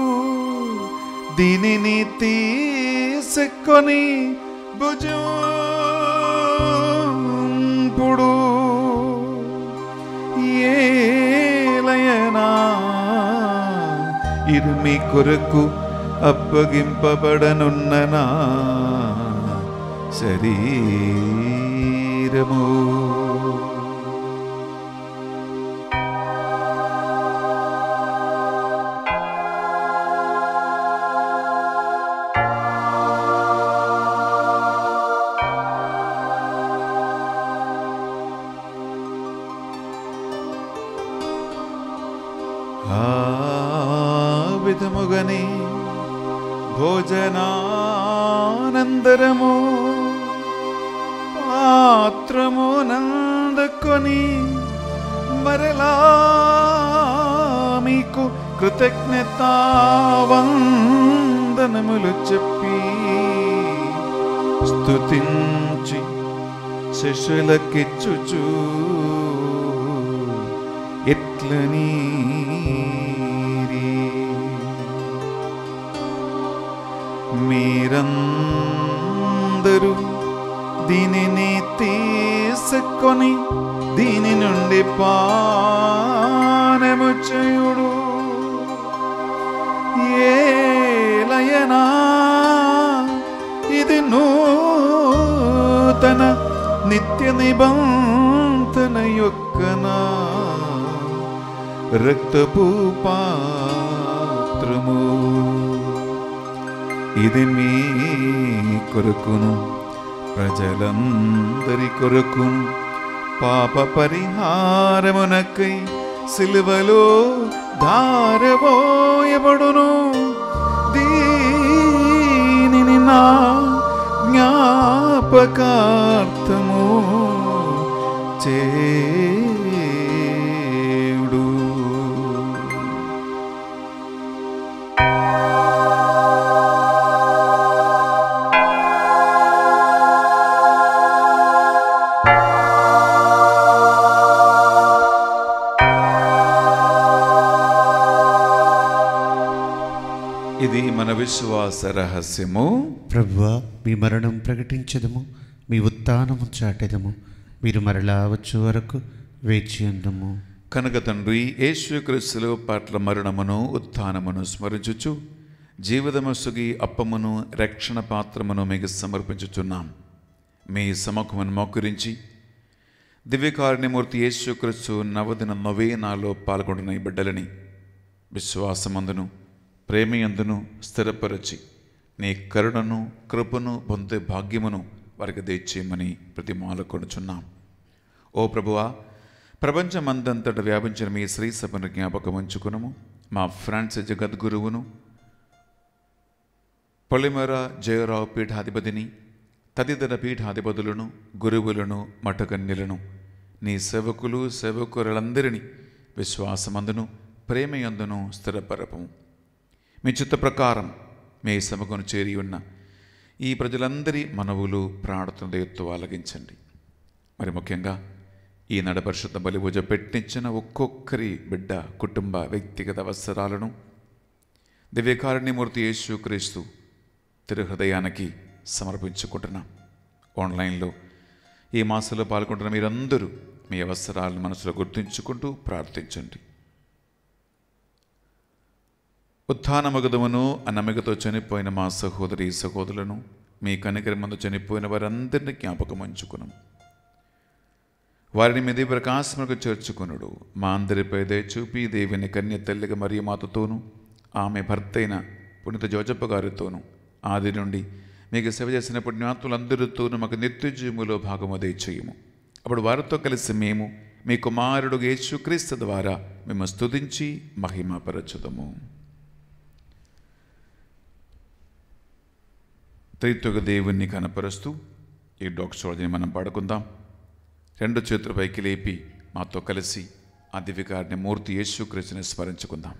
దీనిని తీసుకొని భుజింపుడు. ఏలయనా ఇది మీ కొరకు అప్పగింపబడనున్న నా శరీరము. ఆ విధముగని భోజనానందరము పాత్రము నందుకొని మరలా మీకు కృతజ్ఞతా వందనములు చెప్పి స్తుతించి శిష్యులకిచ్చుచు ఎట్లని మీరందరూ దీనిని తీసుకొని దీని నుండి పానము చేయుడు. ఏలయనా ఇది నూతన నిత్య నిబంధన యొక్క నా రక్తపు పాత్రము. ఇది మీ కొరకును ప్రజలందరి కొరకును పాప పరిహారమునకై సిలువలో ధారబోయబడును. దీనిని నా జ్ఞాపకార్థము చేయుడు. ఇది మన విశ్వాస రహస్యము. ప్రభువా, మీ మరణం ప్రకటించదము, మీ ఉత్థానము చాటెదము. మీరు మరలా వచ్చు వరకు వేచి ఉందము. కనుక తండ్రి, యేసుక్రీస్తుల పట్ల మరణమును ఉత్థానమును స్మరించుచు జీవితమసుగి అప్పమును రక్షణ పాత్రమును మీకు సమర్పించుచున్నాం. మీ సముఖమును మోకరించి దివ్యకారుణ్యమూర్తి యేసుక్రీస్తు నవదిన నవేనాలో పాల్గొంటున్న ఈ బిడ్డలని విశ్వాసమందును ప్రేమయందును స్థిరపరచి నీ కరుణను కృపను పొందే భాగ్యమును వారికి దయచేయమని ప్రతిమాలకొనుచున్నాం. ఓ ప్రభువా, ప్రపంచమందంతట వ్యాపించిన మీ శ్రీ సభను జ్ఞాపకం ఉంచుకునము. మా ఫ్రాన్స్ జగద్గురువును పొలిమేర జయరావు పీఠాధిపతిని, తదితర పీఠాధిపతులను, గురువులను, మఠకన్యలను, నీ సేవకులు సేవకులందరినీ విశ్వాసమందును ప్రేమయందును స్థిరపరపము. మీ చిత్త ప్రకారం మీ సభకును చేరి ఉన్న ఈ ప్రజలందరి మనవులు ప్రార్థన ఎత్తు ఆలగించండి. మరి ముఖ్యంగా ఈనాడు పరిశుద్ధ బలి పూజ పెట్టించిన ఒక్కొక్కరి బిడ్డ కుటుంబ వ్యక్తిగత అవసరాలను దివ్యకారుణ్యమూర్తి యేసుక్రీస్తు తిరుహృదయానికి సమర్పించుకుంటున్నాం. ఆన్లైన్లో ఈ మాసంలో పాల్గొంటున్న మీరందరూ మీ అవసరాలను మనసులో గుర్తుంచుకుంటూ ప్రార్థించండి. ఉత్థానమగదమును నమ్మకతో చనిపోయిన మా సహోదరి సహోదరులను, మీ కనికరి మందు చనిపోయిన వారందరినీ జ్ఞాపకం ఉంచుకున్నాం. వారిని మీ ప్రకాశములకు చేర్చుకునుడు. మా అందరిపై దయ చూపి దేవుని కన్య తల్లిగా మరియు మాతతోనూ ఆమె భర్త అయిన పునీత జోజప్ప గారితోనూ ఆది నుండి మీకు సేవ చేసిన పుణ్యాత్ములందరితోనూ మాకు నిత్యజీవులో భాగము దయచేయము. అప్పుడు వారితో కలిసి మేము మీ కుమారుడు యేసుక్రీస్తు ద్వారా మేము స్తుతించి మహిమపరచుదము. త్రిత్వక దేవుణ్ణి కనపరుస్తూ ఈ డాక్టర్ని మనం పాడుకుందాం. రెండు చేతుల పైకి లేపి మాతో కలిసి ఆ దివ్యకారుని మూర్తి యేసుక్రీస్తుని స్మరించుకుందాం.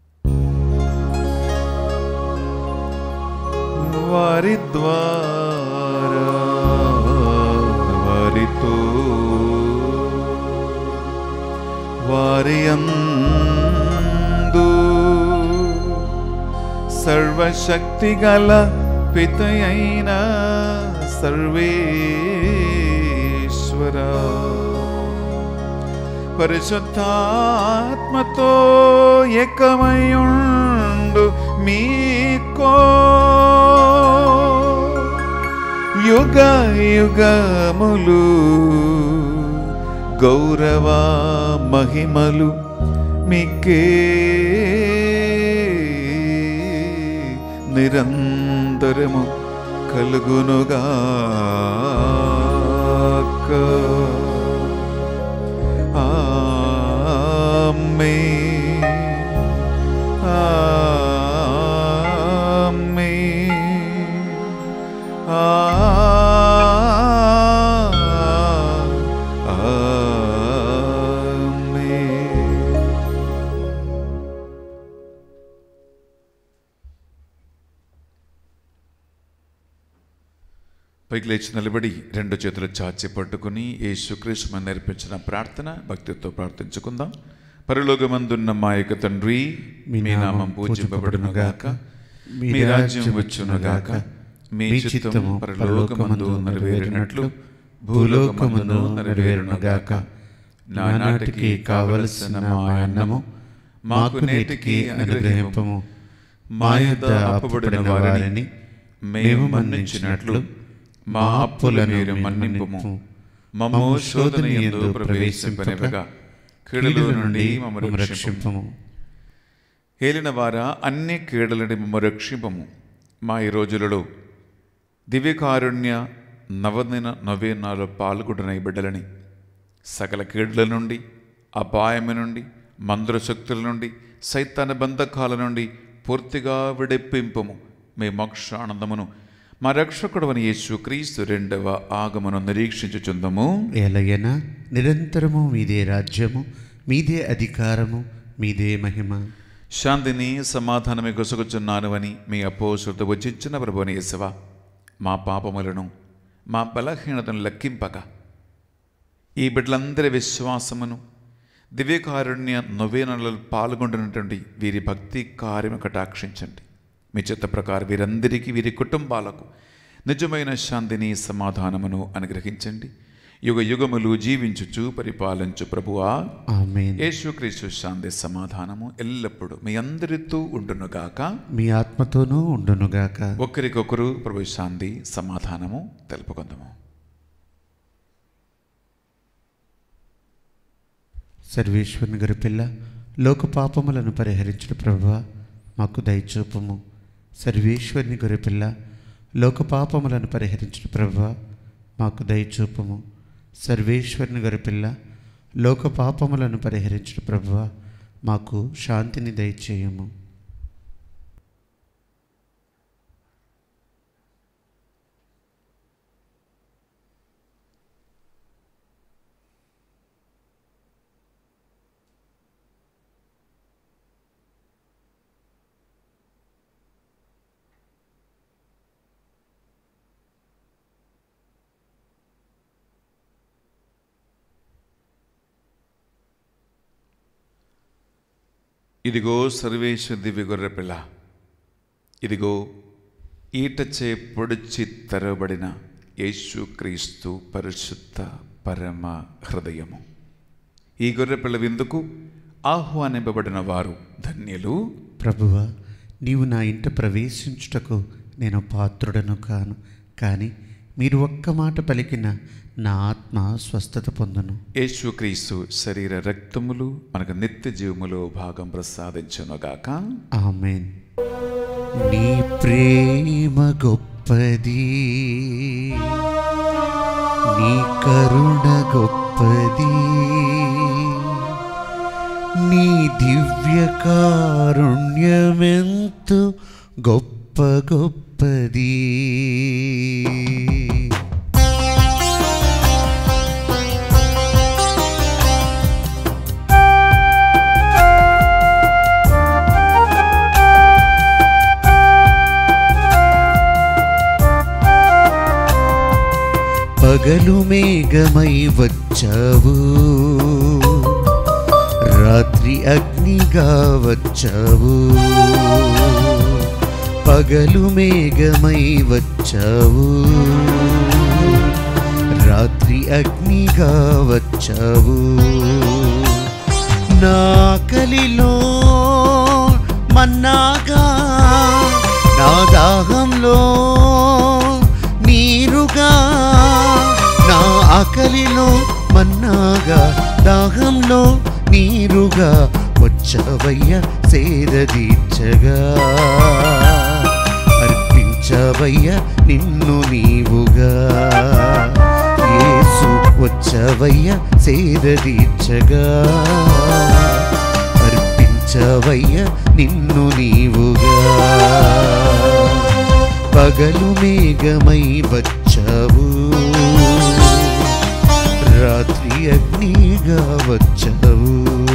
వారి ద్వారా వారితో వారి యందు సర్వశక్తి గల పితయైన సర్వేశ్వరా పరిశుద్ధాత్మతో ఏకమయుండు మీకో యుగ యుగములు గౌరవ మహిమలు మీకే నిరంతరము కలుగునుగాక. ఆమేన్ ఆమేన్ ఆమేన్. పైకి లేచి నిలబడి రెండు చేతులు చాచి పట్టుకుని యేసుక్రీస్తు నేర్పించిన ప్రార్థన భక్తితో ప్రార్థించుకుందాం. పరలోకమందున్న మా యొక్క తండ్రి, మీ నామం పూజింపబడునుగాక, మీ రాజ్యం వచ్చునుగాక, మీ చిత్తము పరలోకమందు నెరవేరినట్లు భూలోకమందు నెరవేరునుగాక. నానాటికి కావలసిన మా అన్నము మాకు నేటికి అనుగ్రహింపము. మా యొద్ద అప్పుబడిన వారిని మేము మన్నించినట్లు మా అప్పులను మీరు మన్నింపుము. మమ్ము శోధన యందు ప్రవేశింపనివ్వగా కీడుల నుండి మమ్మల్ని రక్షింపము. ఏలిన వారా అన్ని కీడుల నుండి మమ్మల్ని రక్షింపము. మా ఈ రోజులలో దివ్యకారుణ్య నవేనాలో పాల్గొంటున్న ఈ బిడ్డలని సకల కీడుల నుండి, అపాయము నుండి, మందుల శక్తుల నుండి, సైతాన బంధకాల నుండి పూర్తిగా విడిపింపము. మీ మోక్షానందమును మా రక్షకుడవని యేసుక్రీస్తు రెండవ ఆగమను నిరీక్షించుచుందము. ఎలయన నిరంతరము మీదే రాజ్యము, మీదే అధికారము, మీదే మహిమ. శాంతిని సమాధానమే గొసగుచున్నాను అని మీ అపోస్తులతో వచించిన ప్రభువైన యేసువా, మా పాపములను మా బలహీనతను లెక్కింపక ఈ బిడ్డలందరి విశ్వాసమును దివ్యకారుణ్య నవేనలలో పాల్గొంటున్నటువంటి వీరి భక్తి కార్యము కటాక్షించండి. మీ చిత్త ప్రకారం వీరందరికీ, వీరి కుటుంబాలకు నిజమైన శాంతిని సమాధానమును అనుగ్రహించండి. యుగ యుగములు జీవించుచు పరిపాలించు ప్రభువా, ఆమేన్. యేసుక్రీస్తు శాంతి సమాధానము ఎల్లప్పుడూ మీ అందరితో ఉండునుగాక, మీ ఆత్మతోనూ ఉండునుగాక. ఒకరికొకరు ప్రభు శాంతి సమాధానము తెలుపుకుందాము. సర్వేశ్వరుని గారి పిల్ల లోక పాపములను పరిహరించిన ప్రభువా మాకు దయచూపము. సర్వేశ్వరుని గారి పిల్ల లోక పాపములను పరిహరించిన ప్రభువా మాకు దయచూపము. సర్వేశ్వరుని గారి పిల్ల లోక పాపములను పరిహరించిన ప్రభువా మాకు శాంతిని దయచేయము. ఇదిగో సర్వేశ్వర దివ్య గొర్రెపిల్ల, ఇదిగో ఈటచే పొడిచి తెరవబడిన యేసుక్రీస్తు పరిశుద్ధ పరమ హృదయము. ఈ గొర్రెపిల్ల విందుకు ఆహ్వానింపబడిన వారు ధన్యులు. ప్రభువా, నీవు నా ఇంట ప్రవేశించుటకు నేను పాత్రుడను కాను, కానీ మీరు ఒక్క మాట పలికిన నా ఆత్మ స్వస్థత పొందును. యేసుక్రీస్తు శరీర రక్తములు మనకు నిత్య జీవములో భాగం ప్రసాదించునుగాక. ఆమేన్. నీ ప్రేమ గొప్పది, నీ కరుణ గొప్పది, నీ దివ్య కారుణ్యమెంతో గొప్ప గొప్పది. పగలు మేఘమై వచ్చావు, రాత్రి అగ్నిగా వచ్చావు. పగలు మేఘమై వచ్చావు, రాత్రి అగ్నిగా వచ్చావు. నా ఆకలిలో మన్నాగా, నా దాహంలో నీరుగా. నా ఆకలిలో మన్నాగా, దాహంలో నీరుగా వచ్చవయ్య సేదదీర్చగా. అర్పించవయ్య నిన్ను నీవుగా, యేసు వచ్చవయ్య సేదదీర్చగా. అర్పించవయ్య నిన్ను నీవుగా. పగలు మేఘమై వచ్చావు, రాత్రి అగ్నిగా వచ్చావు.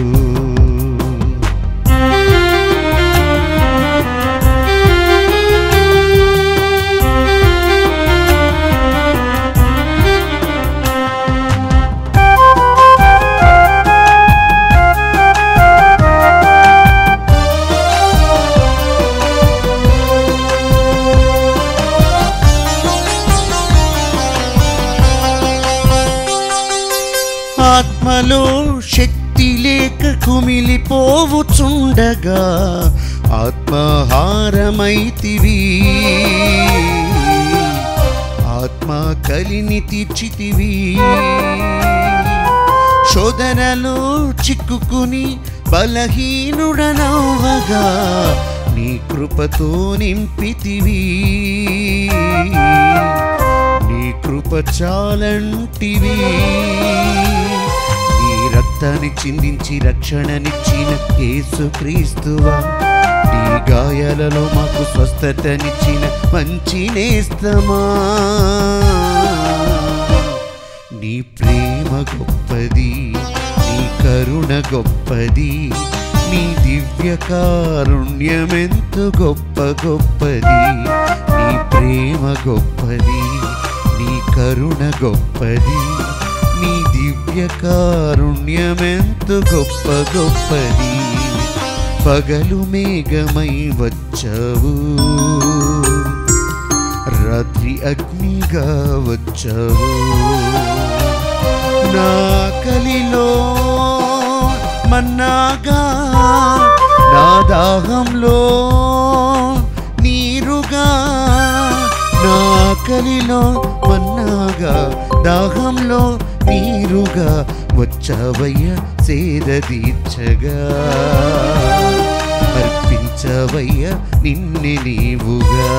ఆత్మలో శక్తి లేక కుమిలిపోవుచుండగా ఆత్మాహారమైతివి. ఆత్మ కలిని తీర్చితివి. శోధనలో చిక్కుకుని బలహీనుడనవ్వగా నీ కృపతో నింపితివి. నీ కృప చాలంటివి. నీ రక్తాన్ని చిందించి రక్షణనిచ్చిన యేసుక్రీస్తువా, నీ గాయాలలో మాకు స్వస్థతనిచ్చిన మంచి నేస్తమా. నీ ప్రేమ గొప్పది, నీ కరుణ గొప్పది, నీ దివ్య కారుణ్యమెంతో గొప్ప గొప్పది. నీ ప్రేమ గొప్పది, నీ కరుణ గొప్పది, నీ దివ్య కారుణ్యమెంతో గొప్ప గొప్పది. పగలు మేఘమై వచ్చావు, రాత్రి అగ్నిగా వచ్చావు. నా ఆకలిలో మన్నాగా, నా దాహంలో నీరుగా. నా ఆకలిలో మన్నాగా, దాహంలో నీరుగా వచ్చవయ్య సేదదీర్చగా. అర్పించవయ్య నిన్నే నీవుగా,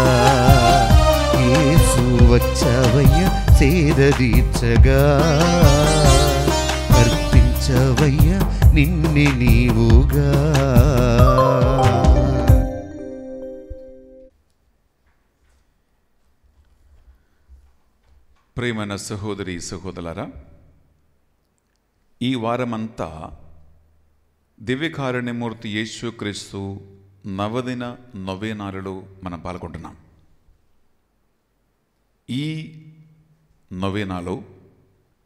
యేసు వచ్చవయ్య సేదదీర్చగా. అర్పించవయ్య నిన్నే నీవుగా. ప్రియమైన సహోదరి సహోదరులారా, ఈ వారమంతా దివ్యకారుణ్యమూర్తి యేసుక్రీస్తు నవదిన నొవేనాలులో మనం పాల్గొంటున్నాం. ఈ నొవేనాలో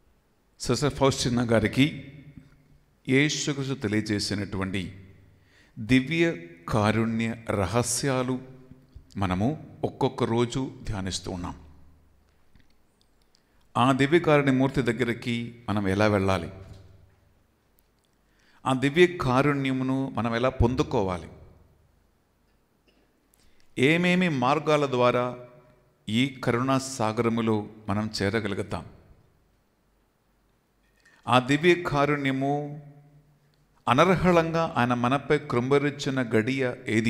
సిస్టర్ ఫౌస్టినా గారికి యేసుక్రీస్తు తెలియజేసినటువంటి దివ్య కారుణ్య రహస్యాలు మనము ఒక్కొక్క రోజు ధ్యానిస్తూ ఉన్నాం. ఆ దివ్య కారుణ్యమూర్తి దగ్గరికి మనం ఎలా వెళ్ళాలి, ఆ దివ్య కారుణ్యమును మనం ఎలా పొందుకోవాలి, ఏమేమి మార్గాల ద్వారా ఈ కరుణా సాగరములో మనం చేరగలుగుతాం, ఆ దివ్య కారుణ్యము అనర్హళంగా ఆయన మనపై కృంభరించిన గడియ ఏది,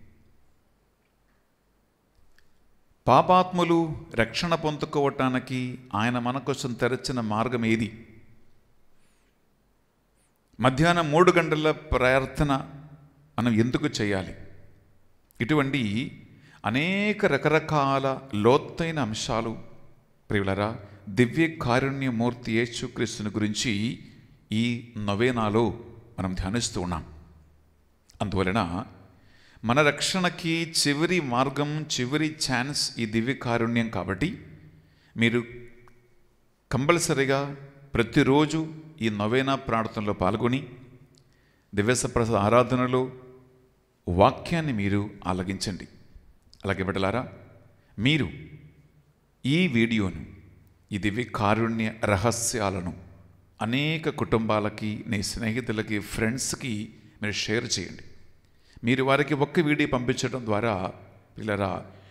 పాపాత్ములు రక్షణ పొందుకోవటానికి ఆయన మన కోసం తెరచిన మార్గం ఏది, మధ్యాహ్నం 3 గంటల ప్రార్థన మనం ఎందుకు చేయాలి, ఇటువంటి అనేక రకరకాల లోతైన అంశాలు ప్రియులరా దివ్య కారుణ్యమూర్తి యేసుక్రీస్తుని గురించి ఈ నొవేనాలో మనం ధ్యానిస్తూ ఉన్నాం. అందువలన మన రక్షణకి చివరి మార్గం, చివరి ఛాన్స్ ఈ దివ్య కారుణ్యం. కాబట్టి మీరు కంపల్సరిగా ప్రతిరోజు ఈ నొవేనా ప్రార్థనలో పాల్గొని దివ్యసప్రసాద ఆరాధనలో వాక్యాన్ని మీరు ఆలగించండి. అలాగే బిడ్డలారా, మీరు ఈ వీడియోను, ఈ దివ్య కారుణ్య రహస్యాలను అనేక కుటుంబాలకి, నీ స్నేహితులకి, ఫ్రెండ్స్కి మీరు షేర్ చేయండి. మీరు వారికి ఒక్క వీడియో పంపించడం ద్వారా పిల్లరా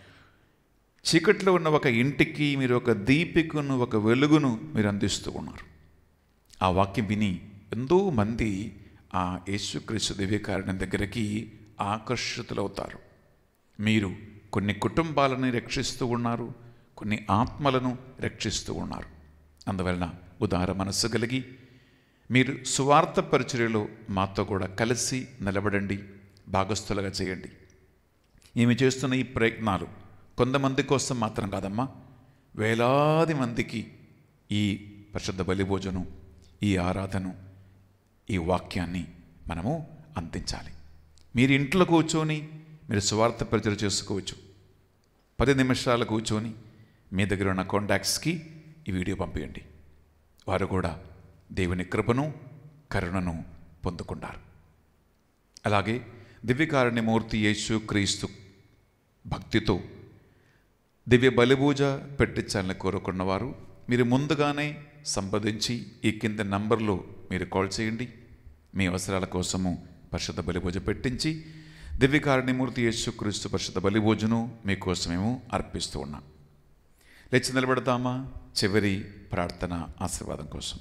చీకట్లో ఉన్న ఒక ఇంటికి మీరు ఒక దీపికను, ఒక వెలుగును మీరు అందిస్తూ ఉన్నారు. ఆ వాక్యం విని ఎంతో మంది ఆ యేసుక్రీస్తు దివ్య కారుణ్యం దగ్గరికి ఆకర్షితులవుతారు. మీరు కొన్ని కుటుంబాలను రక్షిస్తూ ఉన్నారు, కొన్ని ఆత్మలను రక్షిస్తూ ఉన్నారు. అందువలన ఉదార మనస్సు కలిగి మీరు సువార్త పరిచర్యలో మాతో కూడా కలిసి నిలబడండి, భాగస్థులుగా చేయండి. ఈమె చేస్తున్న ఈ ప్రయత్నాలు కొంతమంది కోసం మాత్రం కాదమ్మా, వేలాది మందికి ఈ పరిశుద్ధ బలిభోజనం, ఈ ఆరాధన, ఈ వాక్యాన్ని మనము అందించాలి. మీరు ఇంట్లో కూర్చొని మీరు సువార్త పరిచర్య చేసుకోవచ్చు. 10 నిమిషాలు కూర్చొని మీ దగ్గర ఉన్న కాంటాక్ట్స్కి ఈ వీడియో పంపించండి. వారు కూడా దేవుని కృపను, కరుణను పొందుకుంటారు. అలాగే దివ్యకారుణ్యమూర్తి యేసుక్రీస్తు భక్తితో దివ్య బలిపూజ పెట్టించాలని కోరుకున్నవారు మీరు ముందుగానే సంప్రదించి ఈ కింద నంబర్లో మీరు కాల్ చేయండి. మీ అవసరాల కోసము పరిశుద్ధ బలిపూజ పెట్టించి దివ్యకారుణ్యమూర్తి యేసుక్రీస్తు పరిశుద్ధ బలిపూజను మీకోసమేమో అర్పిస్తూ ఉన్నాం. లేచి నిలబెడతామా చివరి ప్రార్థన ఆశీర్వాదం కోసం.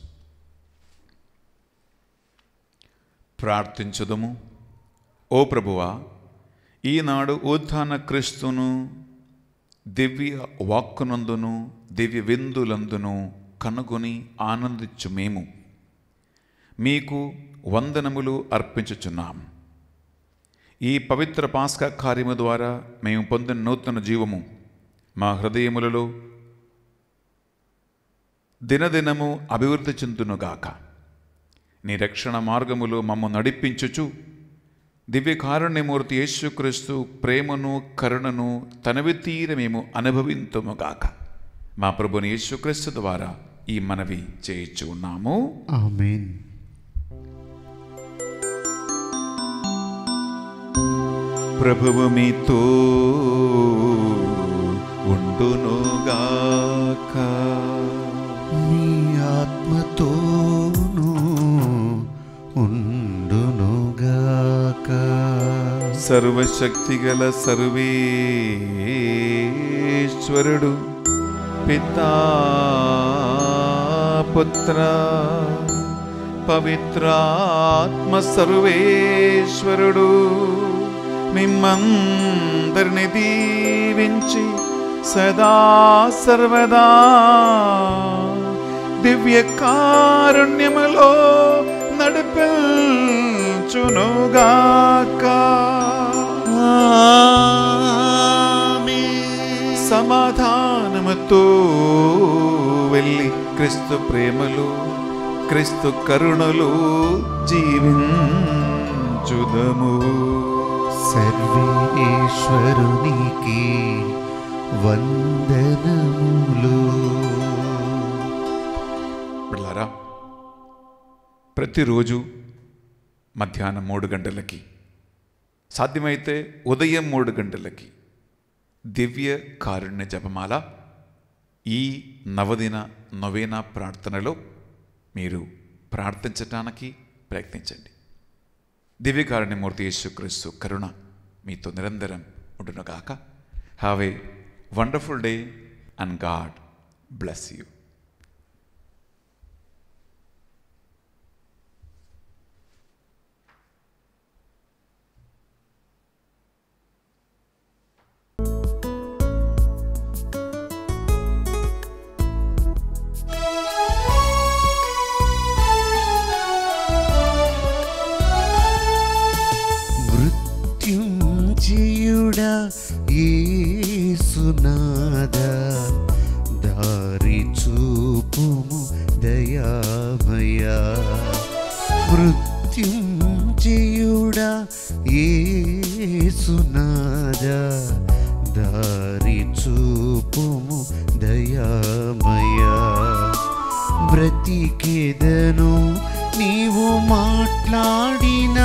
ప్రార్థించుదము. ఓ ప్రభువా, ఈనాడు ఉత్థాన క్రీస్తును దివ్య వాక్కునందును దివ్య విందులందును కనుగొని ఆనందించు మేము మీకు వందనములు అర్పించుచున్నాం. ఈ పవిత్ర పాస్కా కార్యము ద్వారా మేము పొందిన నూతన జీవము మా హృదయములలో దినదినము అభివృద్ధి చెందునుగాక. నీ రక్షణ మార్గములో మమ్ము నడిపించుచు దివ్యకారుణ్యమూర్తి యేసుక్రీస్తు ప్రేమను, కరుణను తనవి తీర మేము అనుభవింతుముగాక. మా ప్రభుని యేసుక్రీస్తు ద్వారా ఈ మనవి చేయించు ఉన్నాము. ఆమేన్. ప్రభువు మీతో ఉండునుగాక. మీ ఆత్మతోను ఉండునుగాక. సర్వశక్తిగల సర్వేశ్వరుడు పితా పుత్ర పవిత్రాత్మ సర్వేశ్వరుడు మిమ్మందరిని దీవించి సదా సర్వదా దివ్య కారుణ్యములో నడిపించునుగాక. సమాధానముతో వెళ్ళి క్రీస్తు ప్రేమలు, క్రీస్తు కరుణలు జీవించుదము. సర్వేశ్వరునికి వందనములు. పిల్లరా, ప్రతిరోజు మధ్యాహ్నం 3 గంటలకి సాధ్యమైతే ఉదయం 3 గంటలకి దివ్య కారుణ్య జపమాల ఈ నవదిన నవేనా ప్రార్థనలో మీరు ప్రార్థించటానికి ప్రయత్నించండి. దివ్యకారుణ్యమూర్తి యేసుక్రీస్తు కరుణ మీతో నిరంతరం ఉండునుగాక. Have a wonderful day and God bless you. మృత్యుంజయుడా యేసునాథా దారి చూపుము దయామయా. మృత్యుంజయుడా యేసునాథా దారి చూపుము దయామయా. బ్రతికెదను నీవు మాట్లాడినా,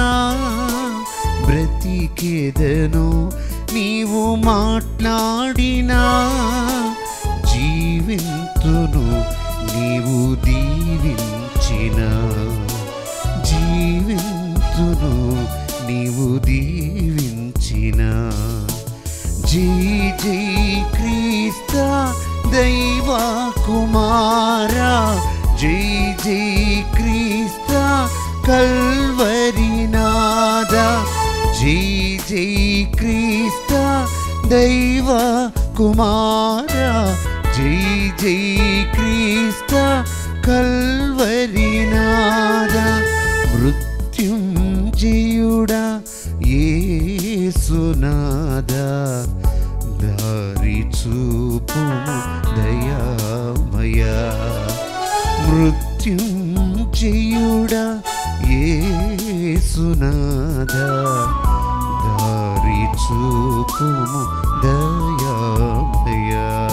బ్రతికెదను నీవు మాట్లాడినా, జీవింతును నీవు దీవించిన, జీవింతును నీవు దీవించిన. జై జై క్రీస్త దైవ కుమారా, జై జై క్రీస్త కల్వరినాథ, జై జై క్రీస్త దైవ కుమారా, జై జై క్రీస్త కల్వరినాథ. మృత్యుంజయుడా యేసునాథా దారి చూపుము దయామయా. మృత్యుంజయుడా యేసునాథా దారి చూపుము దయామయా.